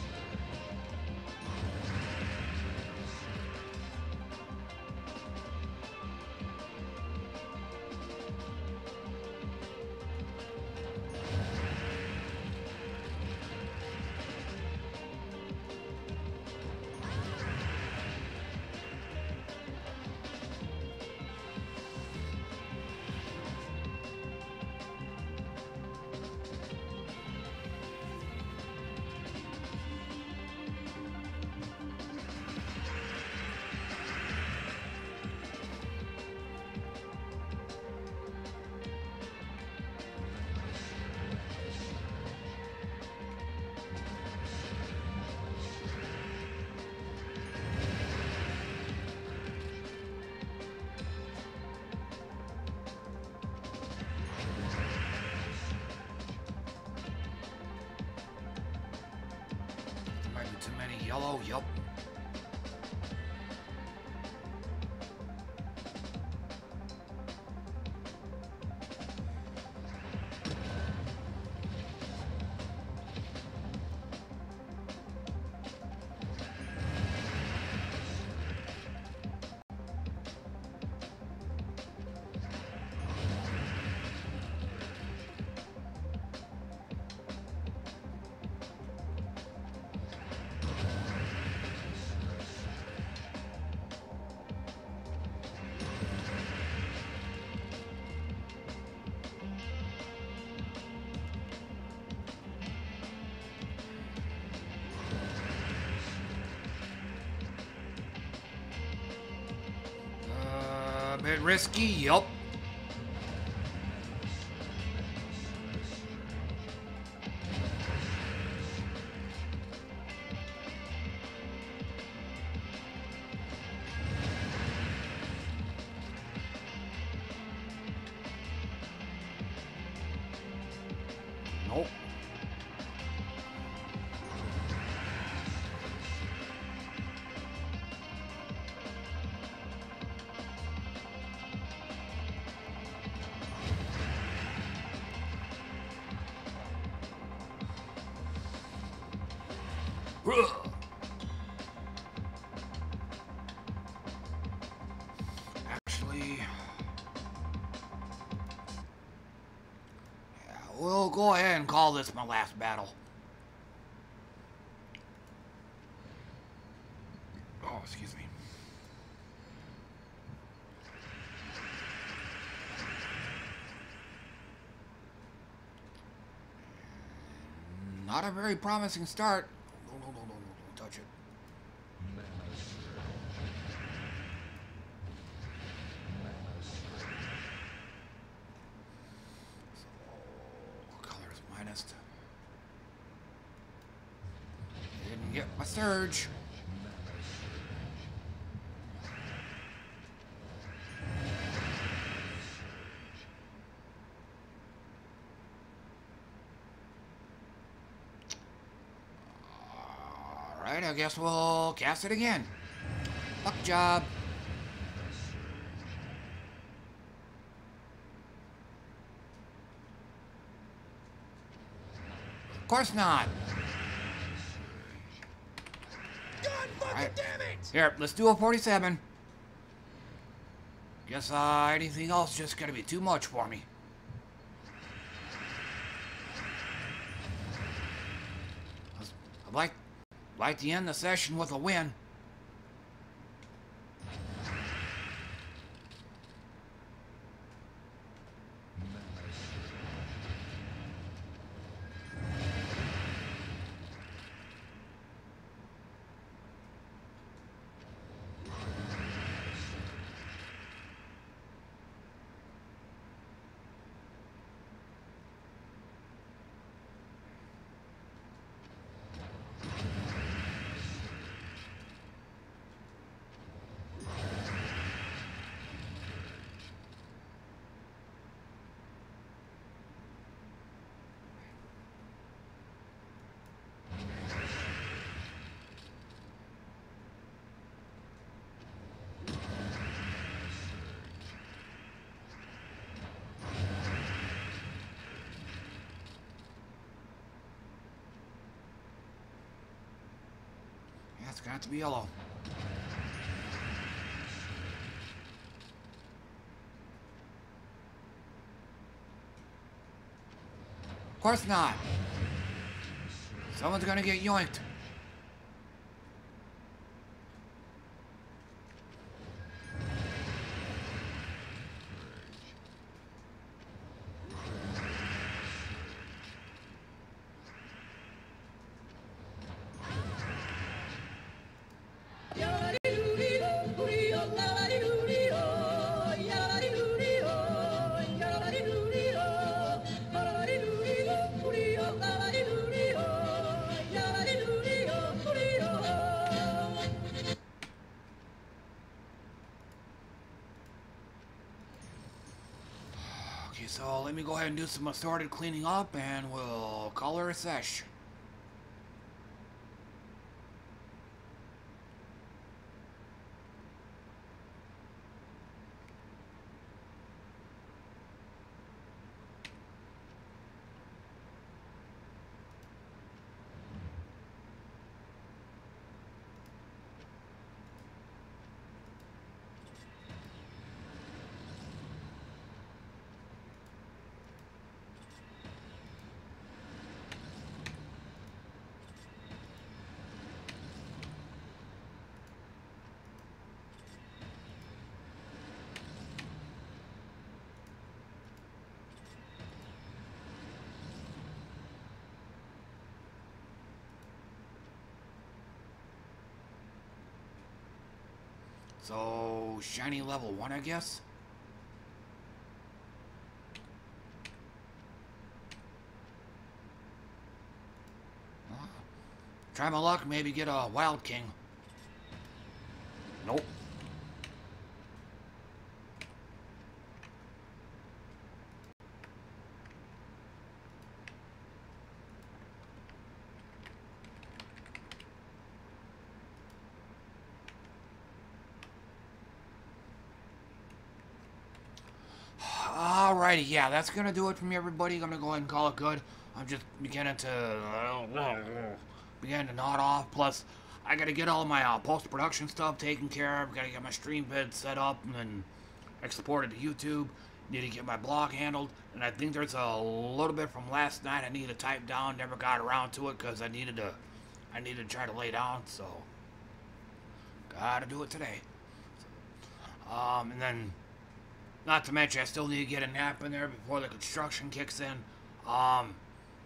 Too many yellow, yup. A bit risky, yup. Nope. Actually, yeah, we'll go ahead and call this my last battle. Oh, excuse me. Not a very promising start. No, no, no, no, no, don't touch it. So, colors minus. Didn't get my surge. Alright, I guess we'll cast it again. Luck job. Of course not. God fucking Right. damn it! Here, let's do a forty-seven. Guess uh, anything else just gonna be too much for me. I'd like, like to end the session with a win. Yeah, it's gonna have to be yellow. Of course not. Someone's gonna get yoinked. Okay, so let me go ahead and do some assorted cleaning up and we'll call her a sesh. So, shiny level one, I guess? Huh? Try my luck, maybe get a Wild King. Nope. Alrighty, yeah, that's gonna do it for me, everybody. I'm gonna go ahead and call it good. I'm just beginning to uh, beginning to nod off. Plus, I gotta get all of my uh, post-production stuff taken care of. Gotta get my stream vid set up and then exported to YouTube. Need to get my blog handled, and I think there's a little bit from last night I need to type down. Never got around to it because I needed to, I needed to try to lay down. So, gotta do it today. Um, and then. Not to mention, I still need to get a nap in there before the construction kicks in. Um,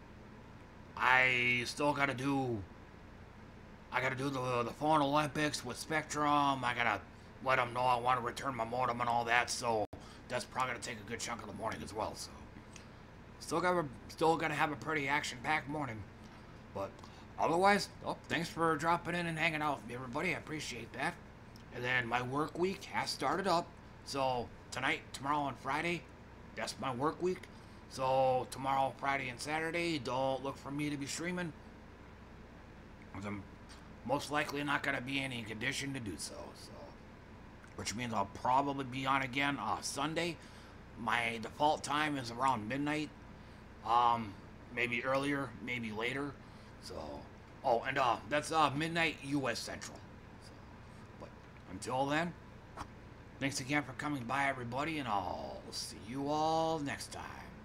I still gotta do, I gotta do the, the phone Olympics with Spectrum. I gotta let them know I want to return my modem and all that, so that's probably gonna take a good chunk of the morning as well, so. Still gotta, still gotta have a pretty action-packed morning. But otherwise, oh, thanks for dropping in and hanging out with me, everybody. I appreciate that. And then my work week has started up, so tonight, tomorrow, and Friday, that's my work week. So tomorrow, Friday, and Saturday, don't look for me to be streaming. I'm most likely not going to be in any condition to do so. So, which means I'll probably be on again uh, Sunday. My default time is around midnight. Um, maybe earlier, maybe later. So, oh, and uh, that's uh, midnight U S Central. So, but until then. Thanks again for coming by, everybody, and I'll see you all next time.